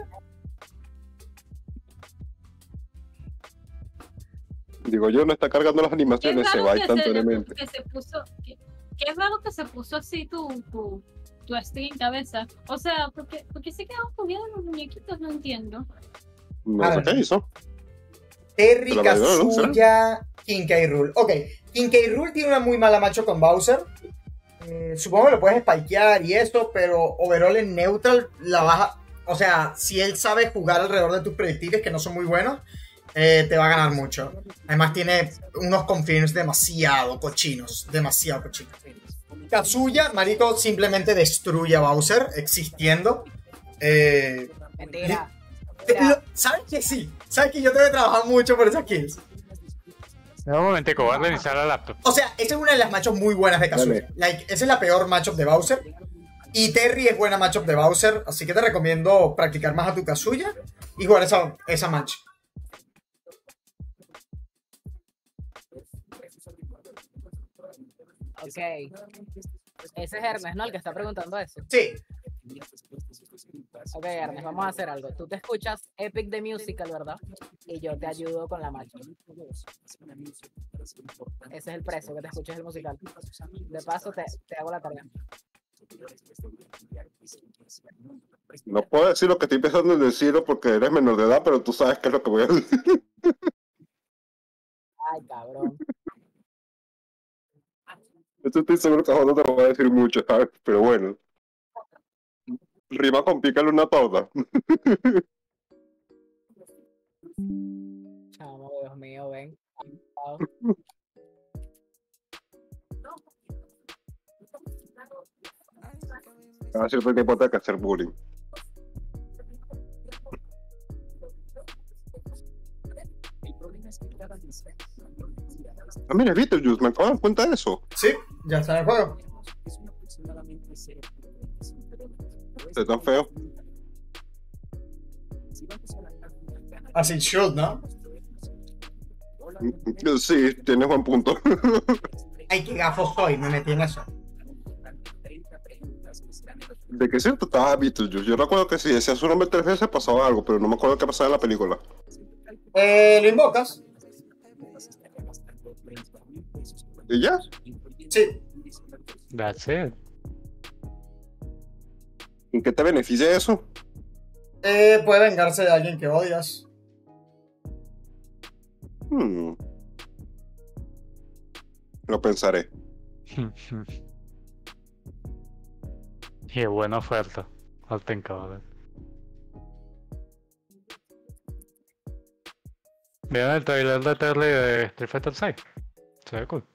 Digo, yo no está cargando las animaciones, se va instantáneamente. Qué raro que se puso así tu stream, cabeza. O sea, porque se quedaron jugando los muñequitos, no entiendo. No sé qué hizo. Terry, Kazuya, King K. Rool. Ok, King K. Rool tiene una muy mala macho con Bowser. Supongo que lo puedes spikear y eso, pero overall en neutral la baja. O sea, si él sabe jugar alrededor de tus proyectiles que no son muy buenos, te va a ganar mucho. Además tiene unos confirms demasiado cochinos. Kazuya, marico, simplemente destruye a Bowser existiendo. Mentira. ¿Sabes que sí? ¿Sabes que yo tengo que trabajar mucho por esas kills? Un momentico, voy a reiniciar la laptop. O sea, esa es una de las matchups muy buenas de Kazuya. Esa es la peor matchup de Bowser. Y Terry es buena matchup de Bowser. Así que te recomiendo practicar más a tu Kazuya y jugar esa match. Ok. Ese es Ernest, ¿no? El que está preguntando eso. Sí. Ok, Ernest, vamos a hacer algo. Tú te escuchas Epic the Musical, ¿verdad? Y yo te ayudo con la match. Ese es el precio, que te escuches el musical. De paso, te hago la tarea. No puedo decir lo que estoy pensando en decirlo porque eres menor de edad, pero tú sabes qué es lo que voy a decir. Ay, cabrón. Esto estoy seguro que no te lo voy a decir mucho, ¿sabes? Pero bueno. Rima con pícale una pauta. Chamo, Dios mío, ven. Cada cierto tiempo tengo que hacer bullying. Ah, mira, Beetlejuice, me acabo de dar cuenta de eso. Sí, ya está en el juego. Es tan feo. As it should, ¿no? Sí, tienes buen punto. Ay, qué gafo soy, me metí en eso. ¿De qué cierto estaba Beetlejuice? Yo recuerdo que si decía su nombre 3 veces pasaba algo, pero no me acuerdo qué pasaba en la película. ¿Lo invocas? ¿Y ya? Sí. That's it. ¿En qué te beneficia eso? Puede vengarse de alguien que odias. Lo pensaré. Y buena oferta. I'll think about it. ¿Vieron el trailer de Terry de Street Fighter 6? Se ve cool.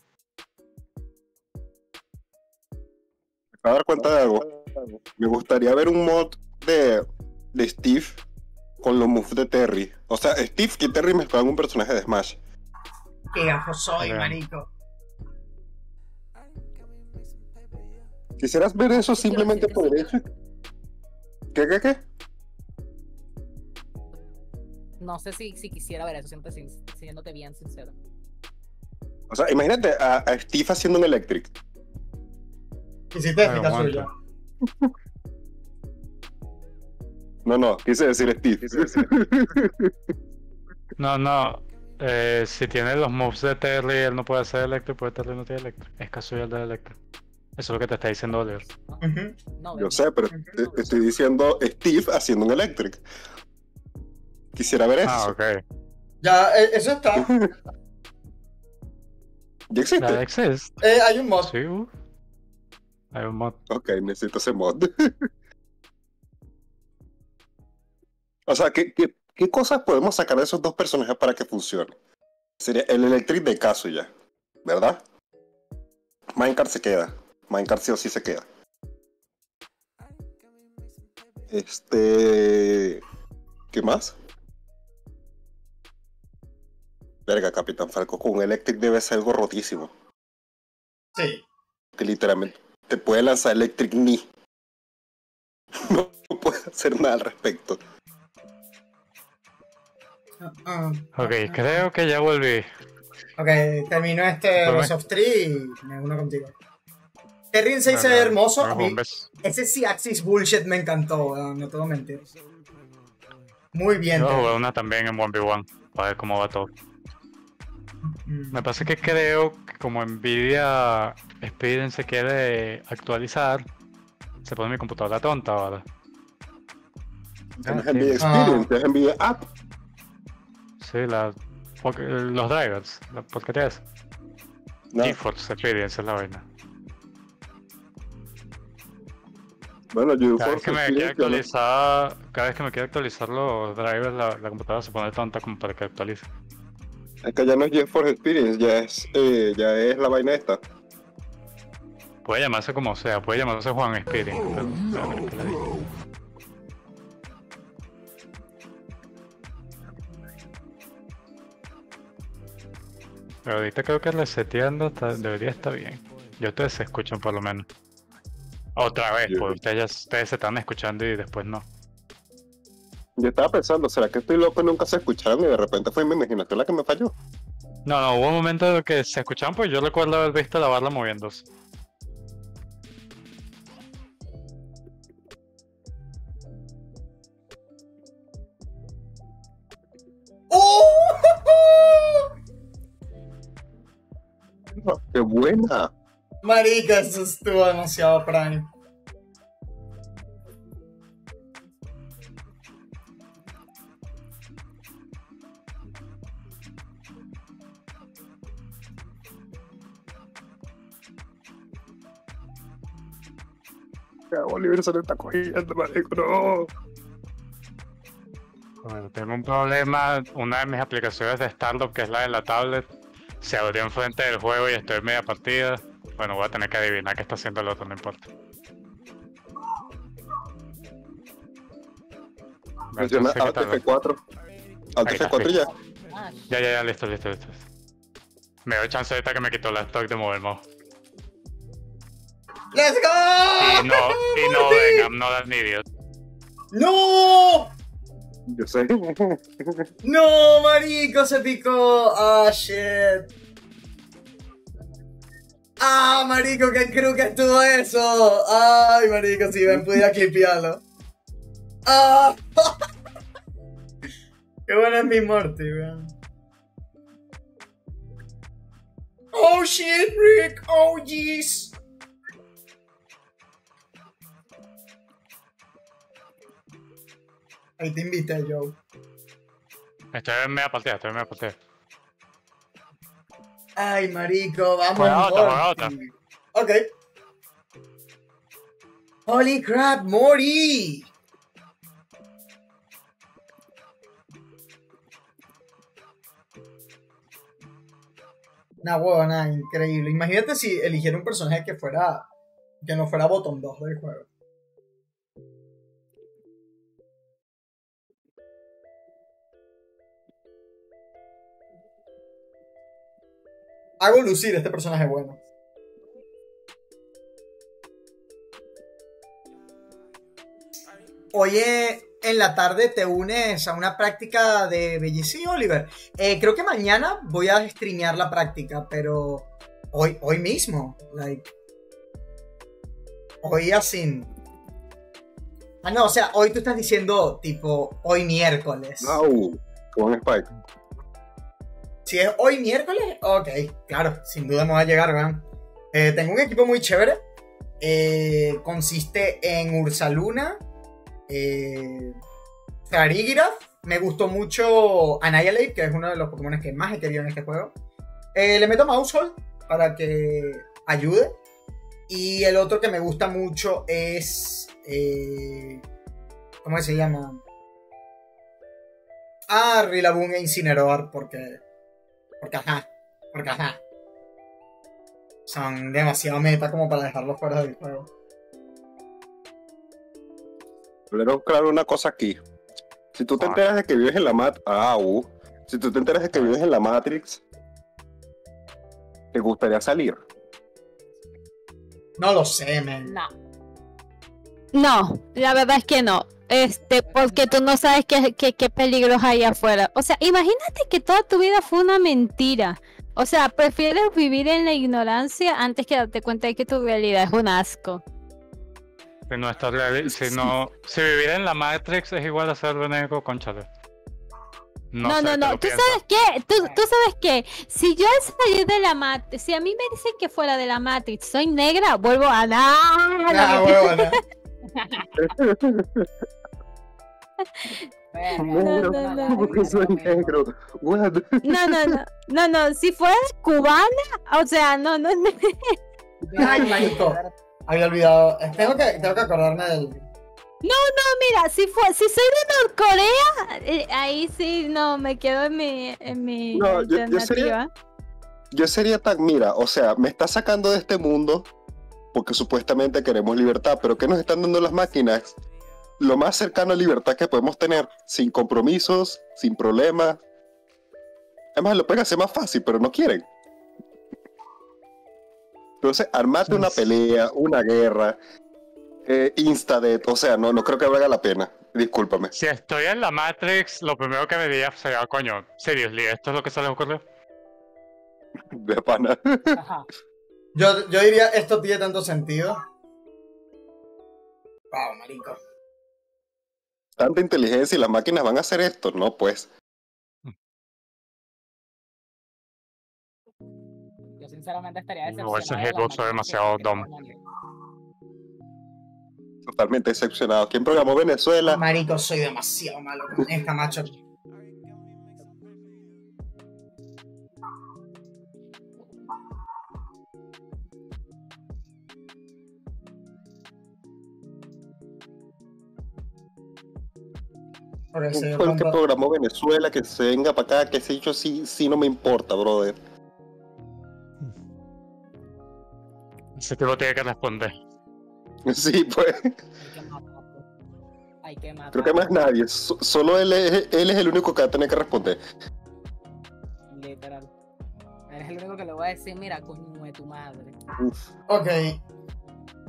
Me acabo de dar cuenta de algo. Me gustaría ver un mod de Steve con los moves de Terry. O sea, Steve y Terry mezclaban en un personaje de Smash. Qué gafo soy, Ok. marico. ¿Quisieras ver eso simplemente por el hecho? ¿Qué? No sé si quisiera ver eso, siéndote bien sincero. O sea, imagínate a Steve haciendo un Electric. Quisiste Ay, explicar aguanta. suya. No, quise decir Steve. No. Si tiene los moves de Terry, él no puede hacer Electric, porque Terry no tiene Electric. Es casual de Electric. Eso es lo que te está diciendo Oliver. Ujú. No, Yo sé, pero te estoy diciendo Steve haciendo un Electric. Quisiera ver eso. Ah, ok. Ya, eso está. ¿Ya existe? That exists. Hay un mod. Sí, hay un mod. Ok, necesito ese mod. O sea, ¿qué cosas podemos sacar de esos dos personajes para que funcione? Sería el Electric de Kazuya, ¿verdad? Minecraft se queda. Minecraft sí o sí se queda. ¿Qué más? Verga, Capitán Falco con un Electric debe ser algo rotísimo. Sí. Que literalmente te puede lanzar Electric Knee. No puede hacer nada al respecto. Ok, creo que ya volví. Ok, termino este Bueno. Boss of Tree y me uno contigo. Terry 6 se ve Bueno, hermoso. A bueno, mí, ves. ese C-Axis bullshit me encantó, weón, no te voy a mentir. Muy bien. Yo voy a Terry. jugar una también en 1v1 para ver cómo va todo. Me pasa que creo que como Nvidia Experience se quiere actualizar, se pone mi computadora tonta ahora. No es Ah, Nvidia sí. Experience, es Nvidia App. Sí, los drivers, la porquería es. No. GeForce Experience es la vaina. Bueno, yo Cada vez que me quiero actualizar los drivers, la computadora se pone tonta como para que actualice. Es que ya no es GeForce Experience, ya es la vaina esta. Puede llamarse como sea, puede llamarse Juan Experience, pero ¿qué le digo? Pero ahorita creo que reseteando debería estar bien. Y ustedes se escuchan por lo menos. Otra vez, Yo- porque ustedes se están escuchando y después no. Yo estaba pensando, ¿será que estoy loco y nunca se escucharon y de repente fue mi imaginación la que me falló? No, hubo un momento en el que se escuchaban, pues yo recuerdo haber visto la barra moviéndose. ¡Oh! ¡Qué buena! Marica, eso estuvo demasiado prime. Oliver se lo está cogiendo, marico, no. Bueno, tengo un problema. Una de mis aplicaciones de startup, que es la de la tablet, se abrió enfrente del juego y estoy en media partida. Bueno, voy a tener que adivinar qué está haciendo el otro, no importa. Menciona Entonces, ¿qué Alt tal? F4. Alt Ahí está, F4 ya. Ah, Ya, listo. Me doy chance ahorita que me quitó la stock de mover mouse. ¡Let's go! Y no vengan, no dan idiot. ¡No! Yo sé. No, marico, se picó. Ah, shit. Ah, marico, qué creo que estuvo eso. Ay, marico, si ven, pudiera clipearlo. Ah. Qué bueno es mi Morty, weón. Oh, shit, Rick. Oh, jeez. Ahí te invité, Joe. Estoy en media partida, Ay, marico, vamos. Juega otra, juega Morty. Ok. Holy crap, Morty. Una huevona increíble. Imagínate si eligiera un personaje que no fuera bottom 2 del juego. Hago lucir este personaje bueno. Oye, en la tarde te unes a una práctica de BGC, Oliver. Creo que mañana voy a streamear la práctica, pero hoy mismo. Hoy así. Ah, no, o sea, hoy tú estás diciendo tipo hoy miércoles. Au, con Spike. Si es hoy miércoles, ok, claro, sin duda me va a llegar, ¿verdad? Tengo un equipo muy chévere. Consiste en Ursaluna, Farigiraf. Me gustó mucho Annihilate, que es uno de los Pokémon que más he querido en este juego. Le meto Maushold para que ayude. Y el otro que me gusta mucho es... ¿cómo se llama? Rillaboom e Incineroar, porque ajá. Son demasiado meta como para dejarlos fuera del juego. Pero claro, una cosa aquí. Si tú te enteras de que vives en la si tú te enteras de que vives en la Matrix, ¿te gustaría salir? No lo sé, man. No. No, la verdad es que no. Porque tú no sabes qué peligros hay afuera. O sea, imagínate que toda tu vida fue una mentira. O sea, prefieres vivir en la ignorancia antes que darte cuenta de que tu realidad es un asco. Si vivir en la Matrix es igual a ser Veneco, cónchale. No. sé, te lo ¿Tú piensas. sabes qué? ¿Tú sabes qué? Si yo al salir de la Matrix, si a mí me dicen que fuera de la Matrix soy negra, vuelvo a nada. Huevona. No. Porque soy negro. What? No. Si fueras cubana, o sea, no. Ay, marico. Había olvidado. Tengo que acordarme del... Mira, si soy de Norcorea, ahí sí, no, me quedo en mi No, yo alternativa. sería tan, mira, o sea, me está sacando de este mundo porque supuestamente queremos libertad, pero ¿qué nos están dando las máquinas? Lo más cercano a libertad que podemos tener, sin compromisos, sin problemas. Además, lo pueden hacer más fácil, pero no quieren. Entonces, armate una pelea, una guerra, instadet, o sea, no creo que valga la pena. Discúlpame. Si estoy en la Matrix, lo primero que me diría sería, coño, seriously, ¿esto es lo que se les ocurrió? De pana. Ajá. Yo diría, esto tiene tanto sentido. Wow, marico. Tanta inteligencia y las máquinas van a hacer esto, ¿no? Pues. Yo sinceramente estaría No, ese decepcionado. de las hitbox fue máquinas demasiado que dumb. ponen. Totalmente decepcionado. ¿Quién programó Venezuela? Marico, soy demasiado malo con esta macho. Ok, se dio Fue el que cuenta. programó Venezuela, que se venga para acá, que se dicho sí no me importa, brother. Ese tipo tiene que responder. Sí, pues. Hay que matar. Creo que más nadie. Solo él es el único que va a tener que responder. Literal. Eres el único que le voy a decir, mira, coño de tu madre. Uf. Ok.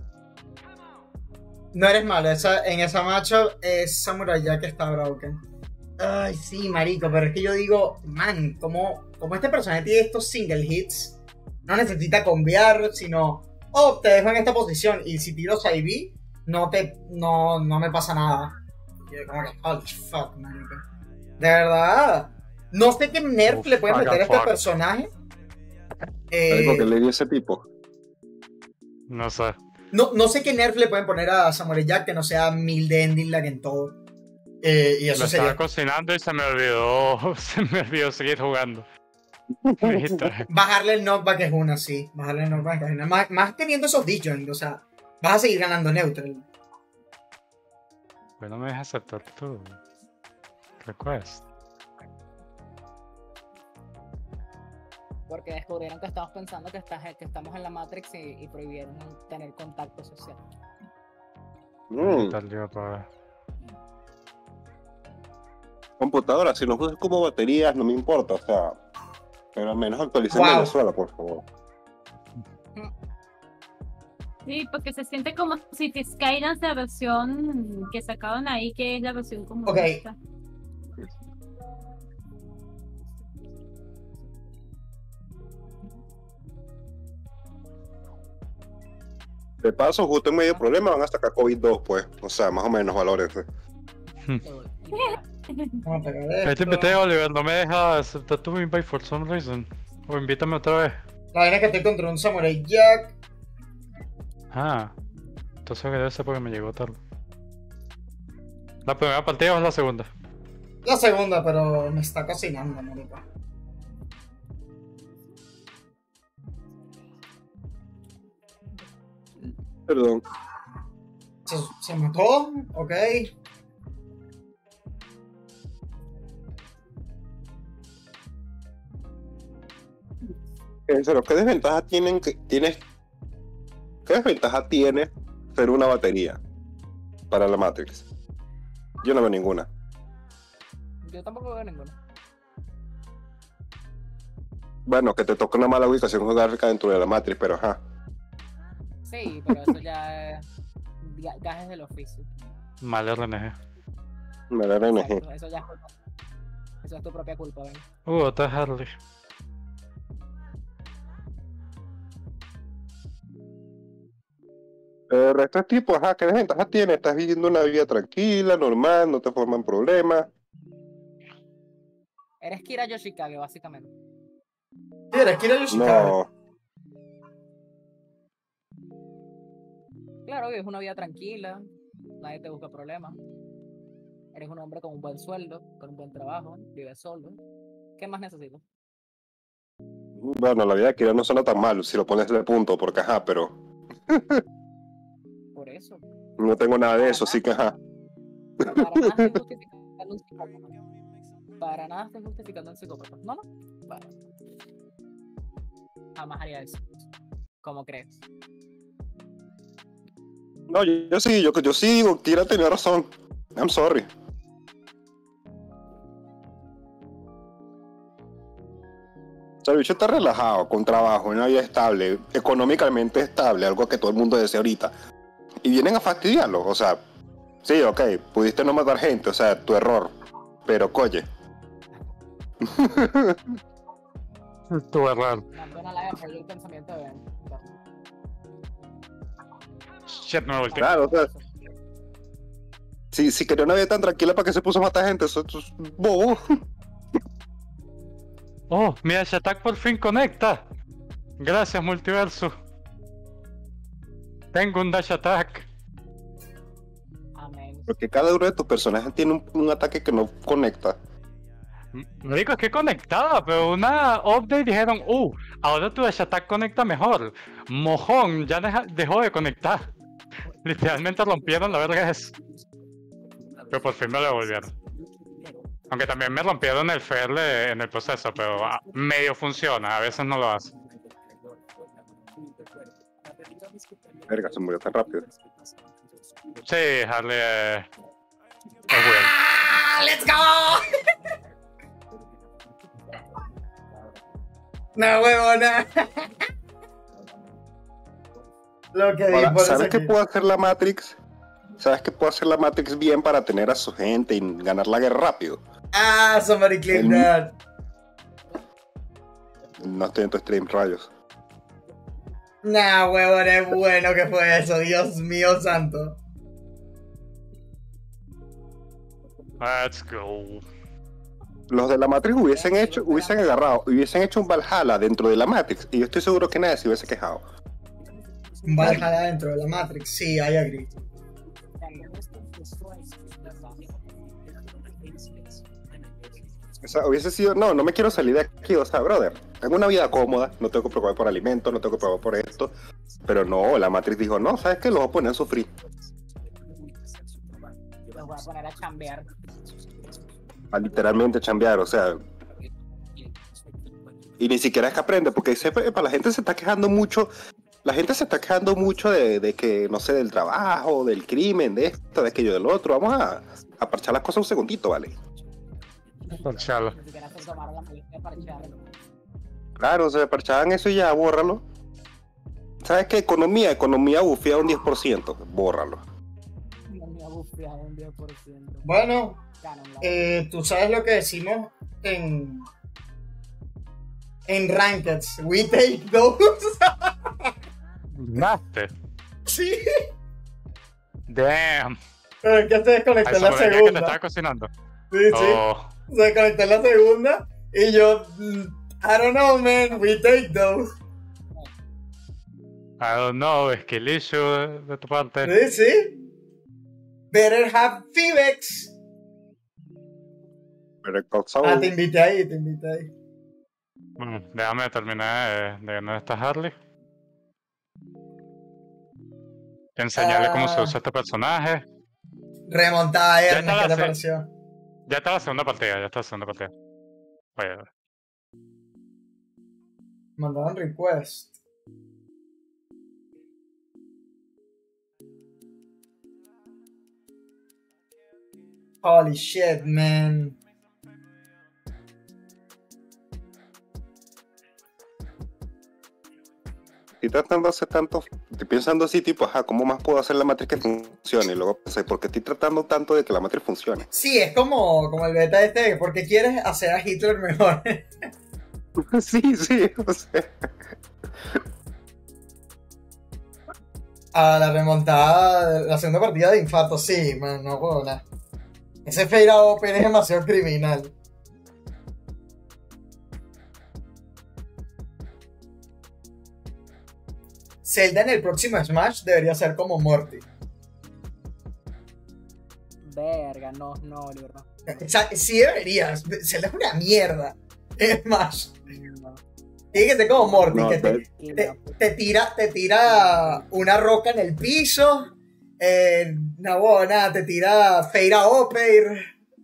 No eres malo, en esa matchup es Samurai Jack que está broken. Ay, sí, marico, pero es que yo digo, man, como este personaje tiene estos single hits, no necesita cambiar, sino, oh, te dejo en esta posición, y si tiro Saibi, no me pasa nada. Y yo como que, holy fuck, marico. De verdad, no sé qué nerf le pueden meter a este personaje. Algo que le dio ese tipo. No sé. No sé qué nerf le pueden poner a Samurai Jack que no sea 1000 de ending lag en todo. Y eso Lo sería. estaba cocinando y se me olvidó seguir jugando. Bajarle el knockback es una, sí. Bajarle el knockback es una. Más teniendo esos disjoints, o sea, vas a seguir ganando neutral. Pues no me dejas aceptar tu request. Porque descubrieron que estamos pensando que estamos en la Matrix y prohibieron tener contacto social. Tal día para... Computadora, si los usas como baterías, no me importa, o sea, pero al menos actualicen Wow. Venezuela, por favor. Sí, porque se siente como si Skyrim la versión que sacaron ahí, que es la versión comunista. De paso, justo en medio del problema van a sacar COVID-2, pues, o sea, más o menos valores. Vamos a pegar Ahí te esto. invité, Oliver, no me dejas aceptar tu invite for some reason. O invítame otra vez. La vaina es que estoy contra un Samurai Jack. Ah, entonces que debe ser porque me llegó tarde. ¿La primera partida o es la segunda? La segunda, pero me está cocinando, marico. Perdón. Se mató, ok. En serio, ¿qué desventaja ¿qué desventaja tiene ser una batería para la Matrix? Yo no veo ninguna. Yo tampoco veo ninguna. Bueno, que te toque una mala ubicación geográfica dentro de la Matrix, pero ajá. Sí, pero eso ya es gajes del oficio. Mal RNG. Me da RNG. Exacto, eso ya es culpa. Eso es tu propia culpa, ¿ven? Otra Harley. El resto es tipo, ajá, ¿qué desventaja tiene? Estás viviendo una vida tranquila, normal, no te forman problemas. Eres Kira Yoshikage, básicamente. Sí, eres Kira Yoshikage. No. Claro, vives una vida tranquila, nadie te busca problemas. Eres un hombre con un buen sueldo, con un buen trabajo, vives solo. ¿Qué más necesitas? Bueno, la vida de Kira no suena tan mal si lo pones de punto, porque ajá, pero Por eso. no tengo nada de eso, así que ajá. Para nada estoy justificando un psicópata. Para nada estoy justificando un psicópata. No. Bueno. Jamás haría eso. ¿Cómo crees? No, yo sí digo, Kira tenía razón. I'm sorry. O sea, el bicho está relajado, con trabajo, una vida estable, económicamente estable, algo que todo el mundo desea ahorita. Y vienen a fastidiarlo, o sea, sí, ok, pudiste no matar gente, o sea, tu error. Pero, coye. Tu error. Mandona la apoyo el pensamiento de Ben. Shit, me volteé. Claro, o sea, si quería una vida tan tranquila, ¿para qué se puso a matar gente? Eso es bobo. Oh, mi Dash Attack por fin conecta. Gracias, multiverso. Tengo un Dash Attack. Amén. Porque cada uno de tus personajes tiene un ataque que no conecta. No digo es que conectaba, pero una update dijeron, ahora tu Dash Attack conecta mejor. Mojón, ya dejó de conectar. Literalmente rompieron la verga esa. Pero por fin me lo devolvieron. Aunque también me rompieron el FERL en el proceso, pero medio funciona, a veces no lo hace. Verga, se murió tan rápido. Sí, Harley es weird. ¡Let's go! No, huevona. Lo que Ahora, dijo ¿sabes qué puede hacer la Matrix? ¿Sabes qué puede hacer la Matrix bien para tener a su gente y ganar la guerra rápido? Ah, somebody clip El- that. No estoy en tu stream, rayos. Nah, huevón, es bueno que fue eso, Dios mío santo. Let's go. Los de la Matrix hubiesen agarrado, hubiesen hecho un Valhalla dentro de la Matrix. Y yo estoy seguro que nadie se hubiese quejado. Un Valhalla dentro de la Matrix, sí, I agree. O sea, hubiese sido, no me quiero salir de aquí, o sea, brother, tengo una vida cómoda, no tengo que preocupar por alimentos, no tengo que preocupar por esto, pero no, la Matrix dijo, no, ¿sabes qué? Los voy a poner a sufrir, Los voy a poner a chambear. a literalmente chambear, o sea, y ni siquiera es que aprende, porque para la gente se está quejando mucho, de que, no sé, del trabajo, del crimen, de esto, de aquello, del otro, vamos a parchar las cosas un segundito, ¿vale? Parcharlo. Ni siquiera se tomaron la molestia de parchearlo. Claro, se parchaban eso y ya, bórralo. ¿Sabes qué? Economía bufía un 10%, bórralo. No me ha bufeado un 10%. Bueno, Canon, la tú sabes lo que decimos en Rankeds. We take those. Ganaste. Sí. Damn. Pero es que se desconectó Ahí en se la me veía que te segunda. estaba cocinando. Sí, sí. Oh, Se desconectó en la segunda. Y yo, I don't know, man. We take those. I don't know, es que el issue de tu parte. Sí, sí. Better have Fibex. Pero causó- Ah, te invité ahí. Bueno, déjame terminar de ganar esta Harley. Enseñarle cómo se usa este personaje. Remontada, Ya Ernest, está ¿qué te la pareció? Ya está la segunda partida, Vaya. Mandaron request. Holy shit, man. Estoy tratando de hacer tanto, estoy pensando así, tipo, ajá, ¿cómo más puedo hacer la matriz que funcione? Y luego pensé, ¿por qué estoy tratando tanto de que la matriz funcione? Sí, es como el beta este, porque quieres hacer a Hitler mejor. Sí, o sea, A la remontada, la segunda partida de infarto, sí, man, no puedo nada. Ese fade a open es demasiado criminal. Zelda en el próximo Smash debería ser como Morty. verga, no, Oliver, no. O sea, sí deberías. Zelda es una mierda. Es más, No, tiene que ser como Morty, No, que te tira una roca en el piso. Te tira fade a open.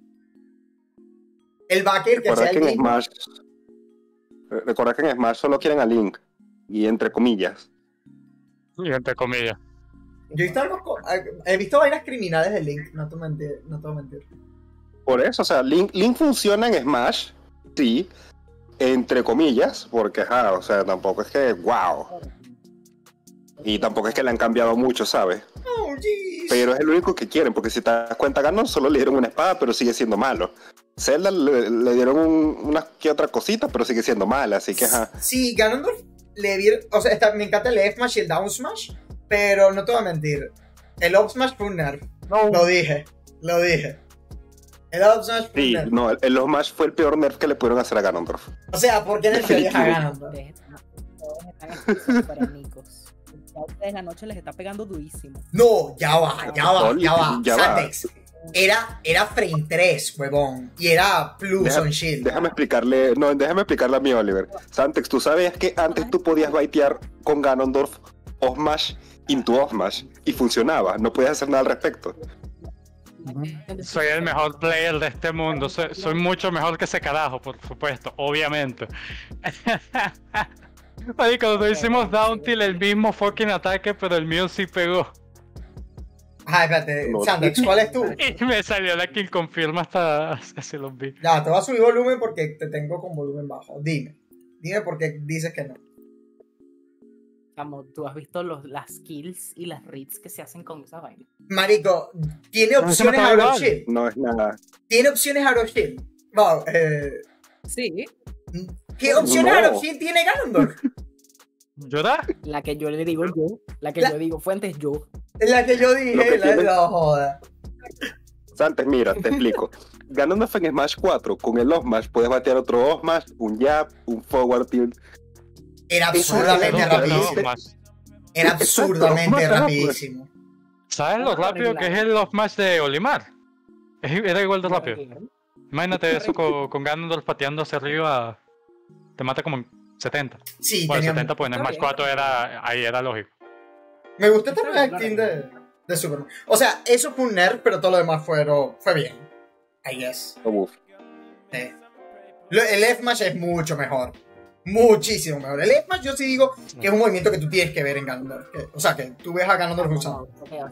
El backer que sea recuerda el que en mismo. Smash, recuerda que en Smash solo quieren a Link, y entre comillas. Y entre comillas. Yo he visto vainas criminales de Link, no te voy a mentir. Por eso, o sea, Link funciona en Smash, sí, entre comillas, porque, ajá, o sea, tampoco es que, wow. Y tampoco es que le han cambiado mucho, ¿sabes? Oh, jeez. Pero es el único que quieren, porque si te das cuenta, Ganon solo le dieron una espada, pero sigue siendo malo. Zelda le dieron una que otra cosita, pero sigue siendo mala, así que, ajá. Sí, Ganondorf le dieron. O sea, me encanta el F Smash y el Down Smash, pero no te voy a mentir. El Up Smash fue un nerf. Lo dije. El Up Smash fue un Sí, nerf. no, el Smash fue el peor nerf que le pudieron hacer a Ganondorf. O sea, ¿por qué nerfearías a Ganondorf? Todos están esquizofrénicos. Ya a ustedes la noche les está pegando durísimo. No, ya va. Ya va. Santex. Era frame 3, huevón. Y era plus on shield. Déjame explicarle a mi Oliver. Santex, ¿tú sabías que antes tú podías baitear con Ganondorf Smash into Smash y funcionaba? No podías hacer nada al respecto. Soy el mejor player de este mundo. Soy mucho mejor que ese carajo, por supuesto, obviamente. Oye, cuando hicimos down till el mismo fucking ataque, pero el mío sí pegó. Ajá, espérate. No. Santex, ¿cuál es tú? Y me salió la kill confirm hasta se los vi. Ya, te voy a subir volumen porque te tengo con volumen bajo. Dime por qué dices que no. Como tú has visto las kills y las reads que se hacen con esa vaina. Marico, tiene opciones me out of igual. shield. No es nada. Tiene opciones out of shield. No, Sí, ¿qué opcionaron? No. ¿Quién tiene Ganondorf? ¿Yoda? la que yo le digo yo, la que La- yo digo fuentes yo. Es la que yo Lo dije, que la tiene- no joda. Santes, mira, te explico. Ganondorf en Smash 4, con el Off Smash puedes batear otro Off Smash, un jab, un forward tilt. Era Eso absurdamente era rapidísimo. Más. Era Exacto, absurdamente más rápido. rapidísimo. ¿Sabes lo rápido que es el off match de Olimar? Era igual de rápido. Imagínate eso con Ganondorf pateando hacia arriba. Te mata como en 70. Sí, Bueno, tenía... 70 pues en Está Smash bien. 4 ahí era lógico. Me gustó también Está el bien, team de Superman. O sea, eso fue un nerf, pero todo lo demás fue bien. I guess. Uf. Sí. El F-Smash es mucho mejor. Muchísimo mejor. El F-Smash yo sí digo que es un movimiento que tú tienes que ver en Ganondorf. O sea, que tú ves a Ganondorf usando.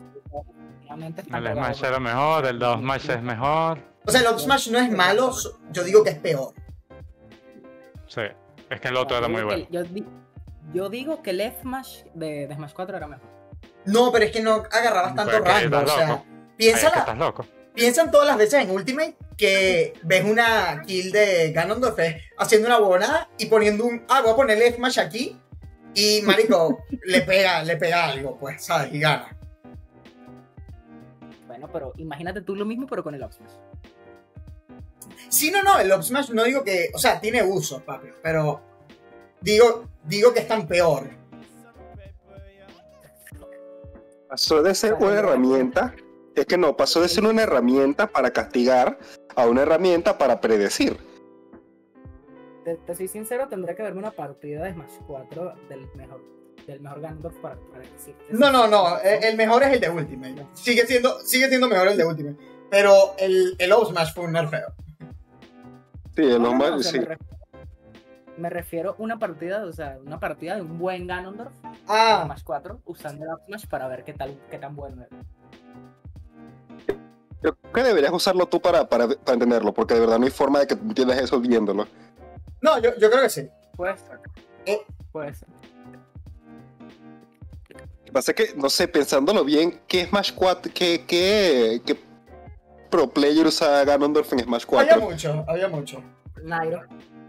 El Smash era mejor, el 2 Smash es mejor. O sea, el Up-Smash no es malo, yo digo que es peor. Sí, es que el otro era muy bueno. Yo digo que el F-Smash de Smash 4 era mejor. No, pero es que no agarrabas tanto Pero es que rango. O estás sea, loco. Ay, es que piénsala. estás loco. Piensan todas las veces en Ultimate que ves una kill de Ganondorf haciendo una huevonada y poniendo un... voy a poner el F-Smash aquí y, marico, le pega algo, pues, ¿sabes? Y gana. Bueno, pero imagínate tú lo mismo, pero con el Up-Smash. Sí, no, el Up-Smash no digo que... O sea, tiene uso, papi, pero digo que es tan peor. Pasó de ser una herramienta, es que no, pasó de ser una herramienta para castigar a una herramienta para predecir. Te soy sincero, tendría que verme una partida de Smash 4 del mejor Ganondorf para decirte. No, el mejor es el de Ultimate. Sigue siendo mejor el de Ultimate. Pero el Up-Smash fue un nerfeo. Sí, el No, Off no, Smash, o sea, sí. me refiero a una partida, o sea, una partida de un buen Ganondorf de Ah, Smash 4 usando el Up Smash para ver qué tan bueno es. Creo que deberías usarlo tú para entenderlo, porque de verdad no hay forma de que tú entiendas eso viéndolo. no, yo creo que sí. Puede ser. Eh. Puede ser. Lo que pasa es que, no sé, pensándolo bien, ¿qué Smash 4, qué pro player usa Ganondorf en Smash 4? Había mucho. Nairo,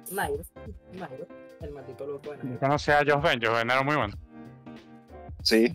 el maldito loco de Yo Nairo. conocí a Josh Ben era muy bueno. Sí.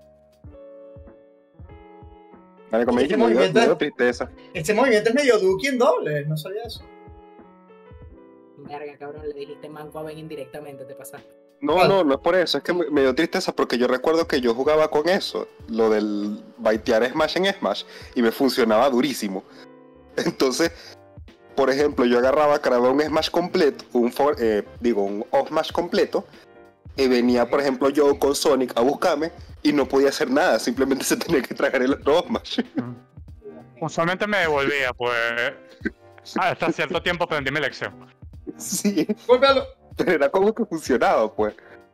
Vale, como Este dije, me dio movimiento- tristeza. Este movimiento es medio Duki en doble, no sabía eso. Verga, cabrón, le dijiste manco a Ben indirectamente, te pasaste. No, ¿Cuál? no es por eso, es que me dio tristeza porque yo recuerdo que yo jugaba con eso, lo del baitear Smash en Smash, y me funcionaba durísimo. Entonces, por ejemplo, yo agarraba, cargaba un Smash completo, un Off Smash completo, y venía, por ejemplo, yo con Sonic a buscarme, y no podía hacer nada, simplemente se tenía que tragar el otro Off Smash. Usualmente me devolvía, pues. Hasta cierto tiempo aprendí mi lección. Sí, Golpealo. pero era como que funcionaba, pues.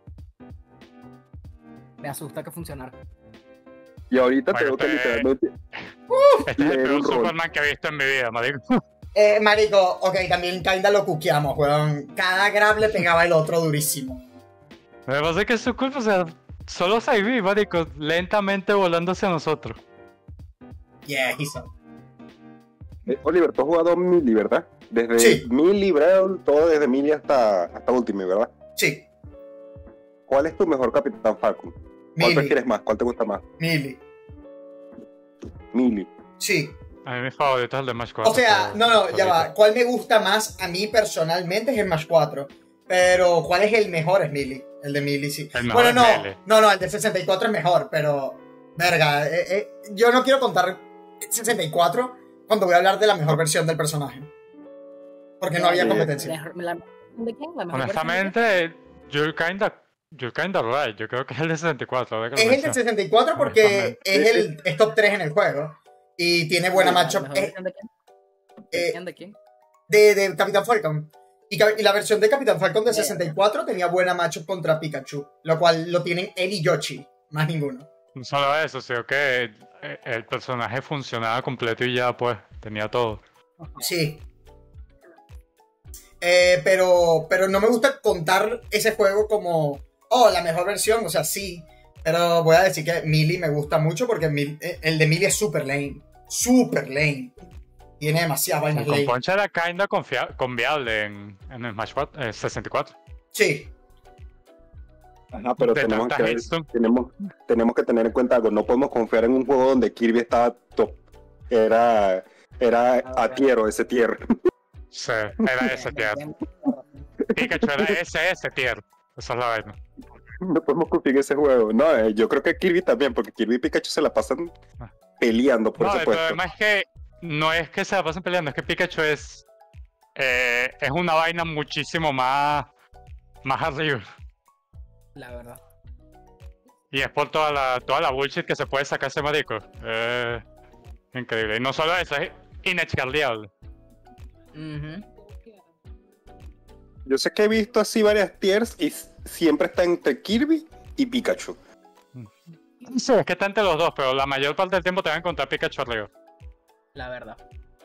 Me asusta que funcionara. Y ahorita Bueno, tengo que literalmente... Este es el Leer peor un rol. Superman que he visto en mi vida, marico. Marico, ok, también kinda lo cuqueamos, weón. Cada grab le pegaba el otro durísimo. Me pasa que es su culpa, o sea, solo Saibi, marico, lentamente volando hacia nosotros. Yeah, he saw. Oliver, tú has jugado Melee, ¿verdad? Desde Sí. Melee, Brawl, todo desde Melee hasta Ultimate, ¿verdad? Sí, ¿Cuál es tu mejor Capitán Falcon? ¿Cuál Melee. prefieres más? ¿Cuál te gusta más? Melee. Melee. Sí. A mí mi favorito es el de Smash 4. O sea, pero- no, ya solito. va. ¿Cuál me gusta más a mí personalmente es el Smash 4? Pero ¿cuál es el mejor? Es Melee. El de Melee, sí. El mejor Bueno, es Melee. no, el de 64 es mejor, pero... Verga, yo no quiero contar 64 cuando voy a hablar de la mejor versión del personaje. Porque no había Sí. competencia. ¿De quién? La mejor Honestamente, you're kinda right. Yo creo que es el de 64. ahora que lo Es el del mencionas. 64 porque Honestamente. es top 3 en el juego. Y tiene buena matchup. ¿De quién? ¿De quién? De Capitán Falcon. Y la versión de Capitán Falcon de 64 tenía buena matchup contra Pikachu. Lo cual lo tienen él y Yoshi. Más ninguno. No solo eso, sino que el personaje funcionaba completo y ya, pues, tenía todo. Sí. Pero no me gusta contar ese juego como... Oh, la mejor versión. O sea, sí. Pero voy a decir que Melee me gusta mucho porque el de Melee es super lame. Super lame. Tiene demasiadas vainas Con ley. Poncha era kinda confiable en Smash 4, 64. Sí. Ajá, pero De tenemos tantas que, hits, tenemos que tener en cuenta algo. No podemos confiar en un juego donde Kirby estaba top. Era a tier ese tier. sí, era ese tier. Pikachu era ese tier. Esa es la vaina. No podemos confiar en ese juego. No, yo creo que Kirby también, porque Kirby y Pikachu se la pasan peleando por No, ese el puesto. problema es que no es que se la pasen peleando, es que Pikachu es una vaina muchísimo más arriba. La verdad. Y es por toda la bullshit que se puede sacar ese marico. Increíble. Y no solo eso, es inexcarliable. Yo sé que he visto así varias tiers y siempre está entre Kirby y Pikachu. Sí, es que está entre los dos, pero la mayor parte del tiempo te van a encontrar Pikachu arriba. La verdad.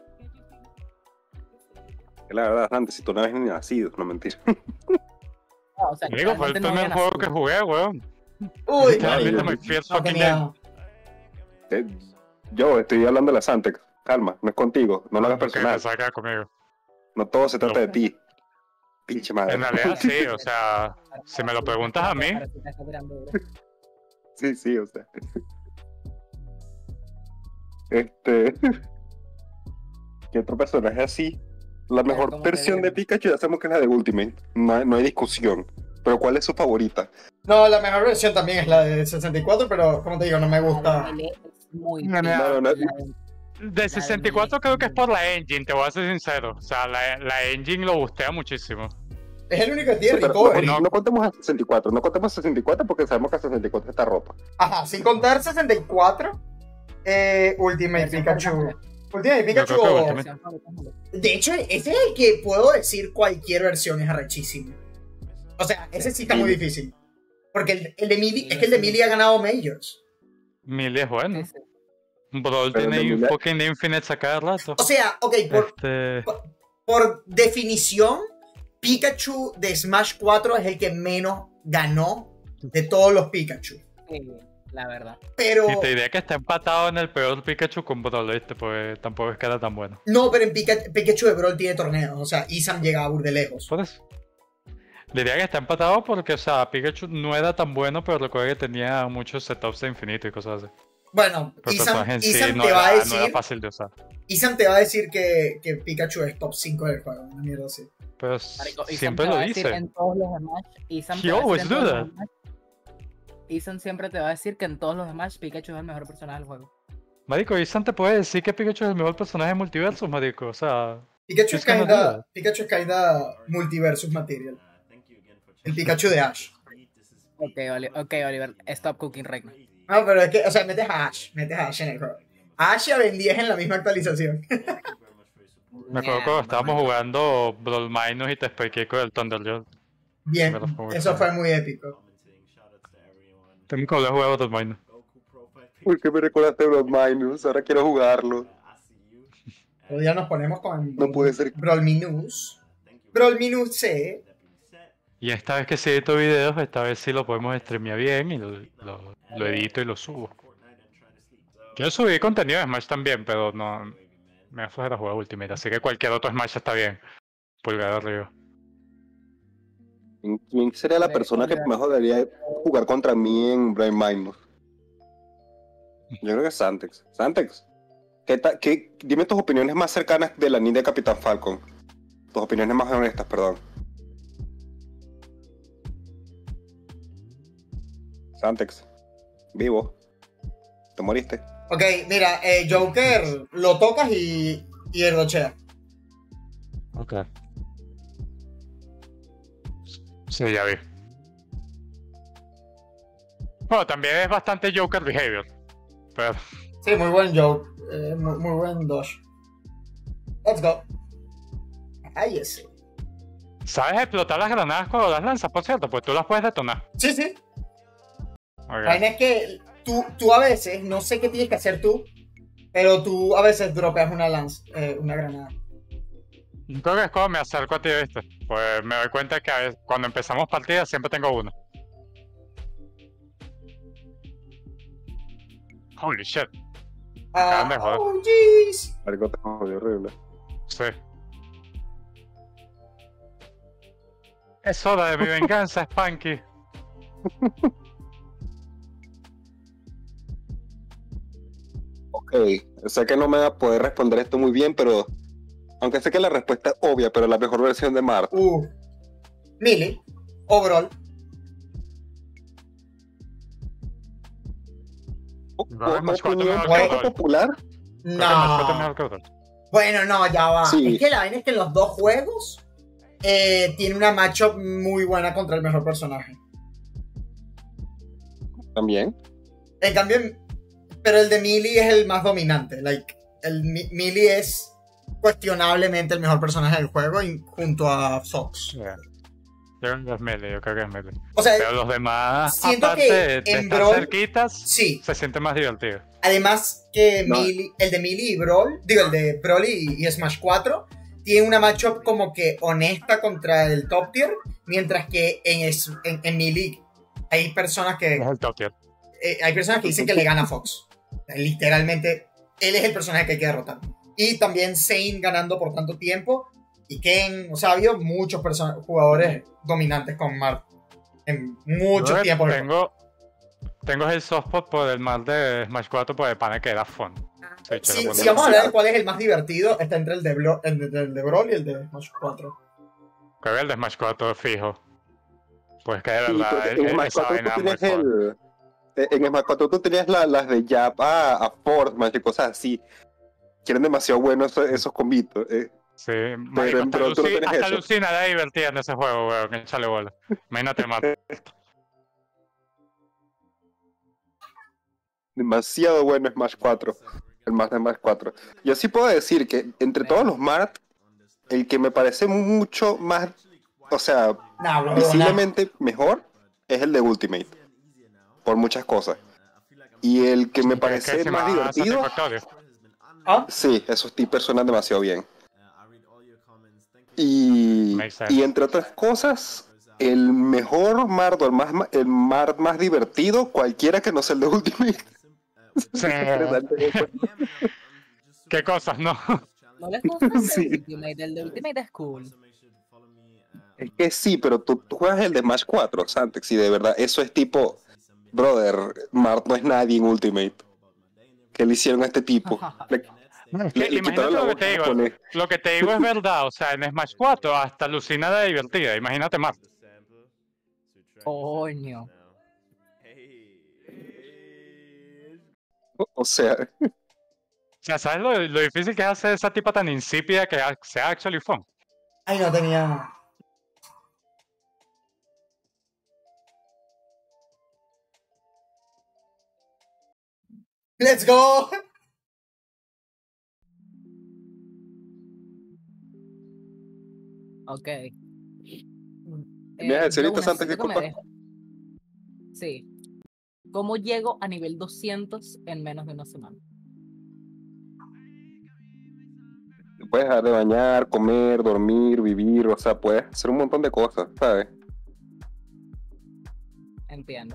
Que la verdad, antes si tú no habías ni nacido, no mentira. No, o sea, Digo, fue el realmente no primer había juego que nacido. jugué, weón. Uy, Literalmente no, my first no fucking day. tenía. Yo estoy hablando de la Santex. Calma, no es contigo. No lo hagas Que personal. pensaba que era conmigo. No todo se trata No. de ti. Pinche madre. En realidad sí, o sea, si me lo preguntas a mí, Ahora sí te está tirando duro. Sí, o sea. ¿Qué otro personaje así? La mejor como te versión digo. de Pikachu ya sabemos que es la de Ultimate. No hay discusión. Pero ¿cuál es su favorita? No, la mejor versión también es la de 64, pero como te digo, no me gusta. La de Melee es muy No, triste. no. La de- de 64 creo que es por la engine, te voy a ser sincero. O sea, la engine lo bustea muchísimo. Es el único que tiene Pero recovery. no contemos a 64. No contemos a 64 porque sabemos que a 64 está roto. Ajá, sin contar 64, Ultimate Versión Pikachu. favorita. Ultimate Pikachu. creo que Ultimate- versión favorita. De hecho, ese es el que puedo decir cualquier versión es arrechísimo. O sea, ese sí está muy difícil. Porque el de Mili, es que el de Mili ha ganado Majors. Mili es bueno. Sí, sí. Brawl Pero tiene de Mili- fucking Infinite a cada rato. O sea, ok, por definición, Pikachu de Smash 4 es el que menos ganó de todos los Pikachu. Sí, la verdad. Pero. Y te diría que está empatado en el peor Pikachu con Brawl, ¿viste? Porque tampoco es que era tan bueno. No, pero en Pikachu de Brawl tiene torneos. O sea, Isam llega a burde lejos. Por eso. Diría que está empatado porque, o sea, Pikachu no era tan bueno, pero recuerda que tenía muchos setups de infinito y cosas así. Bueno, Pero el Isam, personaje en sí Isam no te va a era, no era decir. fácil de usar. Isam te va a decir que Pikachu es top 5 del juego. Una mierda así. Pero Marico, Ethan siempre te lo va a decir dice. en todos los Smash. Ethan He te va a decir always en do todos that. los Smash. Ethan siempre te va a decir que en todos los Smash Pikachu es el mejor personaje del juego. Marico, Isan te puede decir que Pikachu es el mejor personaje de multiversos, marico. O sea, Pikachu Es que no es kinda multiversus material. El Pikachu de Ash. Ok, Oliver, stop cooking right now. No, pero es que, o sea, metes a Ash en el juego. Ash y a Ben 10 en la misma actualización. me acuerdo cuando estábamos jugando Brawl Minus y te expliqué con el Thunderjolt. Bien, Pero fue muy eso fun. fue muy épico. Tengo que volver a jugar Brawl Minus. ¿Por qué me recordaste los Minus? Ahora quiero jugarlo. Otro día nos ponemos con No puede ser. Brawl Minus. Brawl Minus C. Y esta vez que sí edito videos, esta vez sí lo podemos streamear bien y lo edito y lo subo. Quiero subir contenido de Smash también, pero no me da flojera jugar Ultimate, así que cualquier otro Smash está bien. Pulgar arriba. ¿Quién sería la persona que mejor debería jugar contra mí en Brain Minus? Yo creo que es Santex. Santex, dime tus opiniones más cercanas de la ninja de Capitán Falcon. Tus opiniones más honestas, perdón. Santex, vivo. ¿Te moriste? Ok, mira, Joker lo tocas y erdochea. Ok. Sí, ya vi. Bueno, también es bastante Joker behavior. Pero Sí, muy buen joke. Muy buen dodge. Let's go. Ahí ese. ¿sabes explotar las granadas cuando las lanzas, por cierto? Pues tú las puedes detonar. Sí, sí. Ok. La vaina es que tú a veces, no sé qué tienes que hacer tú, pero tú a veces dropeas una granada. Creo que es como me acerco a ti, ¿viste? Pues me doy cuenta que a veces, cuando empezamos partidas siempre tengo uno. Holy shit. Acaban de joder. Oh, jeez. Algo te jodió horrible. Sí. Es hora de mi venganza, Spanky. Ok, sé que no me va a poder responder esto muy bien, pero aunque sé que la respuesta es obvia, pero la mejor versión de Mart. Melee, overall. No, es más cuatro Opinión mejor que poco Overall. popular. Creo que más cuatro es No. mejor que Overall. Bueno, no, ya va. Sí. Es que la vaina es que en los dos juegos tiene una matchup muy buena contra el mejor personaje. También. En cambio, pero el de Melee es el más dominante. Like, Melee es cuestionablemente el mejor personaje del juego junto a Fox. Yeah. Yo creo que es Melee, yo creo que es Melee. O sea, Pero los demás, siento aparte que de en estar Brawl- cerquitas, sí. se siente más divertido. Además que No. el de Melee y Brawl, digo, el de Brawl y Smash 4, tiene una matchup como que honesta contra el top tier, mientras que en Melee hay personas que Es el top tier. dicen que le gana a Fox. Literalmente, él es el personaje que hay que derrotar. Y también Zane ganando por tanto tiempo. Y Ken, o sea, ha habido muchos jugadores dominantes con Mart en mucho Yo tiempo. Tengo el soft spot por el mal de Smash 4 por el pana que era fun. Sí, Si chulo, vamos a hablar de cuál es el más divertido, está entre el de Brawl y el de Smash 4. Creo que el de Smash 4 fijo. Pues que de Sí, verdad, en Smash esa 4 tú vaina muy tenías fun. en Smash 4 tú tenías las de Jab a Force, y cosas así. Que eran demasiado buenos esos combitos. Sí, marico, en Brawl tú no tenés hasta eso. Lucina era divertida en ese juego, weón, échale bola. Imagínate, Marte. Demasiado bueno Smash 4. El más de Smash 4. Yo sí puedo decir que entre todos los Mart, el que me parece mucho más, o sea, Nah, bro, visiblemente mejor es el de Ultimate. Por muchas cosas. Y el que me parece más divertido, ¿Ah? sí, esos tipos suenan demasiado bien. Y Makes sense. entre otras cosas, el mejor Mart o el Mart más divertido, cualquiera que no sea el de Ultimate. Sí. ¿Qué cosas, no? ¿No les gusta el de Sí. Ultimate? El de Ultimate es cool. Es que sí, pero tú juegas el de Smash 4, Santex, y de verdad, eso es tipo, brother, Mart no es nadie en Ultimate. ¿Qué le hicieron a este tipo? No, es que Le imagínate quitaron la lo que voz te digo. japonés. Lo que te digo es verdad. O sea, en Smash 4 hasta Lucina era divertida. Imagínate más. Coño. O sea, O sea, ¿sabes lo difícil que es hacer esa tipa tan insípida que sea actually fun? Ay, no tenía. Let's go. Ok. ¿Me vas a decir ahorita, Jonas, Santa, qué siento que me culpa? dejo. Sí. ¿Cómo llego a nivel 200 en menos de una semana? te puedes dejar de bañar, comer, dormir, vivir, o sea, puedes hacer un montón de cosas, ¿sabes? Entiendo.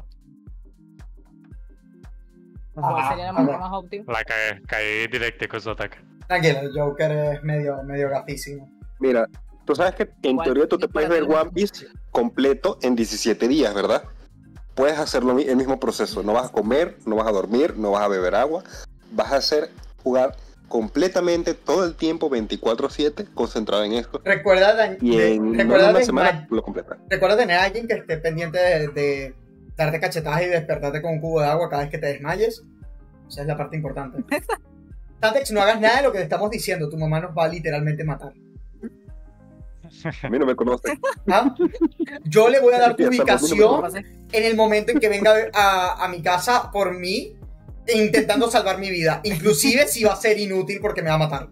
¿Cuál sería la manera más óptima? La caí directo con su ataque. Tranquilo, el Joker es medio gafísimo. Mira, tú sabes que en ¿Cuál? teoría tú te puedes ver One Piece completo en 17 días, ¿verdad? Puedes hacerlo el mismo proceso, no vas a comer, no vas a dormir, no vas a beber agua, vas a jugar completamente todo el tiempo 24/7 concentrado en esto Recuerda, y en recuerda, una semana lo completas. recuerda tener a alguien que esté pendiente de darte cachetadas y despertarte con un cubo de agua cada vez que te desmayes. Esa es la parte importante. Tantex, no hagas nada de lo que te estamos diciendo. Tu mamá nos va a literalmente matar. A mí no me conoce. ¿Ah? Yo le voy a dar tu Ya está, ubicación Pasa- en el momento en que venga a mi casa por mí, intentando salvar mi vida. Inclusive si va a ser inútil porque me va a matar.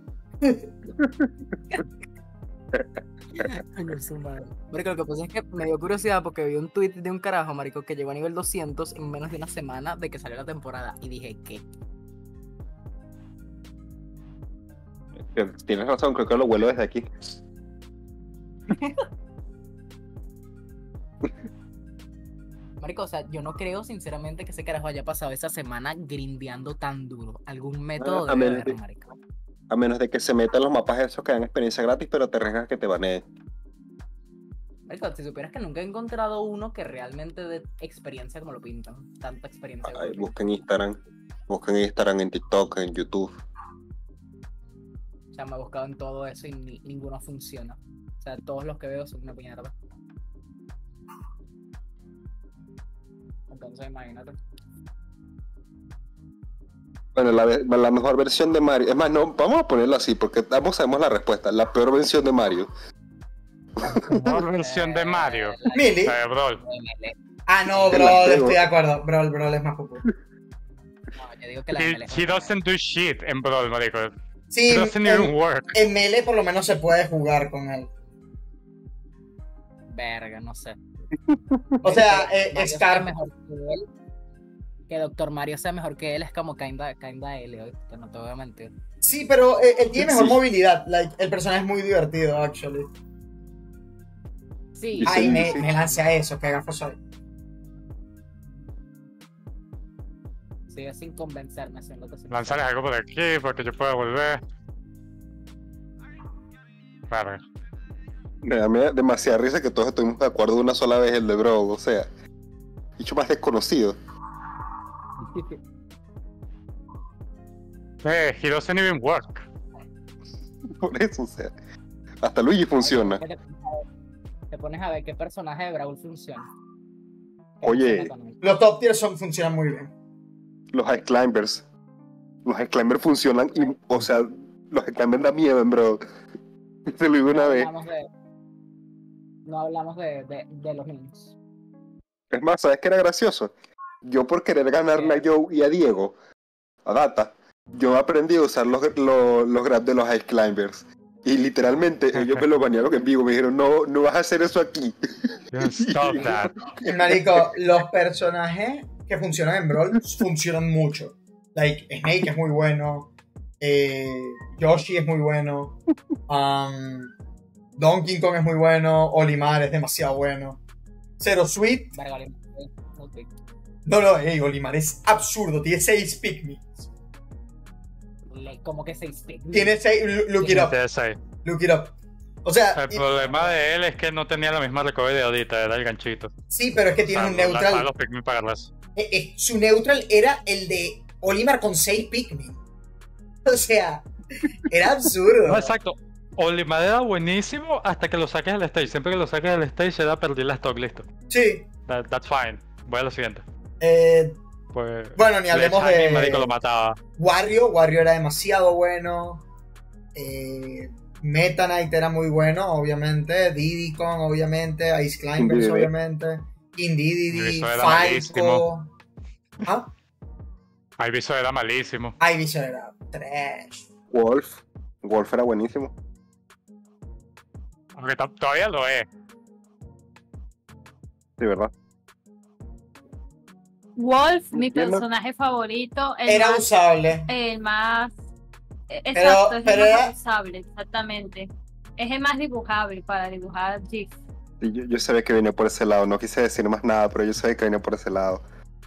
Coño, su madre. Marico, lo que pasa es que me dio curiosidad porque vi un tweet de un carajo, marico, que llegó a nivel 200 en menos de una semana de que salió la temporada. Y dije, ¿qué? Tienes razón, creo que lo vuelo desde aquí. marico, o sea, yo no creo sinceramente que ese carajo haya pasado esa semana grindeando tan duro. Algún método a debe menos haber, de- marico. A menos de que se metan los mapas esos que dan experiencia gratis, pero te arriesgas que te baneen. Marico, si supieras que nunca he encontrado uno que realmente dé experiencia como lo pintan. Tanta experiencia. como Ay, lo pintan. busquen Instagram, en TikTok, en YouTube. O sea, me he buscado en todo eso y ninguno funciona. O sea, todos los que veo son una mierda. Entonces, imagínate. Bueno, la mejor versión de Mario. Es más, no, vamos a ponerlo así, porque ambos sabemos la respuesta. La peor versión de Mario. Mejor versión de Mario. Mili. Brawl. Ah, no, Te bro, la pego. estoy de acuerdo. Bro es más popular. No, yo digo que la ML He doesn't do shit en Brawl, marico. Sí, It doesn't even en, work. en Melee por lo menos se puede jugar con él. Verga, no sé. O sea, Mario sea Scar. mejor que él. Que Doctor Mario sea mejor que él es como kinda L, ¿oíste? No te voy a mentir. Sí, pero él tiene mejor Sí. movilidad. Like, el personaje es muy divertido, actually. Sí, Sí, Ay, me, sí. me lancé a eso, que gafo soy. sigue sin convencerme, siendo que Lanzarles algo por aquí, porque yo puedo volver. Verga. Me da demasiada risa que todos estuvimos de acuerdo una sola vez el de Brawl. O sea, dicho más desconocido. He doesn't even work. Por eso, o sea. Hasta Luigi funciona. Te pones a ver qué personaje de Brawl funciona. Oye. Funciona con él. Los top tier funcionan muy bien. Los Ice Climbers. Los Ice Climbers funcionan y, o sea, los Ice Climbers da miedo en Brawl. Se lo digo una vez. No hablamos de los niños. Es más, ¿sabes qué era gracioso? Yo por querer ganarle a Joe y a Diego, a Data, yo aprendí a usar los grabs de los Ice Climbers. Y literalmente ellos me lo banearon en vivo, me dijeron, no vas a hacer eso aquí. Stop that. Y, marico, los personajes que funcionan en Brawl funcionan mucho. Like, Snake es muy bueno. Yoshi es muy bueno. Donkey Kong es muy bueno. Olimar es demasiado bueno. Zero Sweet. Verga, ok. No, Olimar es absurdo. Tiene 6 Pikmin. Como que 6 pick. Tiene 6. Look it up. Sí. Look it up. O sea, El problema de él es que no tenía la misma recovery de ahorita, era el ganchito. sí, pero es que tiene un neutral. Los Pikmin para agarrarse. Su neutral era el de Olimar con 6 Pikmin. O sea, era absurdo. No, exacto. Olimar era buenísimo hasta que lo saques del stage. Siempre que lo saques del stage era perder la stock, listo. Sí. That's fine. Voy a lo siguiente. Pues. Bueno, ni hablemos Sledgehammer, de marico, lo mataba. Wario era demasiado bueno. Meta Knight era muy bueno, obviamente. Diddy Kong, obviamente. Ice Climbers, Indeedee. obviamente. Indeedee, Ivysaur era Falco. malísimo. ¿Ah? Ivysaur era malísimo. Ivysaur era trash. Wolf era buenísimo. Aunque todavía lo es. De verdad. Wolf, mi Entiendo. personaje favorito. Era usable. El más. Exacto, es pero el era- más usable, exactamente. Es el más dibujable para dibujar GIFs. Sí, yo sabía que venía por ese lado. No quise decir más nada, pero yo sabía que venía por ese lado.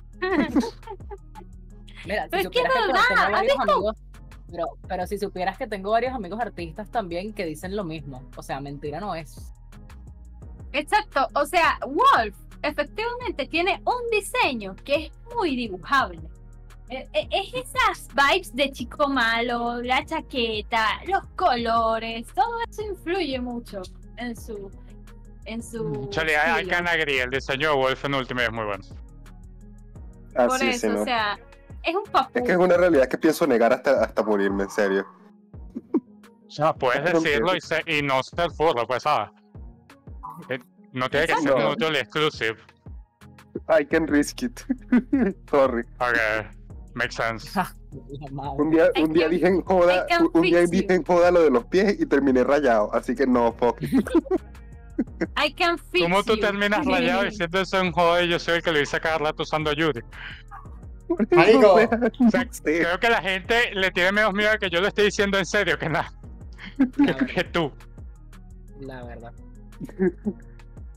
Mira, Pero si es que supieras es que verdad, tengo ¿has varios visto? amigos, pero si supieras que tengo varios amigos artistas también que dicen lo mismo. O sea, mentira no es. Exacto, o sea, Wolf efectivamente tiene un diseño que es muy dibujable. Es esas vibes de chico malo, la chaqueta, los colores, todo eso influye mucho en su Chale, I estilo. can agree. El diseño de Wolf en Ultimate es muy bueno. Ah, Por sí, eso, sí, no. o sea, es un papu. Es que es una realidad que pienso negar hasta morirme, en serio. O sea, puedes Claro, decirlo y no ser furro, pues, ¿sabes? No tiene que ser Exacto. mutually exclusive. I can risk it. Sorry. Ok, makes sense. La madre. Un día dije en joda, I can un día fix dije you. en joda lo de los pies y terminé rayado, así que no, fuck it. I can fix ¿Cómo tú you. terminas rayado diciendo eso en joda y yo soy el que lo hice cada rato usando a Yuri? Marico, O sea, Sí. creo que la gente le tiene menos miedo a que yo lo esté diciendo en serio que nada. La verdad. Que tú. La verdad.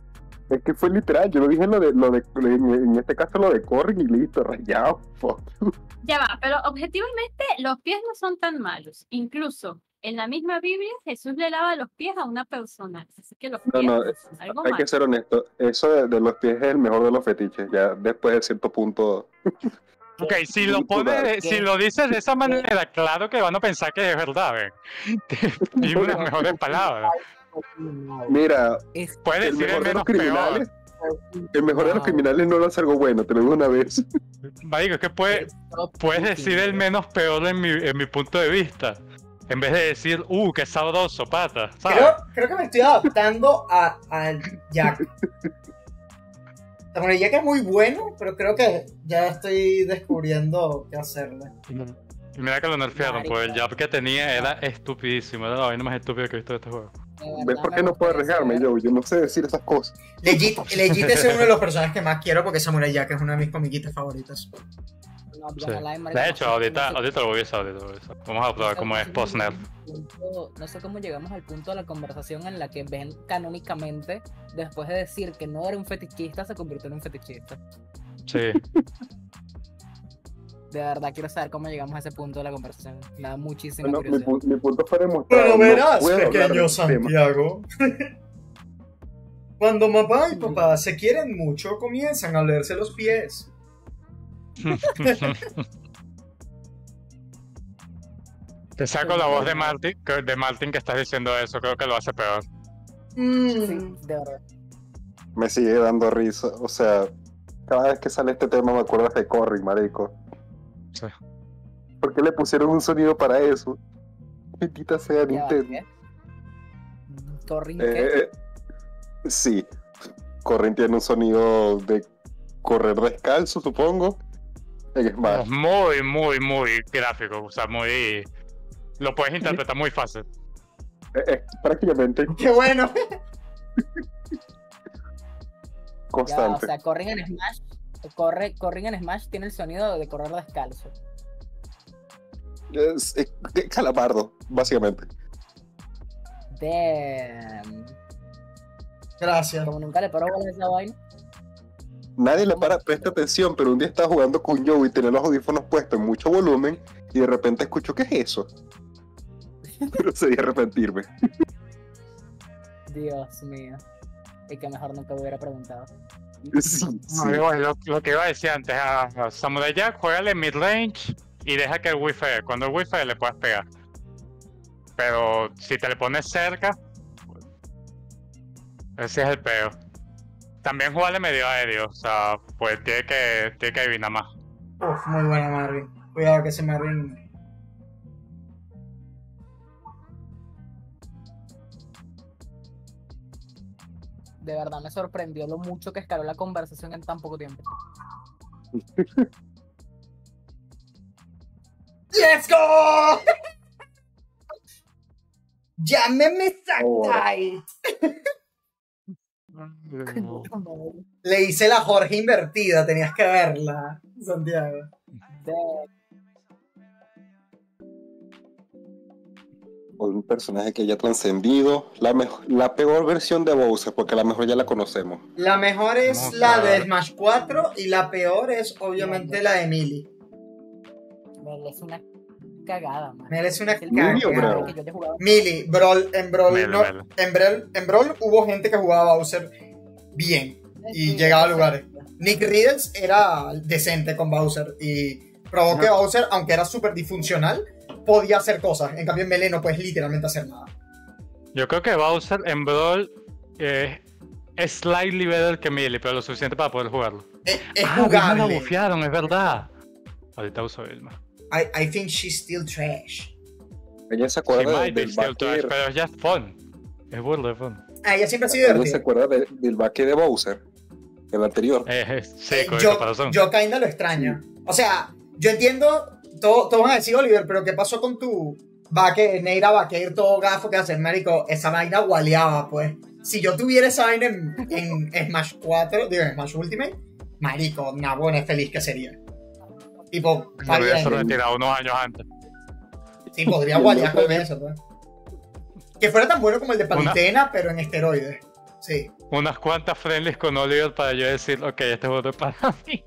Es que fue literal, yo no dije en este caso lo de Corrin y listo, rayado. Fuck. Ya va, pero objetivamente los pies no son tan malos. Incluso en la misma Biblia Jesús le lava los pies a una persona. Así que los pies No, no son algo hay malo. que ser honesto, eso de los pies es el mejor de los fetiches, ya después de cierto punto. Ok, si lo pones, si lo dices de esa manera, claro que van a pensar que es verdad, ¿ven? Dime unas mejores palabras. Mira, Puedes el decir el mejor de los menos peor. criminales, el mejor de los criminales no lo hace algo bueno, te lo digo una vez. Marico, es que puedes decir el menos peor en mi punto de vista. En vez de decir, qué sabroso, pata, ¿sabes? Creo que me estoy adaptando al Jack. Samurai Jack es muy bueno, pero creo que ya estoy descubriendo qué hacerle. Y mira que lo nerfearon, pues el jab que tenía era estupidísimo, era la vaina más estúpida que he visto de este juego. ¿Ves por qué no puedo arriesgarme yo? Yo no sé decir esas cosas. Legit es uno de los personajes que más quiero porque Samurai Jack es una de mis comiquitas favoritas. Sí. De hecho, ahorita lo voy a usar, Vamos a probar cómo es post-nerf. No sé cómo llegamos al punto de la conversación en la que Ben canónicamente, después de decir que no era un fetichista, se convirtió en un fetichista. Sí. De verdad quiero saber cómo llegamos a ese punto de la conversación. Me da muchísima Bueno, curiosidad. mi punto fue demostrar. Pero verás, no puedo hablar pequeño del tema. Santiago. Cuando mamá y papá se quieren mucho, comienzan a olerse los pies. Te saco la voz de Martin que estás diciendo eso, creo que lo hace peor. Sí, de verdad. Me sigue dando risa, o sea, cada vez que sale este tema me acuerdo de Corrin, marico. Sí. ¿Por qué le pusieron un sonido para eso? Bendita sea Ya va, Nintendo. ¿qué? ¿Corrin qué? Sí, Corrin tiene un sonido de correr descalzo, supongo. En Smash. Es muy, muy, muy gráfico, o sea, muy... Lo puedes interpretar muy fácil. Prácticamente ¡Qué bueno! Ya, constante. o sea, Corrin en Smash. Corrin en Smash tiene el sonido de correr descalzo. Es calamardo, básicamente. Damn. Gracias. Como nunca le paro bola a esa vaina. Nadie le presta atención, pero un día estaba jugando con Joe y tenía los audífonos puestos en mucho volumen y de repente escucho, ¿qué es eso? Pero se arrepentirme. Dios mío. Y que mejor nunca hubiera preguntado. Sí. No, igual, lo que iba a decir antes, a Samurai Jack, juégale mid-range y deja que el Wi-Fi, cuando el Wi-Fi le puedas pegar. Pero si te le pones cerca, ese es el peor. También jugarle medio aéreo, o sea, pues tiene que adivinar más. Uf, muy buena Marvin. Cuidado que ese Marvin... De verdad me sorprendió lo mucho que escaló la conversación en tan poco tiempo. ¡Let's go! ¡Llámeme Sacktight! Le hice la Jorge invertida, tenías que verla, Santiago. Un personaje que haya trascendido. La peor versión de Bowser, porque la mejor ya la conocemos. La mejor es Vamos la a de ver. Smash 4 y la peor es obviamente la de Melee. Me es una cagada, man. Melee es una Es el cagada. juego bro. que yo te jugaba. Melee, Brawl, en Brawl, Melee, no, Melee. en Brawl hubo gente que jugaba Bowser bien y llegaba a lugares. Nick Riddles era decente con Bowser y probó que Bowser, aunque era súper disfuncional, podía hacer cosas. En cambio en Melee no puedes literalmente hacer nada. Yo creo que Bowser en Brawl es slightly better que Melee, pero lo suficiente para poder jugarlo. Es Vilma la jugable. bufearon, es verdad. Ahorita uso Vilma. I think she's still trash. Ella se Sí, acuerda might be del still trash, backer. pero ya es fun. Es burda de fun. Ah, ella siempre ha sido ¿Ella se divertida. acuerda del baque de Bowser? El anterior. Sí, con el caparazón. Yo kinda lo extraño. O sea, yo entiendo, todos van a decir, Oliver, pero ¿qué pasó con tu Neira Vaqueir todo gafo que hacer, marico? Esa vaina gualeaba, pues. Si yo tuviera esa vaina en Smash 4, digo, en Smash Ultimate, marico, una buena feliz que sería. Tipo, Me hubiera bien. retirado unos años antes. Sí, podría gualear con eso, pues. Que fuera tan bueno como el de Palutena, pero en esteroides. Sí. unas cuantas friendlies con Oliver para yo decir, ok, este juego es para mí.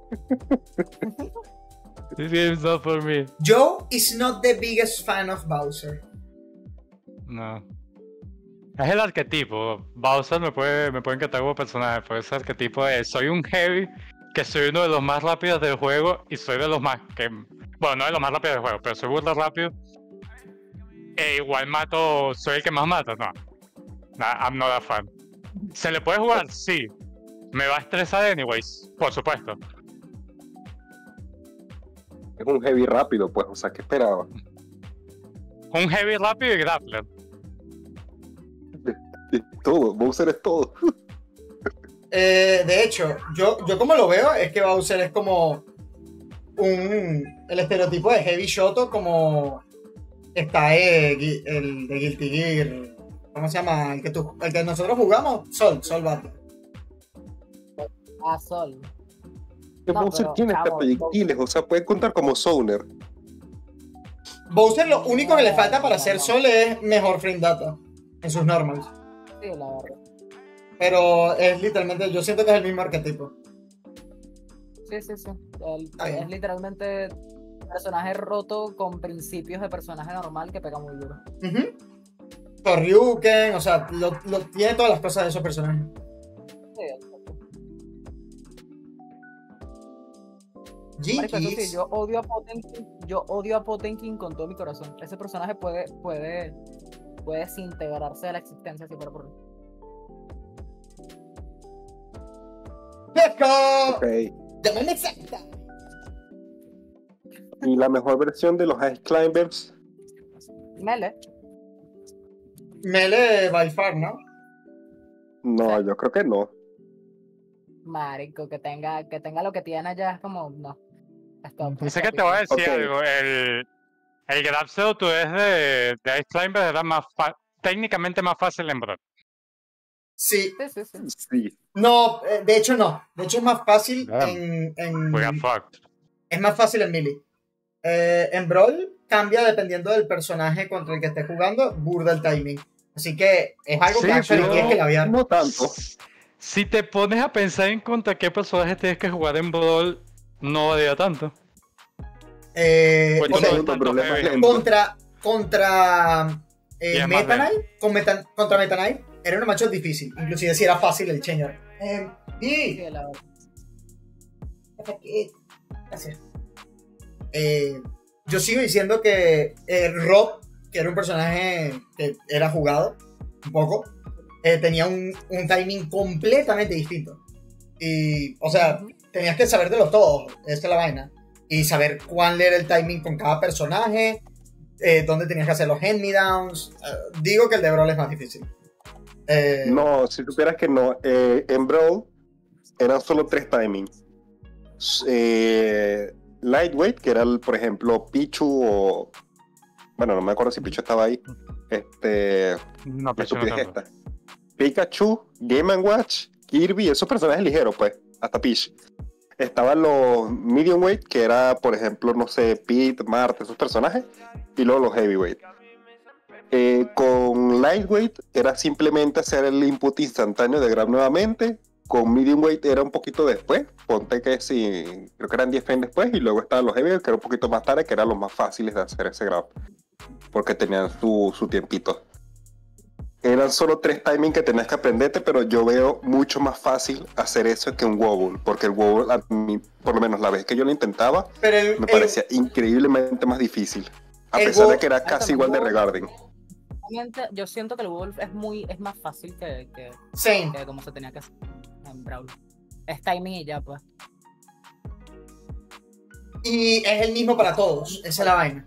This game is not for me. Joe is not the biggest fan of Bowser. No. Es el arquetipo. Bowser me puede encantar como personaje, pero ese arquetipo es, soy un heavy, que soy uno de los más rápidos del juego y soy de los más que... Bueno, no de los más rápidos del juego, pero soy burda rápido. E igual mato, soy el que más mata, no. Nah, I'm not a fan. ¿Se le puede jugar? Sí. ¿Me va a estresar anyways? Por supuesto. Es un heavy rápido, pues, o sea, ¿qué esperaba? Un heavy rápido y grappler. Todo, Bowser es todo. De hecho, yo como lo veo es que Bowser es como el estereotipo de Heavy Shoto, como está el de Guilty Gear. ¿Cómo se llama? El que nosotros jugamos, Sol Battle. Sol. Que No, Bowser pero, tiene hasta chavo, proyectiles, o sea, puede contar como Zoner. Bowser lo único que le falta para ser Sol es mejor frame data en sus normals. Sí, la verdad. Pero es literalmente, yo siento que es el mismo arquetipo. Sí. bien. Es literalmente personaje roto con principios de personaje normal que pega muy duro. Ryuken, o sea, tiene todas las cosas de esos personajes. Sí, exacto. Marico, eso sí, GG's. yo odio a Potenkin con todo mi corazón. Ese personaje puede desintegrarse de la existencia si fuera por mí. ¡Let's go! Ok. The man exacta. Y la mejor versión de los Ice Climbers, Mele. Melee by far, ¿no? no, yo creo que no. Marico, que tenga lo que tiene allá es como, no. Stop, Dice stop que te voy a it. decir Ok. algo. El Grab Zero tú es de Ice Climber, era técnicamente más fácil en Brawl. Sí. Sí. Sí. No, de hecho no. De hecho es más fácil Damn. en We got fucked. es más fácil en Melee. En Brawl cambia dependiendo del personaje contra el que estés jugando, burda el timing. Así que es algo que Sí, actually pero- tienes que labiar. No tanto. Si te pones a pensar en contra qué personaje tienes que jugar en Brawl, no varía tanto. Pues o sea, no, el problema es lento. contra Y es más Meta Knight, contra Meta Knight, era una matchup difícil. Inclusive si era fácil el changer. Sí, Y la verdad. gracias. Yo sigo diciendo que Rob, que era un personaje que era jugado un poco, tenía un timing completamente distinto. Y, o sea, tenías que sabértelo todo, esta es la vaina. Y saber cuál era el timing con cada personaje, dónde tenías que hacer los hand-me-downs. Digo que el de Brawl es más difícil. No, si supieras que no. En Brawl eran solo 3 timings. Lightweight, que era, por ejemplo, Pichu o... Bueno, no me acuerdo si Pichu estaba ahí. No, La pero yo no estupidez tanto. esta. Pikachu, Game & Watch, Kirby, esos personajes ligeros, pues, hasta Peach. Estaban los medium weight, que era, por ejemplo, no sé, Pete, Marte, esos personajes, y luego los heavyweight. Con lightweight era simplemente hacer el input instantáneo de grab nuevamente. Con medium weight era un poquito después, ponte que sí, creo que eran 10 frames después, y luego estaban los heavyweight, que era un poquito más tarde, que eran los más fáciles de hacer ese grab, porque tenían su tiempito. Eran solo 3 timings que tenías que aprenderte, pero yo veo mucho más fácil hacer eso que un wobble, porque el wobble, a mí, por lo menos la vez que yo lo intentaba, pero me parecía increíblemente más difícil, a el pesar de wobble- que era casi igual de regarding. Realmente, yo siento que el Wolf es más fácil que same. como se tenía que hacer en Brawl. Es timing y ya, pues. Y es el mismo para todos, esa es la vaina.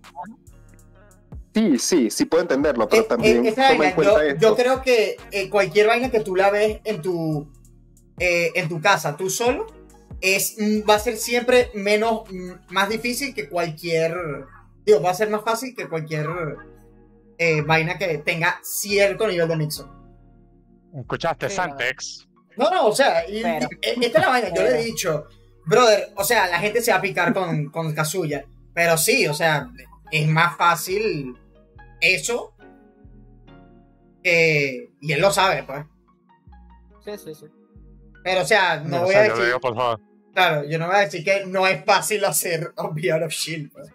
Sí puedo entenderlo, pero también Esa toma vaina, en cuenta yo esto. creo que cualquier vaina que tú la ves en tu casa, tú solo, va a ser siempre más difícil que cualquier... Digo, va a ser más fácil que cualquier vaina que tenga cierto nivel de mixo. ¿Escuchaste, Sí, Santex? No, o sea, Pero- esta es la vaina, yo le he dicho, brother, o sea, la gente se va a picar con Kazuya, pero sí, o sea, es más fácil eso, y él lo sabe, pues. Sí, sí, sí. Pero, o sea, no O voy sea, a yo lo decir. digo por favor. Claro, yo no voy a decir que no es fácil hacer Obviar of Shield. Pues.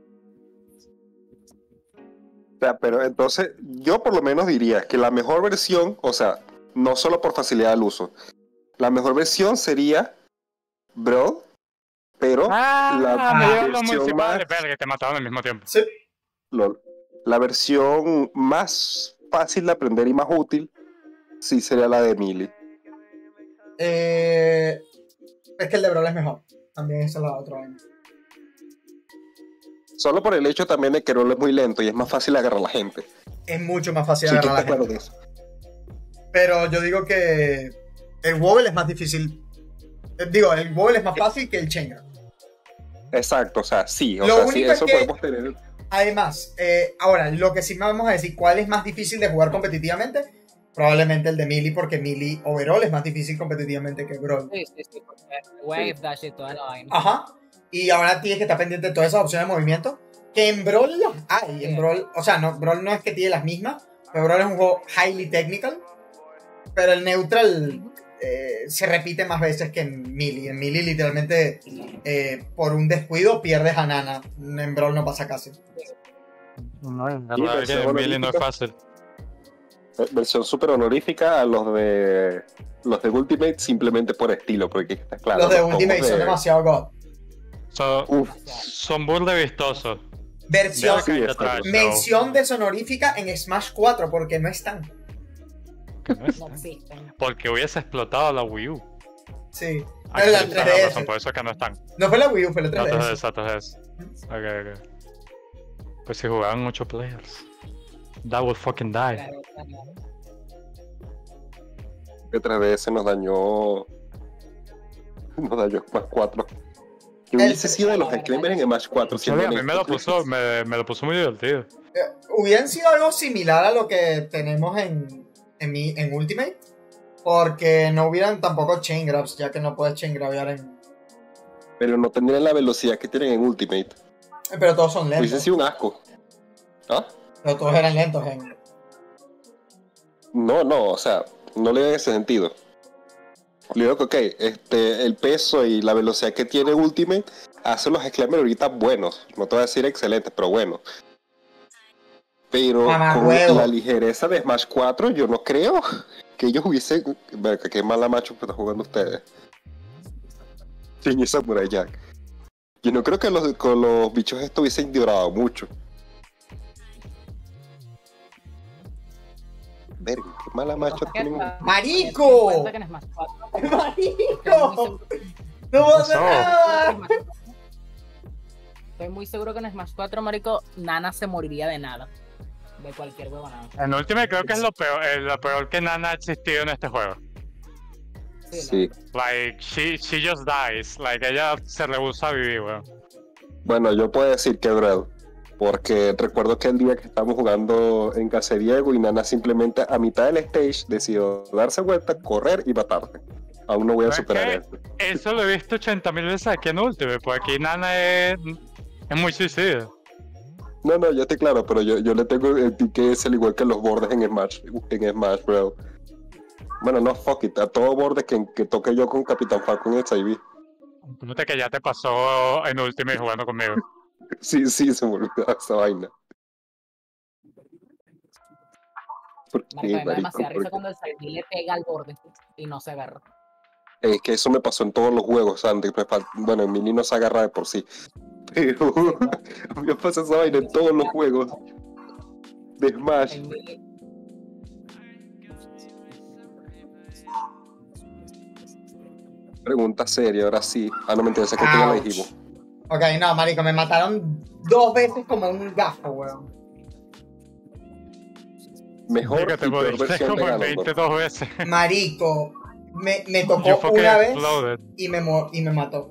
O sea, pero entonces, yo por lo menos diría que la mejor versión, o sea, no solo por facilidad del uso, la mejor versión sería Brawl, pero Me dieron los versión municipales, más- verga, te mataron al mismo tiempo. Sí. la versión más fácil de aprender y más útil, sí sería la de Melee. Es que el de Brawl es mejor. También esa es la otra vaina. Solo por el hecho también de que Brawl es muy lento y es más fácil agarrar a la gente. Es mucho más fácil Sí, tú agarrar a estás la claro gente. de eso. Pero yo digo que el Wobble es más difícil. Digo, el Wobble es más fácil que el Chain Grab. Exacto, o sea, sí, o Lo sea, sí, único es eso que- podemos tener. Además, ahora, lo que sí vamos a decir, ¿cuál es más difícil de jugar competitivamente? Probablemente el de Melee, porque Melee overall es más difícil competitivamente que Brawl. Sí, sí, sí. Porque Wave Dash y toda la vaina. Ajá. Y ahora tienes que estar pendiente de todas esas opciones de movimiento. Que en Brawl las hay. En Sí. Brawl, o sea, no, Brawl no es que tiene las mismas. Pero Brawl es un juego highly technical. Pero el neutral se repite más veces que en Melee. En Melee, literalmente, por un descuido pierdes a Nana. En Brawl no pasa casi. No, en Sí, verdad versión que Melee no es honorífica. fácil. Versión súper honorífica a los de Ultimate simplemente por estilo, porque está claro. Los de combos Ultimate son demasiado god. Uf, Son burda vistosos. Versión, Sí, Verga, está trash, mención deshonorífica en Smash 4 porque no están. no. No es- No existen. Porque hubiese explotado la Wii U. Sí. Aquí la está la razón, 3DS. por eso es que no están. No fue la Wii U, fue la Datos 3DS. exactos es. Ok, ok. Pues si jugaban 8 players. That would fucking die. Claro, claro. que 3DS nos dañó Smash 4. Que hubiese sido de los Screamers en Smash 4. Sí, a mí me lo puso muy divertido. Hubieran sido algo similar a lo que tenemos en Ultimate. Porque no hubieran tampoco chain grabs, ya que no puedes chain grabear en. Pero no tendrían la velocidad que tienen en Ultimate. Pero todos son Hubiese lentos. sido un asco. ¿Ah? Pero todos eran lentos en. No, o sea, no le da ese sentido. Le digo que, ok, el peso y la velocidad que tiene Ultimate hace los Exclaimers ahorita buenos. No te voy a decir excelentes, pero buenos. Pero con Mamahuevo. la ligereza de Smash 4, yo no creo que ellos hubiesen. Verga, qué mala macho que están jugando ustedes. Sin esa Samurai Jack. Yo no creo que con los bichos estos hubiesen durado mucho. Verga, qué mala macho tienen. ¡Marico! Piensa que en Smash 4 ¡Marico! ¡No pasa pasó? nada! Estoy muy seguro que en Smash 4, marico, Nana se moriría de nada. De cualquier huevonada. En Ultimate creo que es lo peor que Nana ha existido en este juego. Sí. Like, she just dies. Like, ella se rehúsa a vivir, weón. Bueno, yo puedo decir que Brawl, porque recuerdo que el día que estábamos jugando en casa de Diego y Nana simplemente a mitad del stage decidió darse vuelta, correr y matarte. Aún no voy a ¿Sabes superar qué? esto. Eso lo he visto 80.000 veces aquí en Ultimate, porque aquí Nana es muy suicida. No, yo estoy claro, pero yo le tengo el pique es el igual que los bordes en Smash, bro. Bueno, no, fuck it, a todo borde que toque yo con Capitán Falcon en XIV. Nota que ya te pasó en Ultimate jugando conmigo. Sí, se me olvidó esa vaina. ¿Por Marico, qué, me da marico? demasiada ¿Por risa qué? cuando el Saiyajin le pega al borde y no se agarra. Es que eso me pasó en todos los juegos, Andy. Bueno, en Mini no se agarra de por sí. Pero a mí me pasa esa vaina en todos los juegos de Smash. En Melee- Pregunta seria, ahora sí. Ah, no me interesa que tú ya la Ouch. dijimos. Ok, no, marico, me mataron 2 veces como un gafo, weón. Mejor Digo que te y peor moriste versión de como en Ganondorf. 22 veces. Marico, me You tocó fucking una vez exploded. y me mató.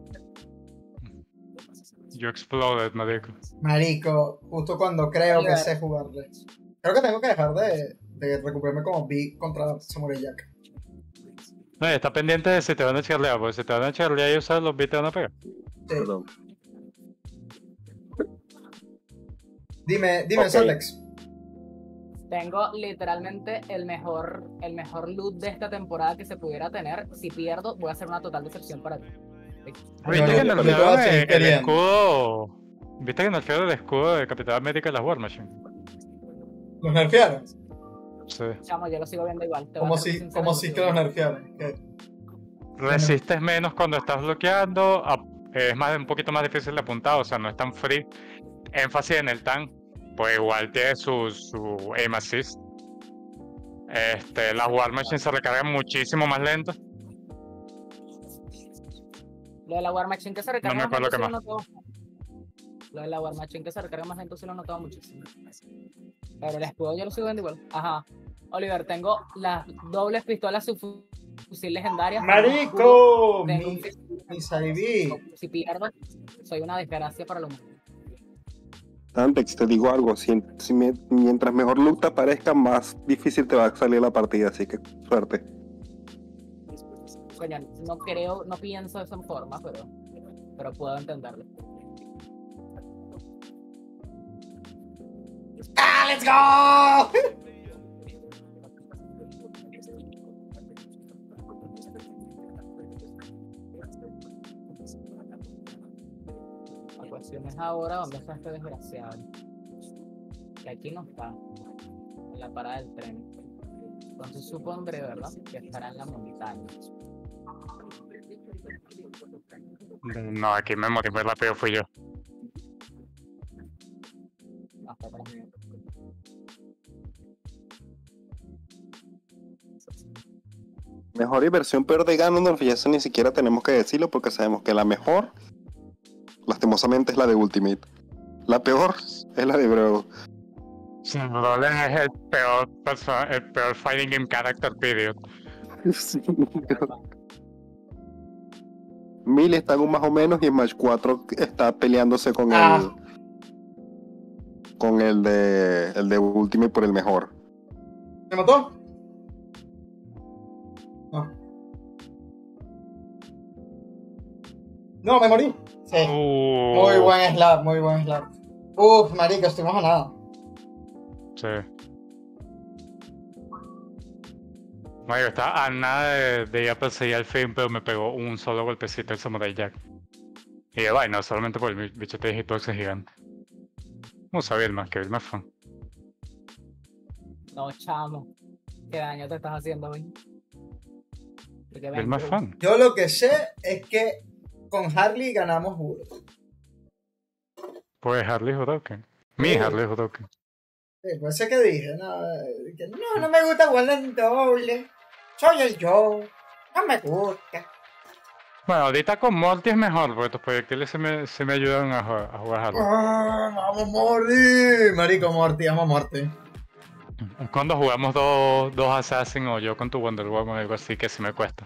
You exploded, marico. Marico, justo cuando creo que Oliver. sé jugarle. Creo que tengo que dejar de recuperarme como B contra Samurai Jack. No, y está pendiente de si te van a charlear, porque si te van a charlear y usar los beats te van a pegar. Sí. Perdón. Dime, Ok. Soldex. Tengo literalmente el mejor loot de esta temporada que se pudiera tener. Si pierdo, voy a hacer una total decepción para ti. ¿Viste que yo nerfearon voy a seguir el queriendo. escudo? ¿Viste que nerfearon el escudo de Capitán América y las War Machine? ¿Los nerfearon? Sí. Chamo, yo lo sigo viendo igual. te voy a ¿Cómo ser si, sincero, cómo lo si sigo que los viendo. nerfearon? ¿Qué? Resistes menos cuando estás bloqueando, es un poquito más difícil de apuntar, o sea, no es tan free. Énfasis en el tank, pues igual tiene su aim assist. Las War Machines se recargan muchísimo más lento. Lo de la War Machine que se recarga No me más lento acuerdo sí lo qué notó. Lo de la War Machine que se recarga más lento sí lo he notado muchísimo. Pero el escudo yo lo sigo viendo igual. Ajá. Oliver, tengo las dobles pistolas fusil legendarias. ¡Marico! Tengo un Mi fusil- Saibi. Si pierdo, soy una desgracia para los humanos. Antex, te digo algo, mientras mejor loot te aparezca, más difícil te va a salir la partida, así que suerte. Coño, no pienso de esa forma, pero puedo entenderlo. ¡Ah, let's go! La cuestión es ahora dónde está este desgraciado. Que aquí no está. En la parada del tren. Entonces supondré, ¿verdad? Que estará en la montaña. No, aquí me morí muy rápido, fui yo. No, está atrás mío. Mejor y versión peor de Ganondorf, y eso ni siquiera tenemos que decirlo porque sabemos que la mejor, lastimosamente, es la de Ultimate. La peor es la de Brawl. Roland es el peor fighting game character, period. Sí. Mil está en un más o menos y en Match 4 está peleándose con el de Ultimate por el mejor. ¿Me mató? No. No, me morí. Sí. Muy buen slap, muy buen slap. Uf, marico, estuvimos a nada. Sí. Mario, estaba a nada de ir a perseguir al fin, pero me pegó un solo golpecito el Samurai Jack. Y de vaina, solamente por el bichote de hitbox gigante. Vamos a ver más, que Vilma fan. No, chamo. ¿Qué daño te estás haciendo, güey? Vilma fan. Yo lo que sé es que con Harley ganamos burro. Pues Harley Hodoken. Mi Harley Hodoken. Sí, pues sé que dije, no me gusta jugar en doble. Soy el yo. No me gusta. Bueno, ahorita con Morty es mejor, porque tus proyectiles se me ayudan a jugar Harley. Vamos Morty. Marico, Morty, amo a Morty. Cuando jugamos dos Assassin o yo con tu Wonder Woman o algo así, que sí me cuesta.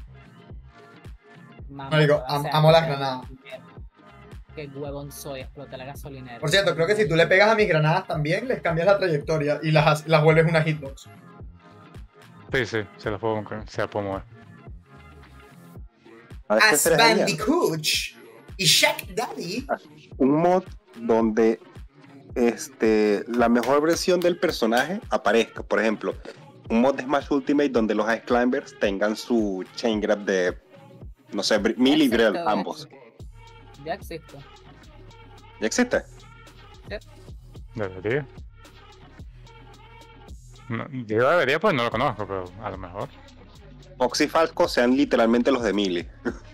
Marico, amo las granadas. Qué huevón soy, exploté la gasolinera. Por cierto, creo que si tú le pegas a mis granadas también, les cambias la trayectoria y las vuelves una hitbox. Sí, se las puedo mover. As Bandicoot y Shaq Daddy. Un mod donde la mejor versión del personaje aparezca. Por ejemplo, un mod de Smash Ultimate donde los Ice Climbers tengan su chain grab de, no sé, Melee y Brawl, ambos. Ya existe. ¿Ya existe? Debería. No, yo debería, pues no lo conozco, pero a lo mejor. Fox y Falco sean literalmente los de Melee.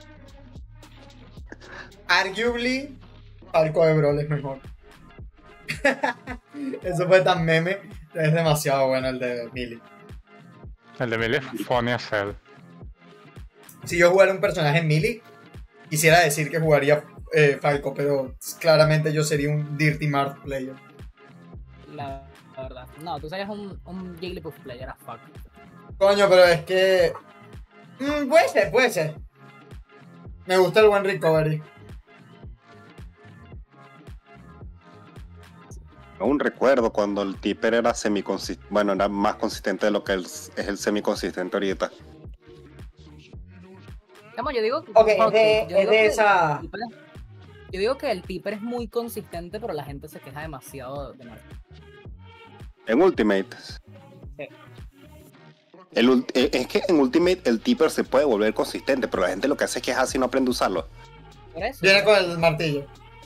Arguably, Falco de Brawl es mejor. Eso fue tan meme. Es demasiado bueno el de Melee. El de Melee es funny as hell. Si yo jugara un personaje en Melee, quisiera decir que jugaría Falco, pero claramente yo sería un Dirty Mart player. La verdad. No, tú serías un Jigglypuff player as fuck. Coño, pero es que... puede ser. Me gusta el buen recovery. Aún recuerdo cuando el Tipper era semiconsistente, bueno, era más consistente de lo que es el semiconsistente ahorita. Vamos, yo digo Ok, es de esa... Yo digo que el Tipper es muy consistente, pero la gente se queja demasiado de Marco. En Ultimate. Sí. Es que en Ultimate el tipper se puede volver consistente, pero la gente lo que hace es que es así y no aprende a usarlo. Por eso. Viene con el martillo.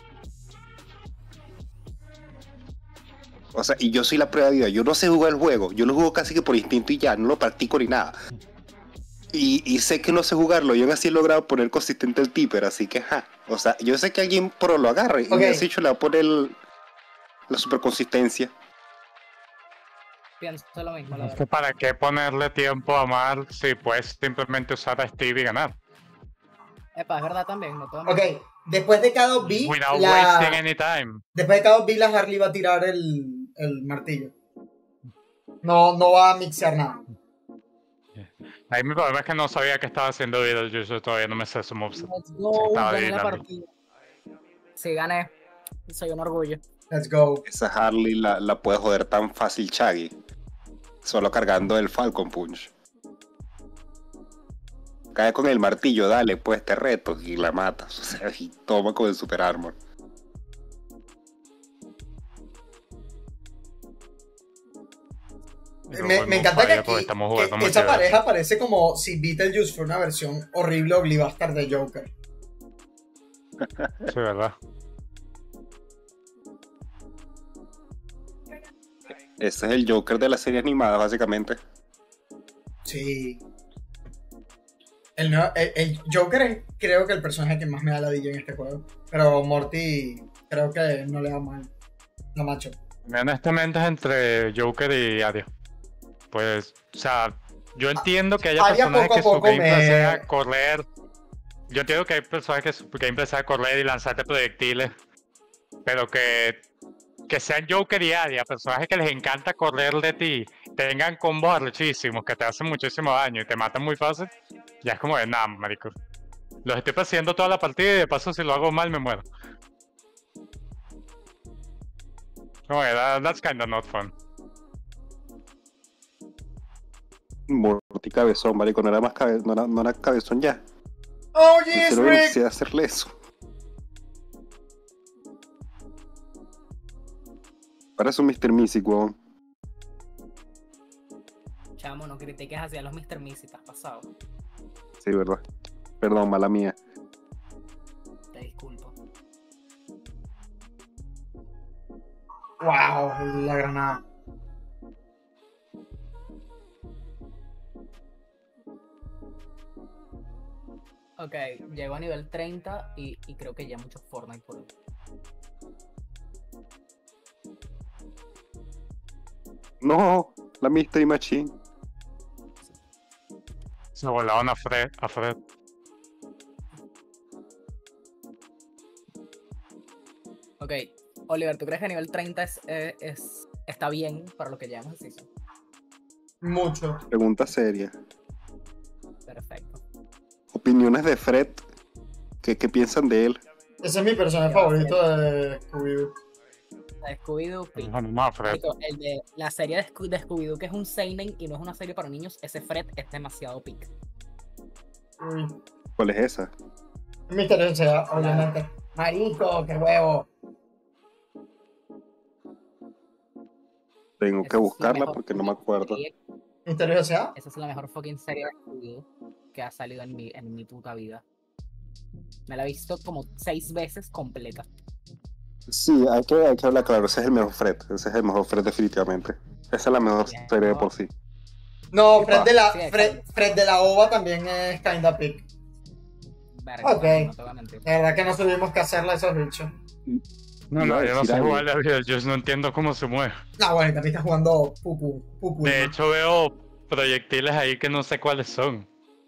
O sea, y yo soy la prueba viva. Yo no sé jugar el juego. Yo lo juego casi que por instinto y ya. No lo practico ni nada. Y sé que no sé jugarlo. Yo aún así he logrado poner consistente el tipper. Así que, o sea, yo sé que alguien pro lo agarre. Y Ok. me has dicho le va a poner la super consistencia. Pienso lo mismo, la Es que verdad. para qué ponerle tiempo a Mar si puedes simplemente usar a Steve y ganar. Epa, es verdad también, no todo. Ok, después de cada B, Without wasting any time. después de cada B, la Harley va a tirar el martillo. No va a mixear nada. Ahí mi problema es que no sabía que estaba haciendo Beetlejuice, todavía no me sé su moveset. Let's go, Estaba gané la adivinando. partida. Sí, gané. Soy un orgullo. Let's go. Esa Harley la puede joder tan fácil Shaggy. Solo cargando el Falcon Punch. Cae con el martillo, dale, pues te reto y la matas. O sea, y toma con el Super Armor. Me encanta que aquí Estamos jugando muy esa chévere. pareja parece como si Beetlejuice fuera una versión horrible Oblivastar de Joker. Sí, verdad. Ese es el Joker de la serie animada, básicamente. Sí. El Joker es, creo que el personaje que más me da ladilla en este juego. Pero Morty creo que no le da mal. No macho. Honestamente es entre Joker y Aria. Pues, o sea, yo entiendo que haya Aria personajes poco a que su poco gameplay me- sea correr. Yo entiendo que hay personajes que su gameplay sea correr y lanzarte proyectiles. Pero que sean Joker y Aria, personajes que les encanta correr de ti, tengan combos arrechísimos, que te hacen muchísimo daño y te matan muy fácil, ya es como de nada, marico. Los estoy persiguiendo toda la partida y de paso si lo hago mal me muero. Como que that's kinda not fun. Morty cabezón, marico, no era más no era cabezón ya. ¡Oh, En yes, serio, Rick! necesité hacerle eso. Parece un Mr. Mystic, weón. Chamo, no critiques hacia los Mr. Missy, te has pasado. Sí, verdad. Perdón, mala mía. Te disculpo. ¡Wow! La granada. Ok, llego a nivel 30 y creo que ya muchos Fortnite por ahí. No, la Mystery Machine. Se volaron a Fred. Ok, Oliver, ¿tú crees que a nivel 30 está bien para lo que llevamos el season? Mucho. Pregunta seria. Perfecto. Opiniones de Fred. ¿Qué piensan de él? Ese es mi personaje favorito de Scooby-Doo. De Scooby-Doo, pick. No, Fred. Marico, el de la serie de Scooby-Doo, que es un seinen y no es una serie para niños, ese Fred es demasiado pick. Uy. ¿Cuál es esa? Misterio sea, obviamente. Marico, qué huevo. Tengo que Esa es la buscarla mejor porque no me fucking acuerdo. serie- Misterio sea. Esa es la mejor fucking serie de Scooby-Doo que ha salido en mi puta vida. Me la he visto como 6 veces completa. Sí, hay que hablar claro. Ese es el mejor Fred. Ese es el mejor Fred definitivamente. Esa es la mejor Bien. serie de por sí. No, Epa. Fred Sí, Fred de la OVA también es kinda pick. Verga, Ok. no te voy a mentir. La verdad que no tuvimos que hacerle a esos bichos. No, Iba a yo no decir sé algo. jugarle a Beetlejuice, no entiendo cómo se mueve. No, bueno, y también está jugando Pupu. De ¿no? hecho veo proyectiles ahí que no sé cuáles son.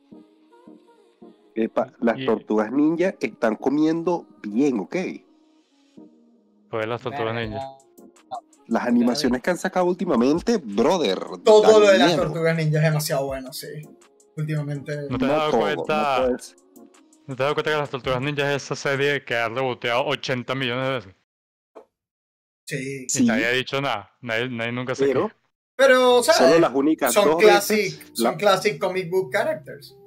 Epa, las Y- tortugas ninja están comiendo bien, ¿ok? Pues las tortugas Verga, ninja. Las animaciones que han sacado últimamente, brother. Todo dan lo de las miedo. tortugas ninjas es demasiado bueno, sí. Últimamente. ¿No te has No dado todo, cuenta? no puedes. ¿No te has dado cuenta que las tortugas ninja es esa serie que ha reboteado 80 millones de veces? Sí. Sí, Y nadie ha dicho nada. Nadie nunca se pero queja. Pero, ¿sabes? solo las únicas son dos classic, veces. son classic comic book characters.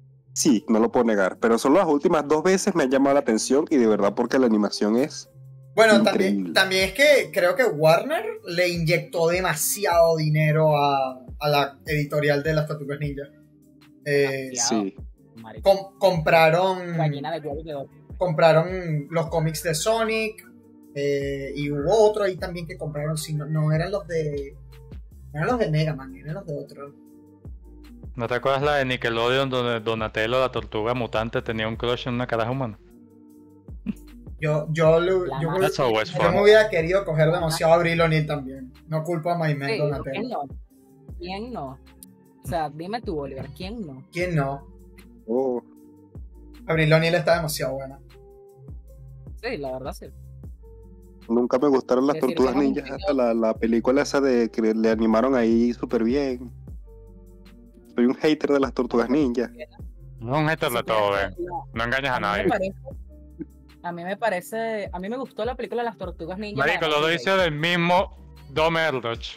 Sí, no lo puedo negar, pero solo las últimas 2 veces me han llamado la atención y de verdad porque la animación es Bueno, Increíble. también es que creo que Warner le inyectó demasiado dinero a la editorial de las Tortugas Ninja. Demasiado, Sí. marico. Compraron Gallina de huevos de oro. compraron los cómics de Sonic, y hubo otro ahí también que compraron, si no eran los de Mega Man, eran los de otro. ¿No te acuerdas la de Nickelodeon donde Donatello, la tortuga mutante, tenía un crush en una caraja humana? Yo That's always me fun. hubiera querido coger demasiado a Abril O'Neil también. No culpo a My Man Sí, Donatello. ¿quién no? ¿Quién no? O sea, dime tú, Oliver, ¿quién no? ¿Quién no? Oh, Abril O'Neil está demasiado buena. Sí, la verdad sí. nunca me gustaron las Decir que tortugas es un ninjas video- hasta la película esa de que le animaron ahí súper bien. Soy un hater de las tortugas ninjas. No un hater de todo, ven. No engañes a nadie. A mí me gustó la película de las Tortugas Ninja. Marico, lo dice del mismo Dom Erdős.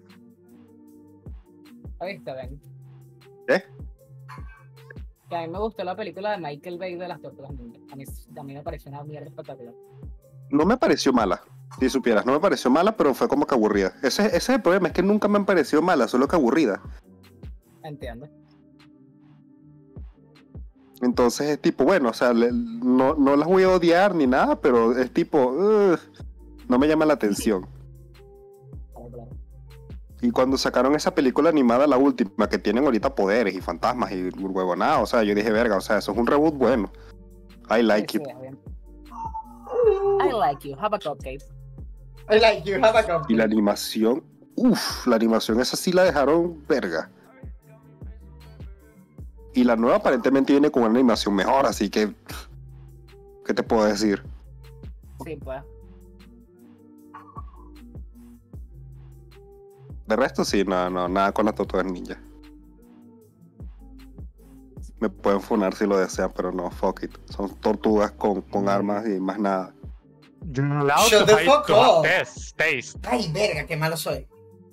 ¿Viste, ven? ¿Qué? Que a mí me gustó la película de Michael Bay de las Tortugas Ninja. A mí me pareció una mierda espectacular. No me pareció mala, si supieras, no me pareció mala, pero fue como que aburrida. Ese es el problema, es que nunca me han parecido mala, solo que aburrida. Entiendo. Entonces es tipo, bueno, o sea, no las voy a odiar ni nada, pero es tipo, no me llama la atención. Claro. Y cuando sacaron esa película animada, la última, que tienen ahorita poderes y fantasmas y huevonada, o sea, yo dije, verga, o sea, eso es un reboot bueno. I like it. Sí, bien. I like you. Have a cupcake. I like you, have a cup. Y la animación, la animación esa sí la dejaron verga. Y la nueva aparentemente viene con una animación mejor, así que, ¿qué te puedo decir? Sí, pues. De resto sí, nada con las tortugas ninja. Me pueden funar si lo desean, pero no, fuck it. Son tortugas con armas y más nada. Shut the fuck up. Taste. Ay, verga, qué malo soy.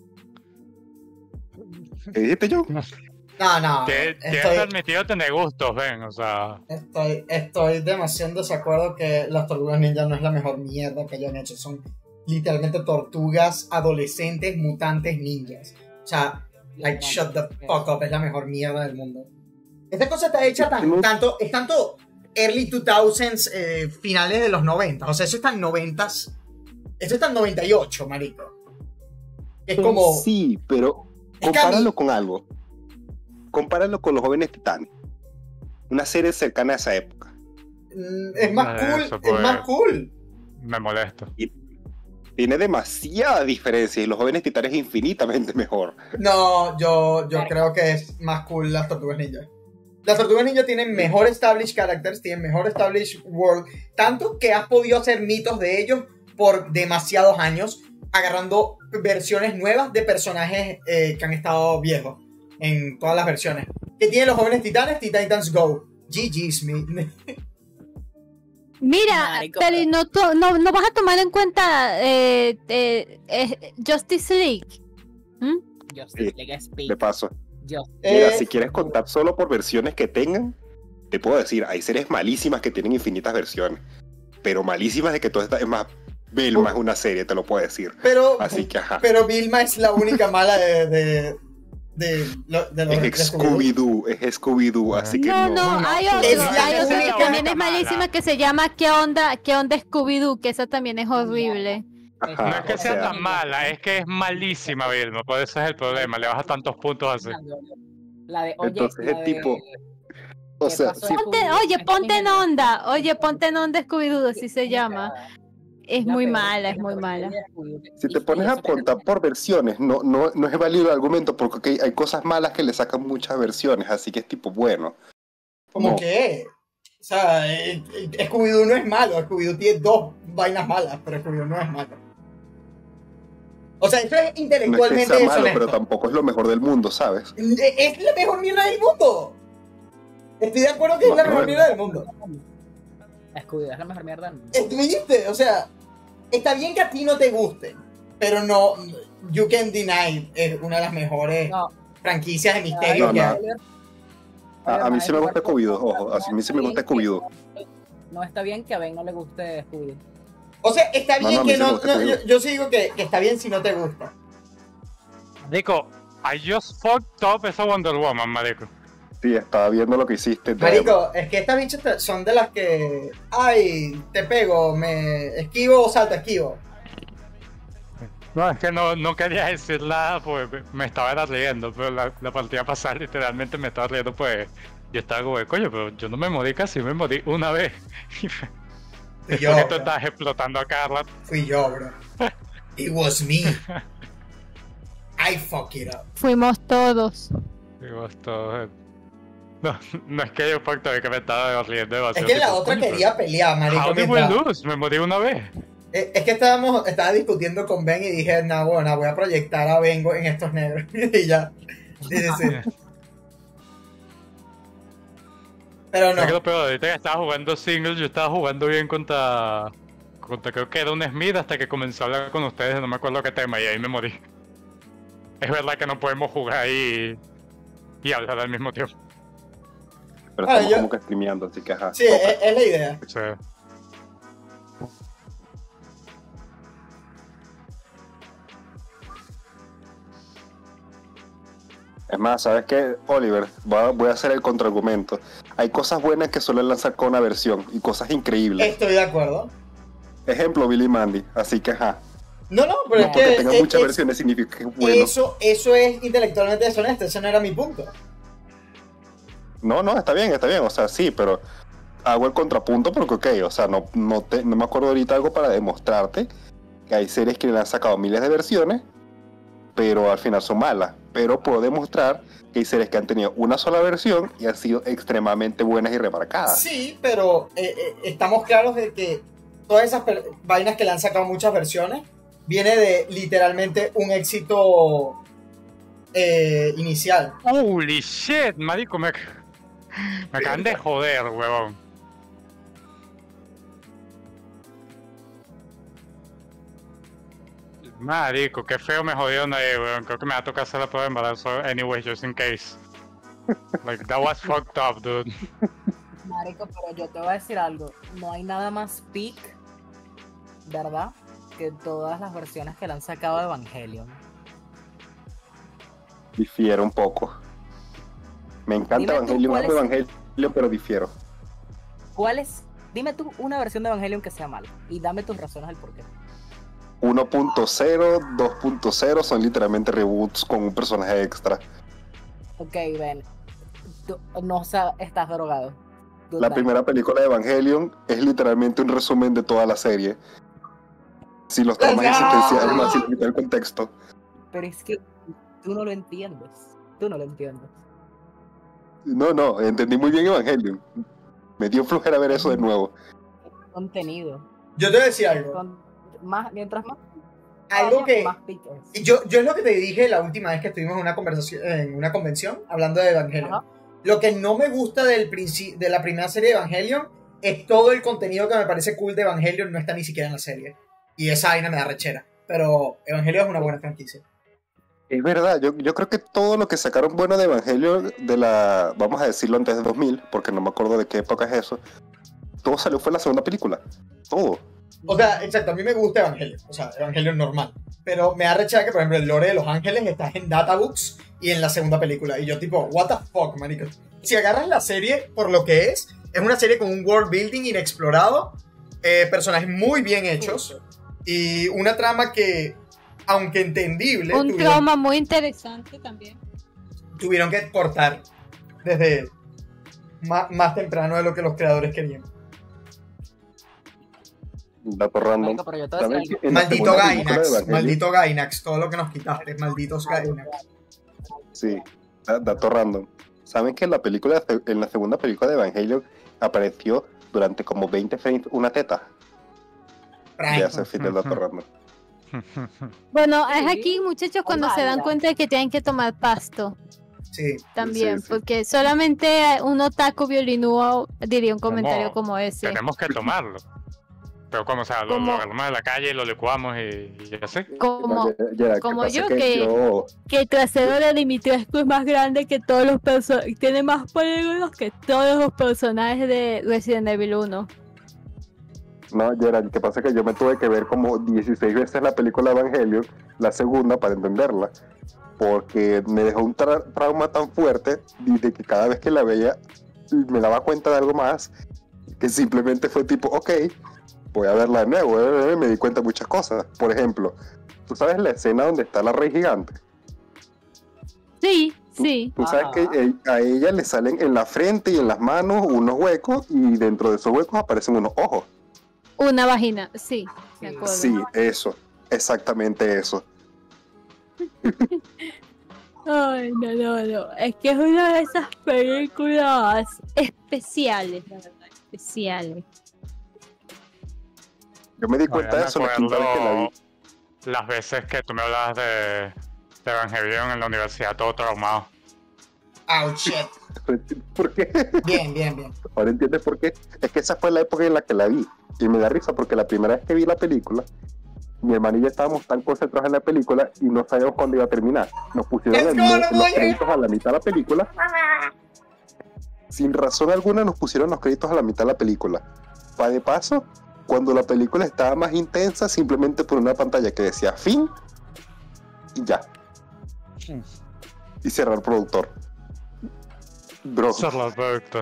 ¿Qué dijiste yo? No, Tienes permitido tener gustos, ven, o sea. estoy demasiado en desacuerdo que las Tortugas Ninja no es la mejor mierda que hayan hecho. Son literalmente tortugas adolescentes, mutantes, ninjas. O sea, like, shut the fuck up, es la mejor mierda del mundo. Esta cosa está hecha es tanto early 2000s, finales de los 90. O sea, eso está en 90s. Esto está en 98, marico. Es como... Sí, pero Es que a compáralo mí- con algo. Compáralo con Los Jóvenes Titanes. Una serie cercana a esa época. Es más cool, Eso, es pues. más cool. Me molesto. Tiene demasiada diferencia y Los Jóvenes Titanes es infinitamente mejor. No, yo creo que es más cool las Tortugas Ninja. Las Tortugas Ninja tienen mejor established characters, tienen mejor established world, tanto que has podido hacer mitos de ellos por demasiados años, agarrando versiones nuevas de personajes que han estado viejos en todas las versiones. ¿Qué tienen los Jóvenes Titanes? Teen Titans Go. GG Smith. Mira, Marico, Teli, no vas a tomar en cuenta Justice League. Sí, Speak. De paso. Just Mira, si quieres contar solo por versiones que tengan, te puedo decir, hay series malísimas que tienen infinitas versiones. Pero malísimas de que todo está... Es más, Vilma es una serie, te lo puedo decir. Pero, Así que, ajá. pero Vilma es la única mala de los Es Scooby-Doo, es Scooby-Doo, así que No, no. hay Es otro, la hay otro que única también es mala. malísima que se llama ¿Qué onda Scooby-Doo? Que esa también es horrible. Ajá, No es que o sea sea, tan mala, es que es malísima, Vilma. Por eso es el problema. Le bajas tantos puntos así. La de, oye, entonces la es de- tipo... O ¿qué sea, pasó? sí, Ponte en onda, Scooby-Doo, así se llama. Es La muy peor- mala, es la muy peor mala. serie de Scooby-Doo. si te Y pones a eso que- contar por versiones, no es válido el argumento porque hay cosas malas que le sacan muchas versiones, así que es tipo, bueno. ¿Cómo No. que? O sea, Scooby-Doo no es malo. Scooby-Doo tiene dos vainas malas, pero Scooby-Doo no es malo. O sea, eso es No es que intelectualmente sea malo, deshonesto. pero tampoco es lo mejor del mundo, ¿sabes? Es la mejor mierda del mundo. Estoy de acuerdo que es la No, mejor no. mierda del mundo. Scooby-Doo es la mejor mierda del mundo. ¿Viste? O sea, está bien que a ti no te guste, pero no... You Can Deny es una de las mejores No. franquicias de misterio No, que no. hay. A mí sí me gusta Scooby-Doo, ojo, a mí sí me gusta Scooby-Doo. No está bien que a Ben no le guste Scooby-Doo. O sea, está No, bien no, que a mí sí me no, gusta, no, te yo, digo. yo sí digo que está bien si no te gusta. Marico, I just fucked up esa Wonder Woman, marico. Sí, estaba viendo lo que hiciste. Marico, es que estas bichas son de las que, ay, te pego, me esquivo o salto, esquivo. No, es que no quería decir nada, pues me estaba riendo, pero la partida pasada literalmente me estaba riendo, pues yo estaba como, coño, pero yo no me morí casi, me morí una vez. Fui Es yo, porque tú bro. estás explotando a cada rato. Fui yo, bro. It was me. I fuck it up. Fuimos todos. Digo, esto... No es que yo fucked up, es que me estaba riendo Es demasiado. que la tipo, otra coño, pero quería pelear, marico. How did we mientras- lose? Me morí una vez. Es que estaba discutiendo con Ben y dije, nah, bueno, voy a proyectar a Bengo en estos negros. Y ya. Sí, sí, sí. Pero Es que no. lo peor, ahorita que estaba jugando singles, yo estaba jugando bien contra creo que era un Smith hasta que comencé a hablar con ustedes, no me acuerdo qué tema, y ahí me morí. Es verdad que no podemos jugar ahí y hablar al mismo tiempo. Pero Ah, estamos yo- como que streameando, así que ajá. Sí, es la idea. O sea, Es más, ¿sabes qué, Oliver? Voy a hacer el contraargumento. Hay cosas buenas que suelen lanzar con una versión y cosas increíbles. Estoy de acuerdo. Ejemplo, Billy Mandy. Así que ajá. No, pero No es porque que tenga muchas versiones significa que es bueno. eso es intelectualmente deshonesto. Ese no era mi punto. No, está bien. O sea, sí, pero hago el contrapunto porque, ok, o sea, no me acuerdo ahorita algo para demostrarte que hay series que le han sacado miles de versiones, pero al final son malas. Pero puedo demostrar que hay series que han tenido una sola versión y han sido extremadamente buenas y remarcadas. Sí, pero estamos claros de que todas esas vainas que le han sacado muchas versiones viene de literalmente un éxito inicial. holy shit, marico, me acaban de joder, huevón. Marico, qué feo me jodieron ahí, weón. Creo que me va a tocar hacer la prueba de embarazo anyway, just in case. Like, that was fucked up, dude. Marico, pero yo te voy a decir algo. No hay nada más peak, ¿verdad? Que todas las versiones que le han sacado de Evangelion. Difiero un poco. Me encanta Dime tú, Evangelion, ¿cuál amo es? Evangelion, pero difiero. ¿Cuál es? Dime tú una versión de Evangelion que sea mala. Y dame tus razones del porqué. 1.0, 2.0 son literalmente reboots con un personaje extra. Ok, ven. Tú no estás drogado. Good La night. primera película de Evangelion es literalmente un resumen de toda la serie. Si los tramas ¡No! existenciales más sin quitar el contexto. Pero es que tú no lo entiendes. Tú no lo entiendes. No, entendí muy bien Evangelion. Me dio flojera ver eso de nuevo. Contenido. Yo te voy a decir algo. Mientras más. Algo que. Más peak es. Yo es lo que te dije la última vez que estuvimos en una conversación, en una convención hablando de Evangelion. Ajá. Lo que no me gusta de la primera serie de Evangelion es todo el contenido que me parece cool de Evangelion no está ni siquiera en la serie. Y esa vaina me da rechera. Pero Evangelion es una buena franquicia. Es verdad, yo creo que todo lo que sacaron bueno de Evangelion, vamos a decirlo antes de 2000, porque no me acuerdo de qué época es eso, todo salió fue en la segunda película. Todo. O sea, exacto, a mí me gusta Evangelion. O sea, Evangelion normal. Pero me da rechera que, por ejemplo, el lore de Los Ángeles está en Databooks y en la segunda película. Y yo tipo, what the fuck, marico. Si agarras la serie por lo que es una serie con un world building inexplorado, personajes muy bien hechos y una trama que, aunque entendible, Un trauma muy interesante también. tuvieron que cortar desde más temprano de lo que los creadores querían. Dato random. Marico, pero yo te voy a ¿Saben decir que en la Maldito segunda película de Gainax, Evangelion- maldito Gainax, todo lo que nos quitaste, malditos Gainax. Sí, dato random. ¿Saben que en la segunda película de Evangelion apareció durante como 20 frames una teta? Prime. Ya se fin del dato random. Bueno, es Sí. aquí, muchachos, cuando se dan válida. cuenta de que tienen que tomar pasto Sí. también, Sí, sí. porque solamente un otaku violinúo diría un comentario No, como ese. Tenemos que tomarlo. Pero como, o sea, lo Como- agarramos de la calle y lo licuamos y así. Como, ¿Qué como pasa? yo, Que que- yo- que el trasero de Dimitrescu es más grande que todos los personajes, tiene más polígonos que todos los personajes de Resident Evil 1. No, Gerald, que pasa que yo me tuve que ver como 16 veces la película Evangelion, la segunda, para entenderla. Porque me dejó un trauma tan fuerte de que cada vez que la veía me daba cuenta de algo más, que simplemente fue tipo, ok, voy a verla de nuevo, me di cuenta de muchas cosas. Por ejemplo, ¿tú sabes la escena donde está la rey gigante? Sí, sí. Tú sabes Ajá. que a ella le salen en la frente y en las manos unos huecos y dentro de esos huecos aparecen unos ojos. Una vagina, sí, me acuerdo. Sí, eso, exactamente eso. Ay, no. Es que es una de esas películas especiales, la verdad, especiales. Yo me di No, cuenta yo de me eso la quinta vez que la vi. acuerdo las veces que tú me hablabas de Evangelion en la universidad, todo traumado. Oh, shit. ¿Por qué? Bien. Ahora entiendes por qué. Es que esa fue la época en la que la vi. Y me da risa porque la primera vez que vi la película, mi hermano y yo estábamos tan concentrados en la película y no sabíamos cuándo iba a terminar. Nos pusieron Let's go, no los voy. créditos a la mitad de la película. Sin razón alguna nos pusieron los créditos a la mitad de la película. Pa' de paso, cuando la película estaba más intensa, simplemente por una pantalla que decía fin y ya. Y cerrar productor. Bro, Charlotte Productor.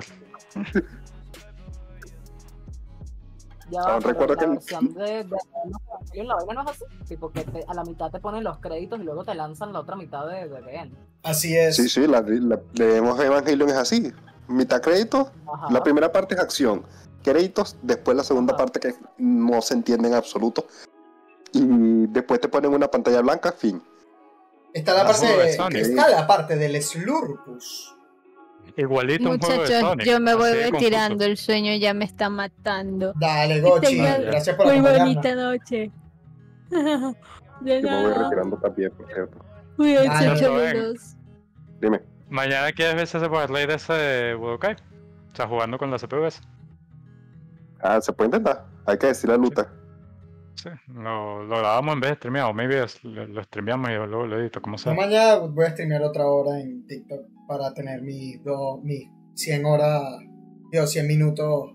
Ya Aún va, pero recuerdo la que- versión de Evangelion, la vaina no es así. Tipo que a la mitad te ponen los créditos y luego te lanzan la otra mitad de The End. Así es. sí, la de Evangelion es así. Mitad crédito, Ajá. la primera parte es acción. Créditos, después la segunda Ajá. parte que no se entiende en absoluto. Y después te ponen una pantalla blanca, fin. Está la Ah, parte juego de Sonic. está la parte del Slurpus. Igualito un juego de Muchachos, Sonic. yo me voy así de retirando, confuso. el sueño ya me está matando. Dale, Que Gochi. tengan Gracias por muy acompañarnos. bonita noche. De Yo me voy nada. retirando también, por cierto. Cuídense, Dale. saludos. Dime. Mañana quieres ver ese Powerplay de ese Budokai. O sea, jugando con la CPUs. Ah, se puede intentar. Hay que decirle a Luta. Sí, lo grabamos en vez de streamear. O maybe lo streameamos y luego lo edito, como Yo sea. mañana voy a streamear otra hora en TikTok para tener mis 100 horas, 100 minutos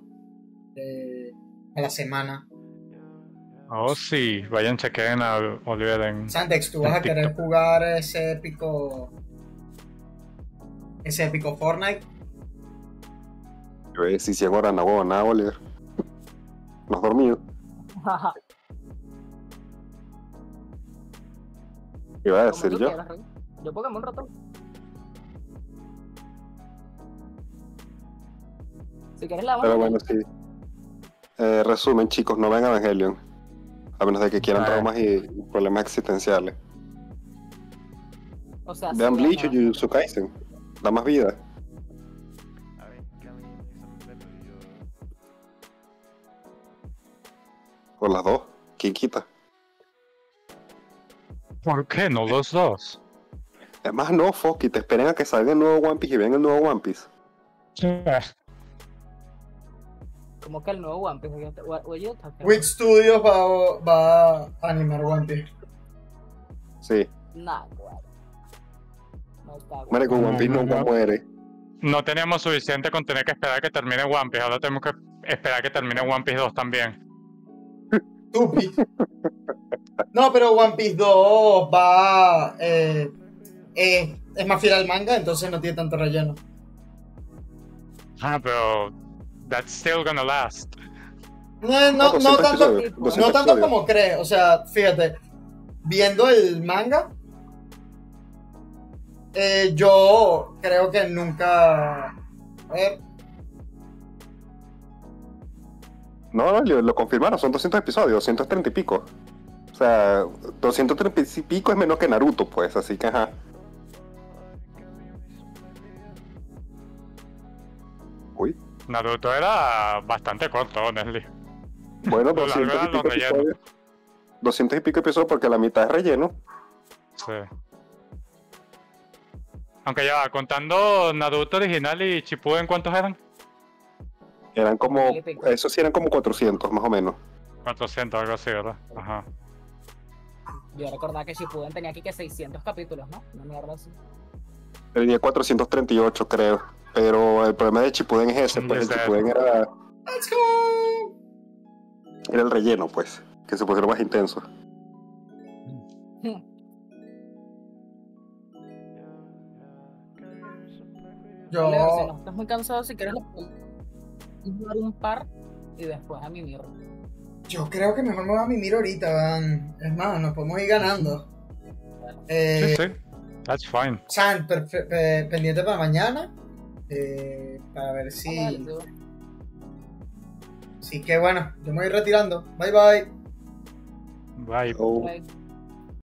a la semana. Oh, sí, vayan, chequen a Oliver en. Sandex, ¿tú vas a querer jugar ese épico Fortnite? Yo voy a decir 100 horas, no huevo, nada, Oliver. No has dormido. ¿Qué iba a Como decir tú yo? quieras, Rey. Yo Pokémon un rato. Si quieres la Pero vamos bueno, sí. Resumen, chicos, no ven Evangelion. A menos de que quieran Vale. traumas y problemas existenciales. O sea, Vean sí, Bleach o ajá. Jujutsu Kaisen. Da más vida. O las dos. ¿Quién quita? ¿Por qué no los dos? Es más, no, Foki, te esperen a que salga el nuevo One Piece y vean el nuevo One Piece. Como que el nuevo One Piece. Oye, Wit Studios va a animar One Piece. Sí. Nah, güey. No está güey. Marico, One Piece No, nunca no. muere. No teníamos suficiente con tener que esperar que termine One Piece. Ahora tenemos que esperar que termine One Piece 2 también. Tupi. No, pero One Piece 2 va. Es más fiel al manga, entonces no tiene tanto relleno. Ah, pero. That's still gonna last. No 200 tanto, episodios, no 200 no tanto episodios. como crees. O sea, fíjate, viendo el manga, yo creo que nunca. A ver, No, lo confirmaron, son 200 episodios, 230 y pico. O sea, 230 y pico es menos que Naruto, pues, así que ajá. Uy, Naruto era bastante corto, honestly. bueno, Lo largo 200 y eran los pico rellenos. episodios. 200 y pico episodios porque la mitad es relleno. Sí. Aunque ya va, contando Naruto original y Shippuden, ¿cuántos eran? Eran como, Mil y pico. eso sí eran como 400, más o menos. 400, algo así, ¿verdad? Ajá. Yo recordaba que Shippuden tenía aquí que 600 capítulos, ¿no? Una mierda así. Tenía 438, creo. Pero el problema de Shippuden es ese, pues el Desde- Shippuden era... let's go. Era el relleno, pues, que se pusieron más intenso. Yo, Leo, si no estás muy cansado, si quieres, le podemos dar un par y después a mi mierda. yo creo que mejor me voy a mimir ahorita, van. Es más, nos podemos ir ganando. Sí, sí. That's fine. San, pendiente para mañana. Para ver si. Dale, tío. Así que bueno, yo me voy retirando. Bye bye. Bye. Oh. Bye.